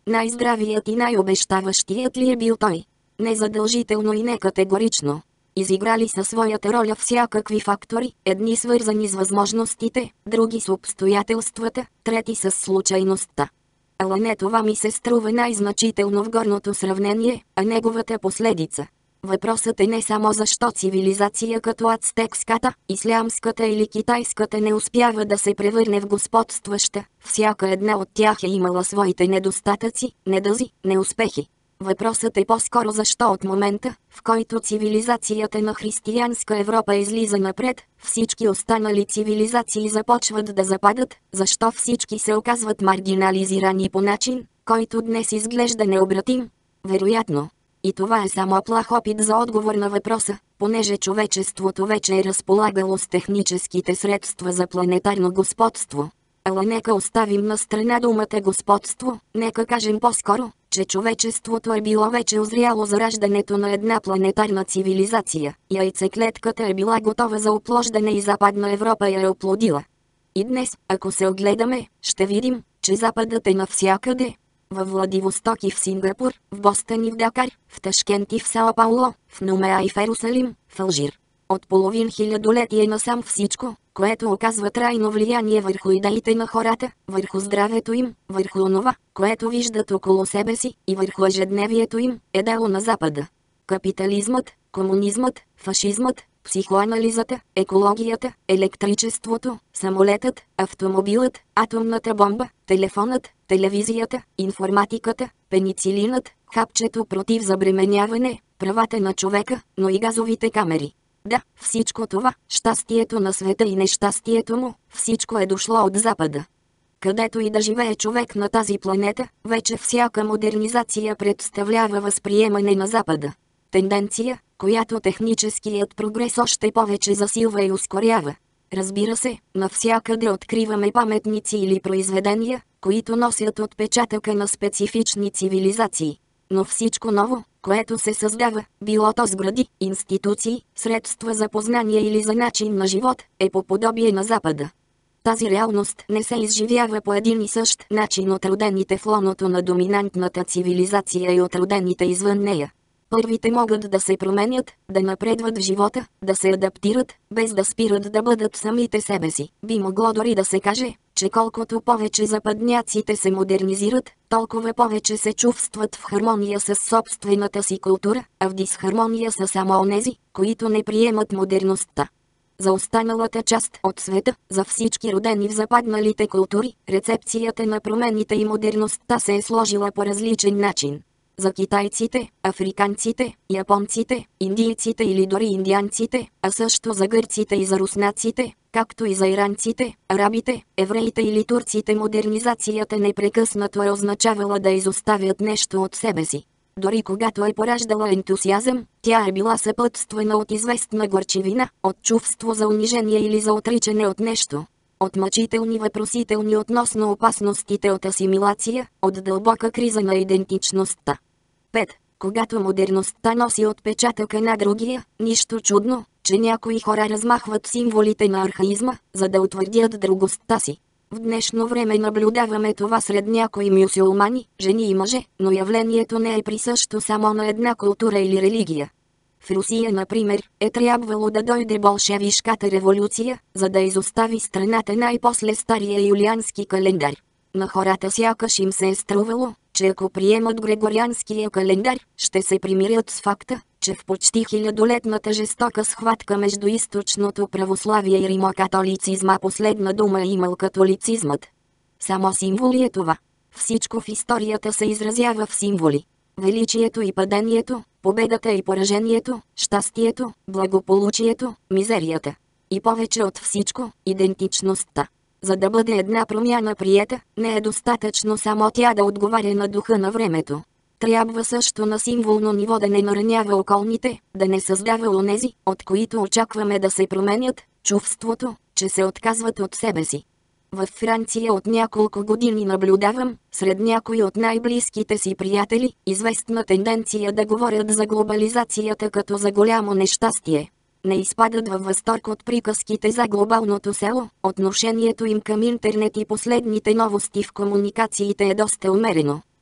Най-здравият и най-обещаващият ли е бил той? Незадължително и некатегорично. Изиграли със своята роля всякакви фактори, едни свързани с възможностите, други с обстоятелствата, трети с случайността. Ала не това ми се струва най-значително в горното сравнение, а неговата последица. Въпросът е не само защо цивилизация като ацтекската, ислямската или китайската не успява да се превърне в господстваща, всяка една от тях е имала своите недостатъци, недъзи, неуспехи. Въпросът е по-скоро защо от момента, в който цивилизацията на християнска Европа излиза напред, всички останали цивилизации започват да западат, защо всички се оказват маргинализирани по начин, който днес изглежда необратим. Вероятно. И това е само плах опит за отговор на въпроса, понеже човечеството вече е разполагало с техническите средства за планетарно господство. Ала нека оставим на страна думата господство, нека кажем по-скоро, че човечеството е било вече озряло за раждането на една планетарна цивилизация. Яйцеклетката е била готова за оплождане и Западна Европа я е оплодила. И днес, ако се огледаме, ще видим, че Западът е навсякъде. В Владивосток и в Сингапур, в Бостън и в Дакар, в Ташкент и в Сао Пауло, в Номеа и в Ерусалим, в Алжир. От половин хилядолетие насам всичко, което оказва трайно влияние върху идеите на хората, върху здравето им, върху онова, което виждат около себе си и върху ежедневието им, е дело на Запада. Капитализмът, комунизмът, фашизмът, психоанализата, екологията, електричеството, самолетът, автомобилът, атомната бомба, телефонът, телевизията, информатиката, пеницилинът, хапчето против забременяване, правата на човека, но и газовите камери. Да, всичко това, щастието на света и нещастието му, всичко е дошло от Запада. Където и да живее човек на тази планета, вече всяка модернизация представлява възприемане на Запада. Тенденция, която техническият прогрес още повече засилва и ускорява. Разбира се, навсякъде откриваме паметници или произведения, които носят отпечатъка на специфични цивилизации. Но всичко ново, което се създава, било то сгради, институции, средства за познание или за начин на живот, е по подобие на Запада. Тази реалност не се изживява по един и същ начин от родените в лоното на доминантната цивилизация и от родените извън нея. Първите могат да се променят, да напредват в живота, да се адаптират, без да спират да бъдат самите себе си. Би могло дори да се каже, че колкото повече западняците се модернизират, толкова повече се чувстват в хармония с собствената си култура, а в дисхармония са само онези, които не приемат модерността. За останалата част от света, за всички родени в западналите култури, рецепцията на промените и модерността се е сложила по различен начин. За китайците, африканците, японците, индийците или дори индианците, а също за гърците и за руснаците, както и за иранците, арабите, евреите или турците модернизацията непрекъснато е означавала да изоставят нещо от себе си. Дори когато е пораждала ентусиазъм, тя е била съпътствана от известна горчивина, от чувство за унижение или за отричане от нещо. От мъчителни въпросителни относно опасностите от асимилация, от дълбока криза на идентичността. 5. Когато модерността носи отпечатъка на другия, нищо чудно, че някои хора размахват символите на архаизма, за да утвърдят другостта си. В днешно време наблюдаваме това сред някои мюсюлмани, жени и мъже, но явлението не е присъщо само на една култура или религия. В Русия, например, е трябвало да дойде болшевишката революция, за да изостави страната най-после стария юлиански календар. На хората сякаш им се е струвало, че ако приемат грегорианския календар, ще се примирят с факта, че в почти хилядолетната жестока схватка между източното православие и римокатолицизма последна дума е имал католицизмът. Само символи е това. Всичко в историята се изразява в символи. Величието и падението, победата и поражението, щастието, благополучието, мизерията. И повече от всичко, идентичността. За да бъде една промяна приета, не е достатъчно само тя да отговаря на духа на времето. Трябва също на символно ниво да не наранява околните, да не създава онези, от които очакваме да се променят, чувството, че се отказват от себе си. В Франция от няколко години наблюдавам, сред някои от най-близките си приятели, известна тенденция да говорят за глобализацията като за голямо нещастие. Не изпадат във възторг от приказките за глобалното село, отношението им към интернет и последните новости в комуникациите е доста умерено.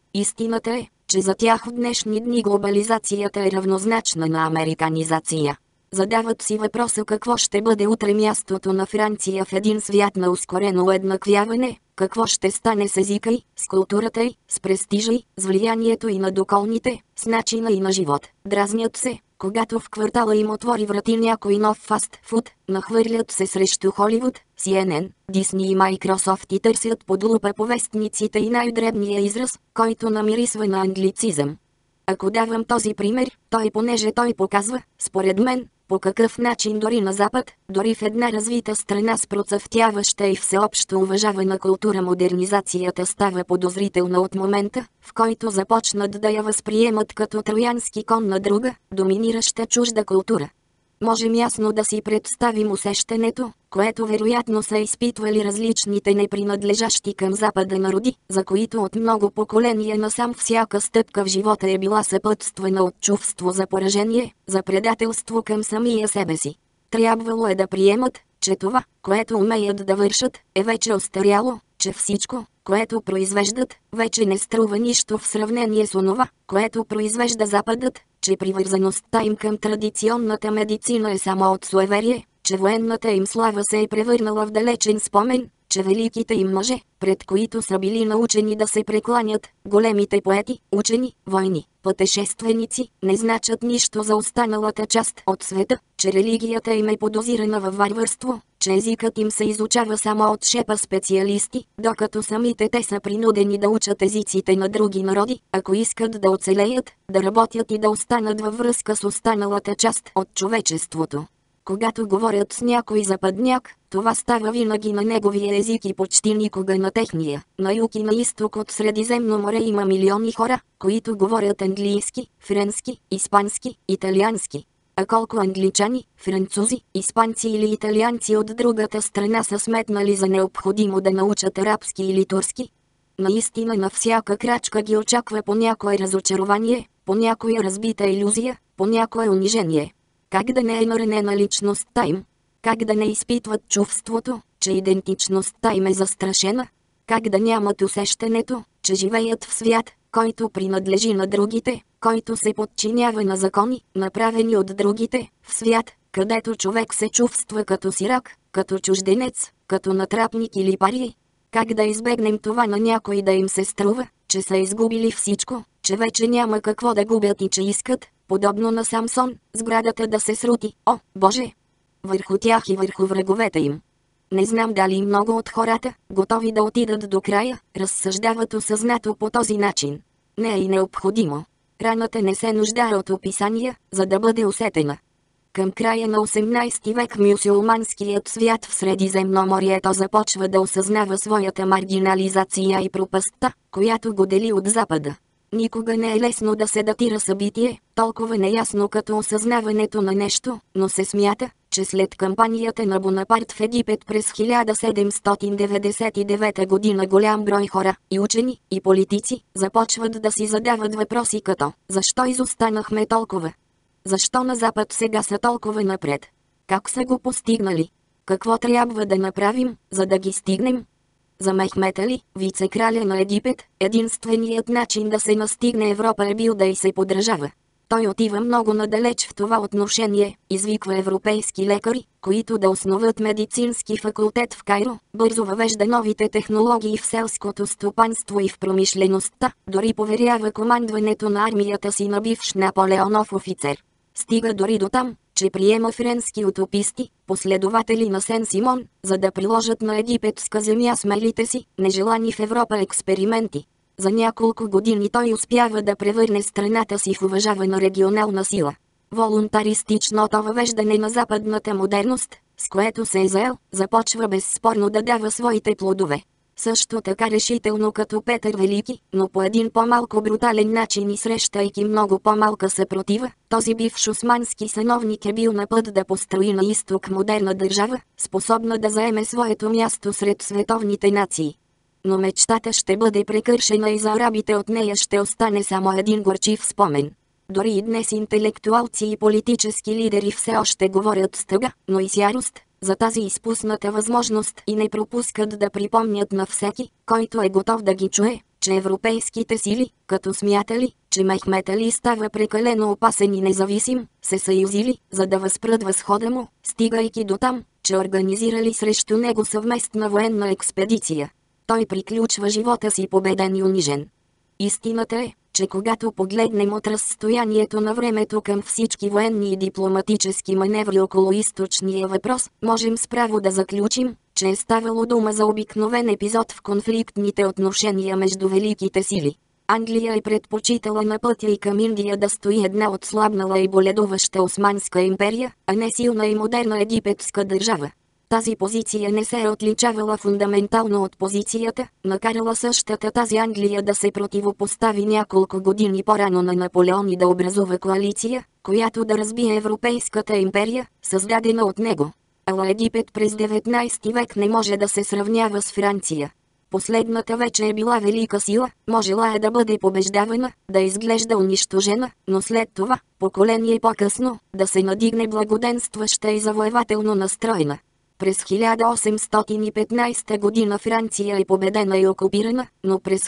Истината е, че за тях в днешни дни глобализацията е равнозначна на американизация. Задават си въпроса какво ще бъде утре мястото на Франция в един свят на ускорено уеднаквяване, какво ще стане с езика й, с културата й, с престижа й, с влиянието и над околните, с начина и на живот. Дразнят се, когато в квартала им отвори врати някой нов фастфуд, нахвърлят се срещу Холивуд, CNN, Disney и Microsoft и търсят под лупа по вестниците и най-дребния израз, който намирисва на англицизъм. Ако давам този пример, понеже той показва, според мен, по какъв начин дори на Запад, дори в една развита страна с процъфтяваща и всеобщо уважавана култура модернизацията става подозрителна от момента, в който започнат да я възприемат като троянски кон на друга, доминираща чужда култура. Можем ясно да си представим усещането, което вероятно са изпитвали различните непринадлежащи към Запада народи, за които от много поколения насам всяка стъпка в живота е била съпътствана от чувство за поражение, за предателство към самия себе си. Трябвало е да приемат, че това, което умеят да вършат, е вече остаряло, че всичко, което произвеждат, вече не струва нищо в сравнение с онова, което произвежда Западът, че привързаността им към традиционната медицина е само от суеверие, че военната им слава се е превърнала в далечен спомен, че великите им мъже, пред които са били научени да се прекланят, големите поети, учени, войни, пътешественици, не значат нищо за останалата част от света, че религията им е подозирана във варварство, че езикът им се изучава само от шепа специалисти, докато самите те са принудени да учат езиците на други народи, ако искат да оцелеят, да работят и да останат във връзка с останалата част от човечеството. Когато говорят с някой западняк, това става винаги на неговия език и почти никога на техния. На юг и на изток от Средиземно море има милиони хора, които говорят английски, френски, испански, италиански. А колко англичани, французи, испанци или италианци от другата страна са сметнали за необходимо да научат арабски или турски? Наистина на всяка крачка ги очаква по някое разочарование, по някоя разбита илюзия, по някое унижение. Как да не е наранена личността им? Как да не изпитват чувството, че идентичността им е застрашена? Как да нямат усещането, че живеят в свят, който принадлежи на другите, който се подчинява на закони, направени от другите, в свят, където човек се чувства като сирак, като чужденец, като натрапник или пари? Как да избегнем това на някой да им се струва, че са изгубили всичко, че вече няма какво да губят и че искат, подобно на Самсон, сградата да се срути, о, Боже! Върху тях и върху враговете им. Не знам дали много от хората, готови да отидат до края, разсъждават осъзнато по този начин. Не е и необходимо. Раната не се нуждае от описания, за да бъде усетена. Към края на 18 век мюсюлманският свят в Средиземноморието започва да осъзнава своята маргинализация и пропастта, която го дели от Запада. Никога не е лесно да се датира събитие, толкова неясно като осъзнаването на нещо, но се смята, че след кампанията на Бонапарт в Египет през 1799 година голям брой хора, и учени, и политици, започват да си задават въпроси като «Защо изостанахме толкова? Защо на Запад сега са толкова напред? Как са го постигнали? Какво трябва да направим, за да ги стигнем?» За Мехмед Али, вице-краля на Египет, единственият начин да се настигне Европа е бил да й се подражава. Той отива много надалеч в това отношение, извиква европейски лекари, които да основат медицински факултет в Кайро, бързо въвежда новите технологии в селското стопанство и в промишлеността, дори поверява командването на армията си на бивш Наполеонов офицер. Стига дори до там, че приема френски утописти, последователи на Сен-Симон, за да приложат на египетска земя смелите си, нежелани в Европа експерименти. За няколко години той успява да превърне страната си в уважавана регионална сила. Волунтаристичното въвеждане на западната модерност, с което се е заел, започва безспорно да дава своите плодове. Също така решително като Петър Велики, но по един по-малко брутален начин и срещайки много по-малка съпротива, този бивш османски сановник е бил на път да построи на изток модерна държава, способна да заеме своето място сред световните нации. Но мечтата ще бъде прекършена и за арабите от нея ще остане само един горчив спомен. Дори и днес интелектуалци и политически лидери все още говорят с тъга, но и с ярост, за тази изпусната възможност и не пропускат да припомнят на всеки, който е готов да ги чуе, че европейските сили, като смятали, че Мехмед Али става прекалено опасен и независим, се съюзили, за да възпрат възхода му, стигайки до там, че организирали срещу него съвместна военна експедиция. Той приключва живота си победен и унижен. Истината е, че когато погледнем от разстоянието на времето към всички военни и дипломатически маневри около източния въпрос, можем справо да заключим, че е ставало дума за обикновен епизод в конфликтните отношения между великите сили. Англия е предпочитала на пътя и към Индия да стои една отслабнала и боледуваща Османска империя, а не силна и модерна египетска държава. Тази позиция не се е отличавала фундаментално от позицията, накарала същата тази Англия да се противопостави няколко години по-рано на Наполеон и да образува коалиция, която да разбие Европейската империя, създадена от него. Ала Египет през 19 век не може да се сравнява с Франция. Последната вече е била велика сила, можела е да бъде побеждавана, да изглежда унищожена, но след това, поколение по-късно, да се надигне благоденстваща и завоевателно настроена. През 1815 година Франция е победена и окупирана, но през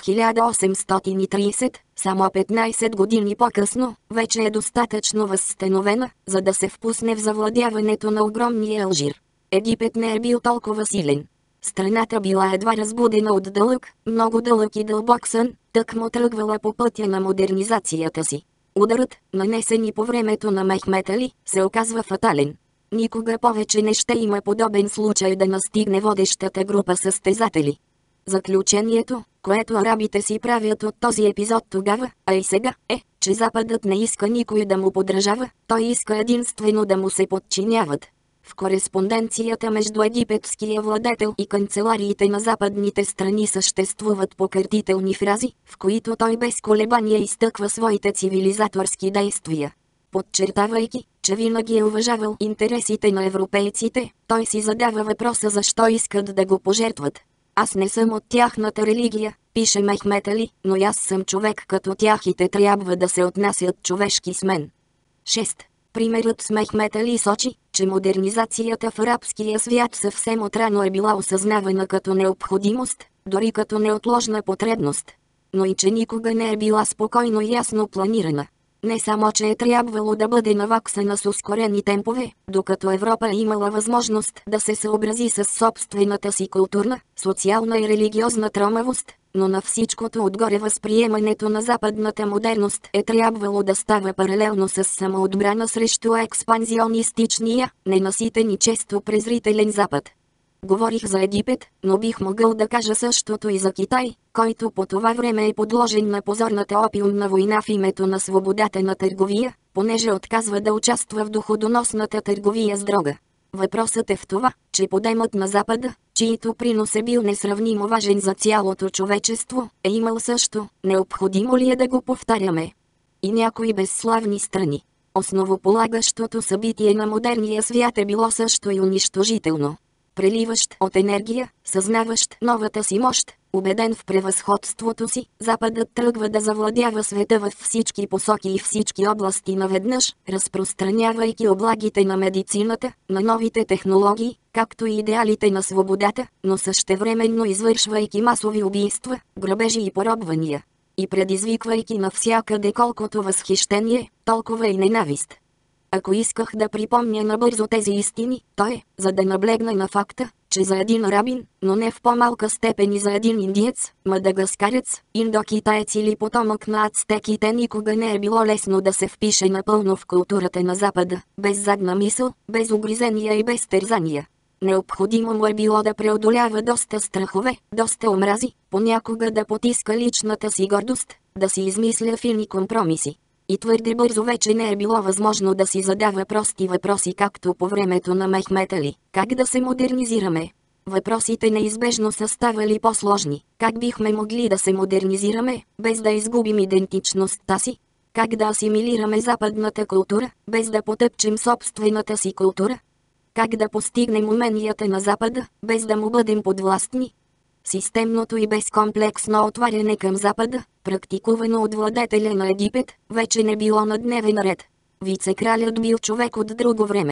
1830, само 15 години по-късно, вече е достатъчно възстановена, за да се впусне в завладяването на огромния Алжир. Египет не е бил толкова силен. Страната била едва разбудена от дълъг, много дълъг и дълбок сън, тъкмо тръгвала по пътя на модернизацията си. Ударът, нанесен и по времето на Мехмед Али, се оказва фатален. Никога повече не ще има подобен случай да настигне водещата група състезатели. Заключението, което арабите си правят от този епизод тогава, а и сега, е, че Западът не иска никой да му подражава, той иска единствено да му се подчиняват. В кореспонденцията между египетския владетел и канцелариите на западните страни съществуват покъртителни фрази, в които той без колебание изтъква своите цивилизаторски действия. Подчертавайки, че винаги е уважавал интересите на европейците, той си задава въпроса защо искат да го пожертват. Аз не съм от тяхната религия, пише Мехмед Али, но аз съм човек като тях и те трябва да се отнасят човешки с мен. 6. Примерът с Мехмед Али сочи, че модернизацията в арабския свят съвсем отрано е била осъзнавана като необходимост, дори като неотложна потребност. Но и че никога не е била спокойно и ясно планирана. Не само, че е трябвало да бъде наваксана с ускорени темпове, докато Европа е имала възможност да се съобрази с собствената си културна, социална и религиозна тромавост, но на всичкото отгоре възприемането на западната модерност е трябвало да става паралелно с самоотбрана срещу експанзионистичния, ненаситен и често презрителен Запад. Говорих за Египет, но бих могъл да кажа същото и за Китай, който по това време е подложен на позорната опиумна война в името на свободата на търговия, понеже отказва да участва в доходоносната търговия с дрога. Въпросът е в това, че подемът на Запада, чието принос е бил несравнимо важен за цялото човечество, е имал също, необходимо ли е да го повтаряме, и някои безславни страни. Основополагащото събитие на модерния свят е било също и унищожително. Преливащ от енергия, съзнаващ новата си мощ, убеден в превъзходството си, Западът тръгва да завладява света във всички посоки и всички области наведнъж, разпространявайки облагите на медицината, на новите технологии, както и идеалите на свободата, но същевременно извършвайки масови убийства, грабежи и поробвания. И предизвиквайки навсякъде колкото възхищение, толкова и ненавист. Ако исках да припомня набързо тези истини, то е, за да наблегна на факта, че за един арабин, но не в по-малка степен и за един индиец, мадагаскарец, индокитаец или потомък на ацтеките никога не е било лесно да се впише напълно в културата на Запада, без задна мисъл, без угризения и без тързания. Необходимо му е било да преодолява доста страхове, доста омрази, понякога да потиска личната си гордост, да си измисля фини компромиси. И твърде бързо вече не е било възможно да си задава прости въпроси както по времето на Мехмед Али. Как да се модернизираме? Въпросите неизбежно са ставали по-сложни. Как бихме могли да се модернизираме, без да изгубим идентичността си? Как да асимилираме западната култура, без да потъпчем собствената си култура? Как да постигнем уменията на Запада, без да му бъдем подвластни? Системното и безкомплексно отваряне към Запада, практикувано от владетеля на Египет, вече не било на дневен ред. Вицекралят бил човек от друго време.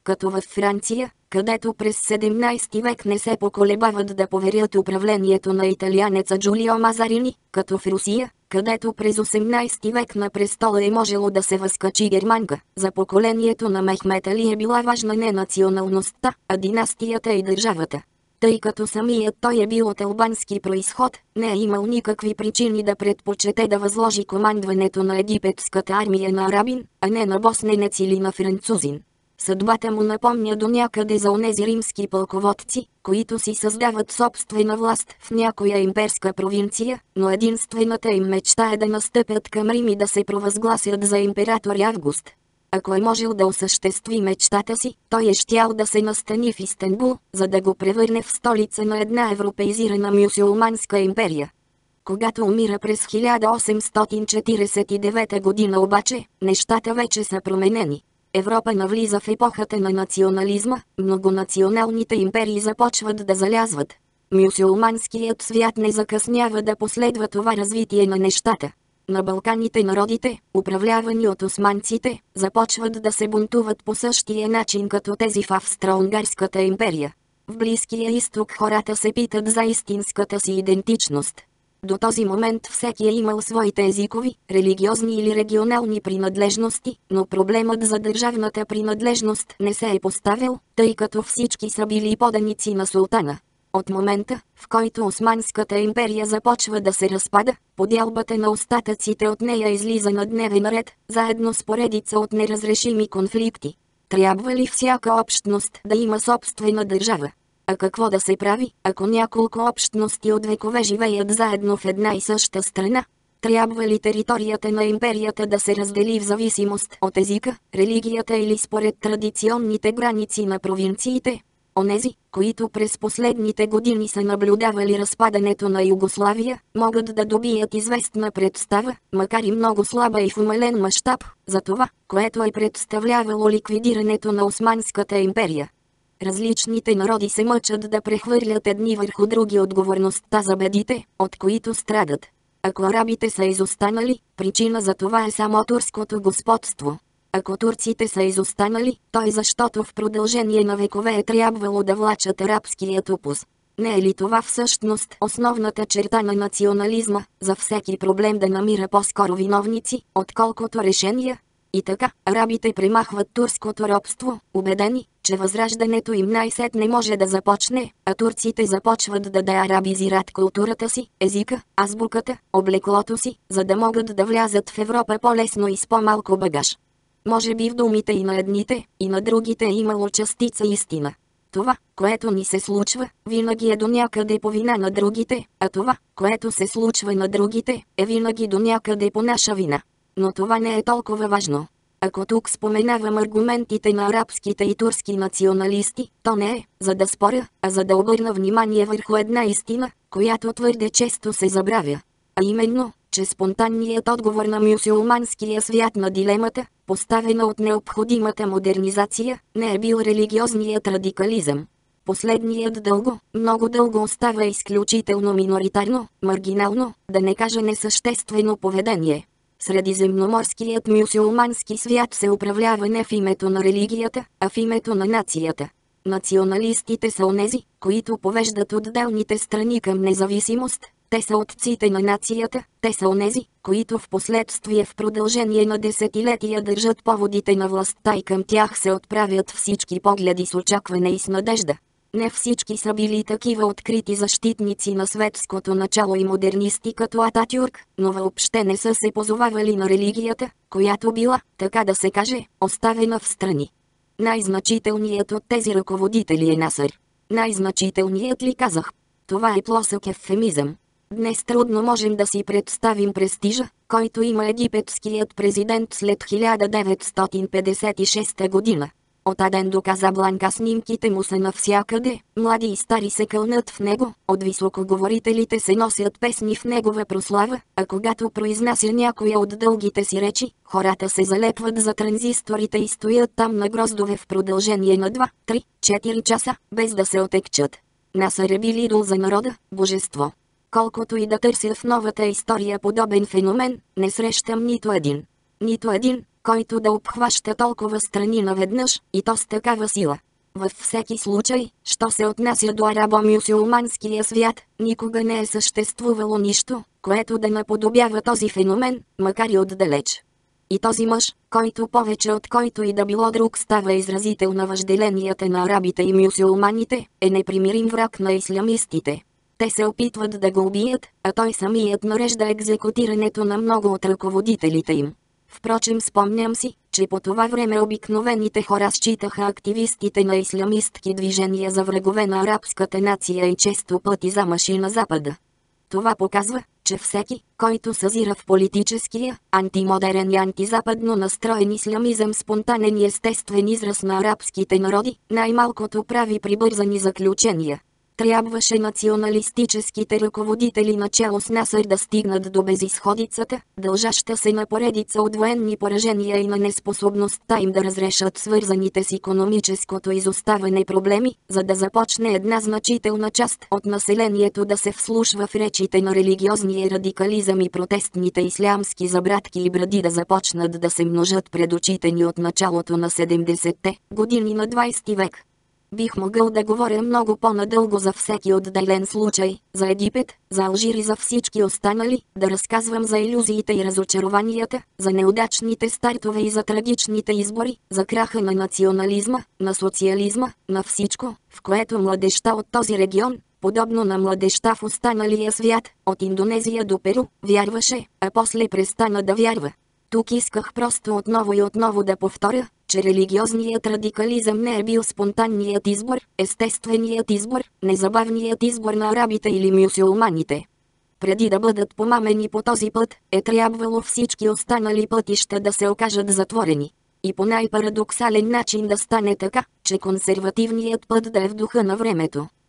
като във Франция, където през 17 век не се поколебават да поверят управлението на италианеца Джулио Мазарини, като в Русия, където през 18 век на престола е можело да се възкачи германка. За поколението на Мехмед Али е била важна не националността, а династията и държавата. Тъй като самият той е бил от албански произход, не е имал никакви причини да предпочете да възложи командването на египетската армия на арабин, а не на босненец или на французин. Съдбата му напомня до някъде за онези римски пълководци, които си създават собствена власт в някоя имперска провинция, но единствената им мечта е да настъпят към Рим и да се провъзгласят за император Август. Ако е можел да осъществи мечтата си, той е щял да се настани в Истанбул, за да го превърне в столица на една европеизирана мюсюлманска империя. Когато умира през 1849 година обаче, нещата вече са променени. Европа навлиза в епохата на национализма, многонационалните империи започват да залязват. Мюсюлманският свят не закъснява да последва това развитие на нещата. На Балканите народите, управлявани от османците, започват да се бунтуват по същия начин като тези в Австро-Унгарската империя. В Близкия изток хората се питат за истинската си идентичност. До този момент всеки е имал своите езикови, религиозни или регионални принадлежности, но проблемът за държавната принадлежност не се е поставил, тъй като всички са били поданици на султана. От момента, в който Османската империя започва да се разпада, подялбата на остатъците от нея излиза на дневен ред, заедно с поредица от неразрешими конфликти. Трябва ли всяка общност да има собствена държава? А какво да се прави, ако няколко общности от векове живеят заедно в една и съща страна? Трябва ли територията на империята да се раздели в зависимост от езика, религията или според традиционните граници на провинциите? Онези, които през последните години са наблюдавали разпадането на Югославия, могат да добият известна представа, макар и много слаба и в умален мащаб, за това, което е представлявало ликвидирането на Османската империя. Различните народи се мъчат да прехвърлят едни върху други отговорността за бедите, от които страдат. Ако арабите са изостанали, причина за това е само турското господство. Ако турците са изостанали, то е защото в продължение на векове е трябвало да влачат арабският опус. Не е ли това всъщност основната черта на национализма, за всеки проблем да намира по-скоро виновници, отколкото решения? И така, арабите премахват турското робство, убедени, че възраждането им най-сетне може да започне, а турците започват да деарабизират културата си, езика, азбуката, облеклото си, за да могат да влязат в Европа по-лесно и с по-малко багаж. Може би в думите и на едните, и на другите е имало частица истина. Това, което ни се случва, винаги е до някъде по вина на другите, а това, което се случва на другите, е винаги до някъде по наша вина. Но това не е толкова важно. Ако тук споменавам аргументите на арабските и турски националисти, то не е, за да споря, а за да обърна внимание върху една истина, която твърде често се забравя. А именно, че спонтанният отговор на мюсюлманския свят на дилемата, поставена от необходимата модернизация, не е бил религиозният радикализъм. Последният дълго, много дълго остава изключително миноритарно, маргинално, да не кажа несъществено поведение. Средиземноморският мюсюлмански свят се управлява не в името на религията, а в името на нацията. Националистите са онези, които повеждат отделните страни към независимост. Те са отците на нацията, те са онези, които в последствие в продължение на десетилетия държат поводите на властта и към тях се отправят всички погледи с очакване и с надежда. Не всички са били такива открити защитници на светското начало и модернисти като Ататюрк, но въобще не са се позовавали на религията, която била, така да се каже, оставена в страни. Най-значителният от тези ръководители е Насър. Най-значителният ли казах? Това е плосък ефемизъм. Днес трудно можем да си представим престижа, който има египетският президент след 1956 година. От Аден до Казабланка снимките му са навсякъде, млади и стари се кълнат в него, от високоговорителите се носят песни в негова прослава, а когато произнася някоя от дългите си речи, хората се залепват за транзисторите и стоят там на гроздове в продължение на 2, 3, 4 часа, без да се отекчат. Насър е бил идол за народа, божество. Колкото и да търся в новата история подобен феномен, не срещам нито един. Нито един, който да обхваща толкова страни наведнъж, и то с такава сила. Във всеки случай, що се отнася до арабо-мюсюлманския свят, никога не е съществувало нищо, което да наподобява този феномен, макар и отдалеч. И този мъж, който повече от който и да било друг става изразител на въжделенията на арабите и мюсюлманите, е непримирим враг на ислямистите. Те се опитват да го убият, а той самият нарежда екзекутирането на много от ръководителите им. Впрочем, спомням си, че по това време обикновените хора считаха активистите на ислямистки движения за врагове на арабската нация и често пъти замъши на Запада. Това показва, че всеки, който съзира в политическия, антимодерен и антизападно настроен ислямизъм спонтанен и естествен израз на арабските народи, най-малкото прави прибързани заключения. Трябваше националистическите ръководители начало с Насър да стигнат до безизходицата, дължаща се на поредица от военни поражения и на неспособността им да разрешат свързаните с икономическото изоставане проблеми, за да започне една значителна част от населението да се вслушва в речите на религиозния радикализъм и протестните ислямски забратки и бради да започнат да се множат пред очите ни от началото на 70-те години на 20 век. Бих могъл да говоря много по-надълго за всеки отделен случай, за Египет, за Алжир и за всички останали, да разказвам за илюзиите и разочарованията, за неудачните стартове и за трагичните избори, за краха на национализма, на социализма, на всичко, в което младежта от този регион, подобно на младежта в останалия свят, от Индонезия до Перу, вярваше, а после престана да вярва. Тук исках просто отново и отново да повторя, че религиозният радикализъм не е бил спонтанният избор, естественият избор, незабавният избор на арабите или мюсюлманите. Преди да бъдат помамени по този път, е трябвало всички останали пътища да се окажат затворени. И по най-парадоксален начин да стане така, че консервативният път да е в духа на времето.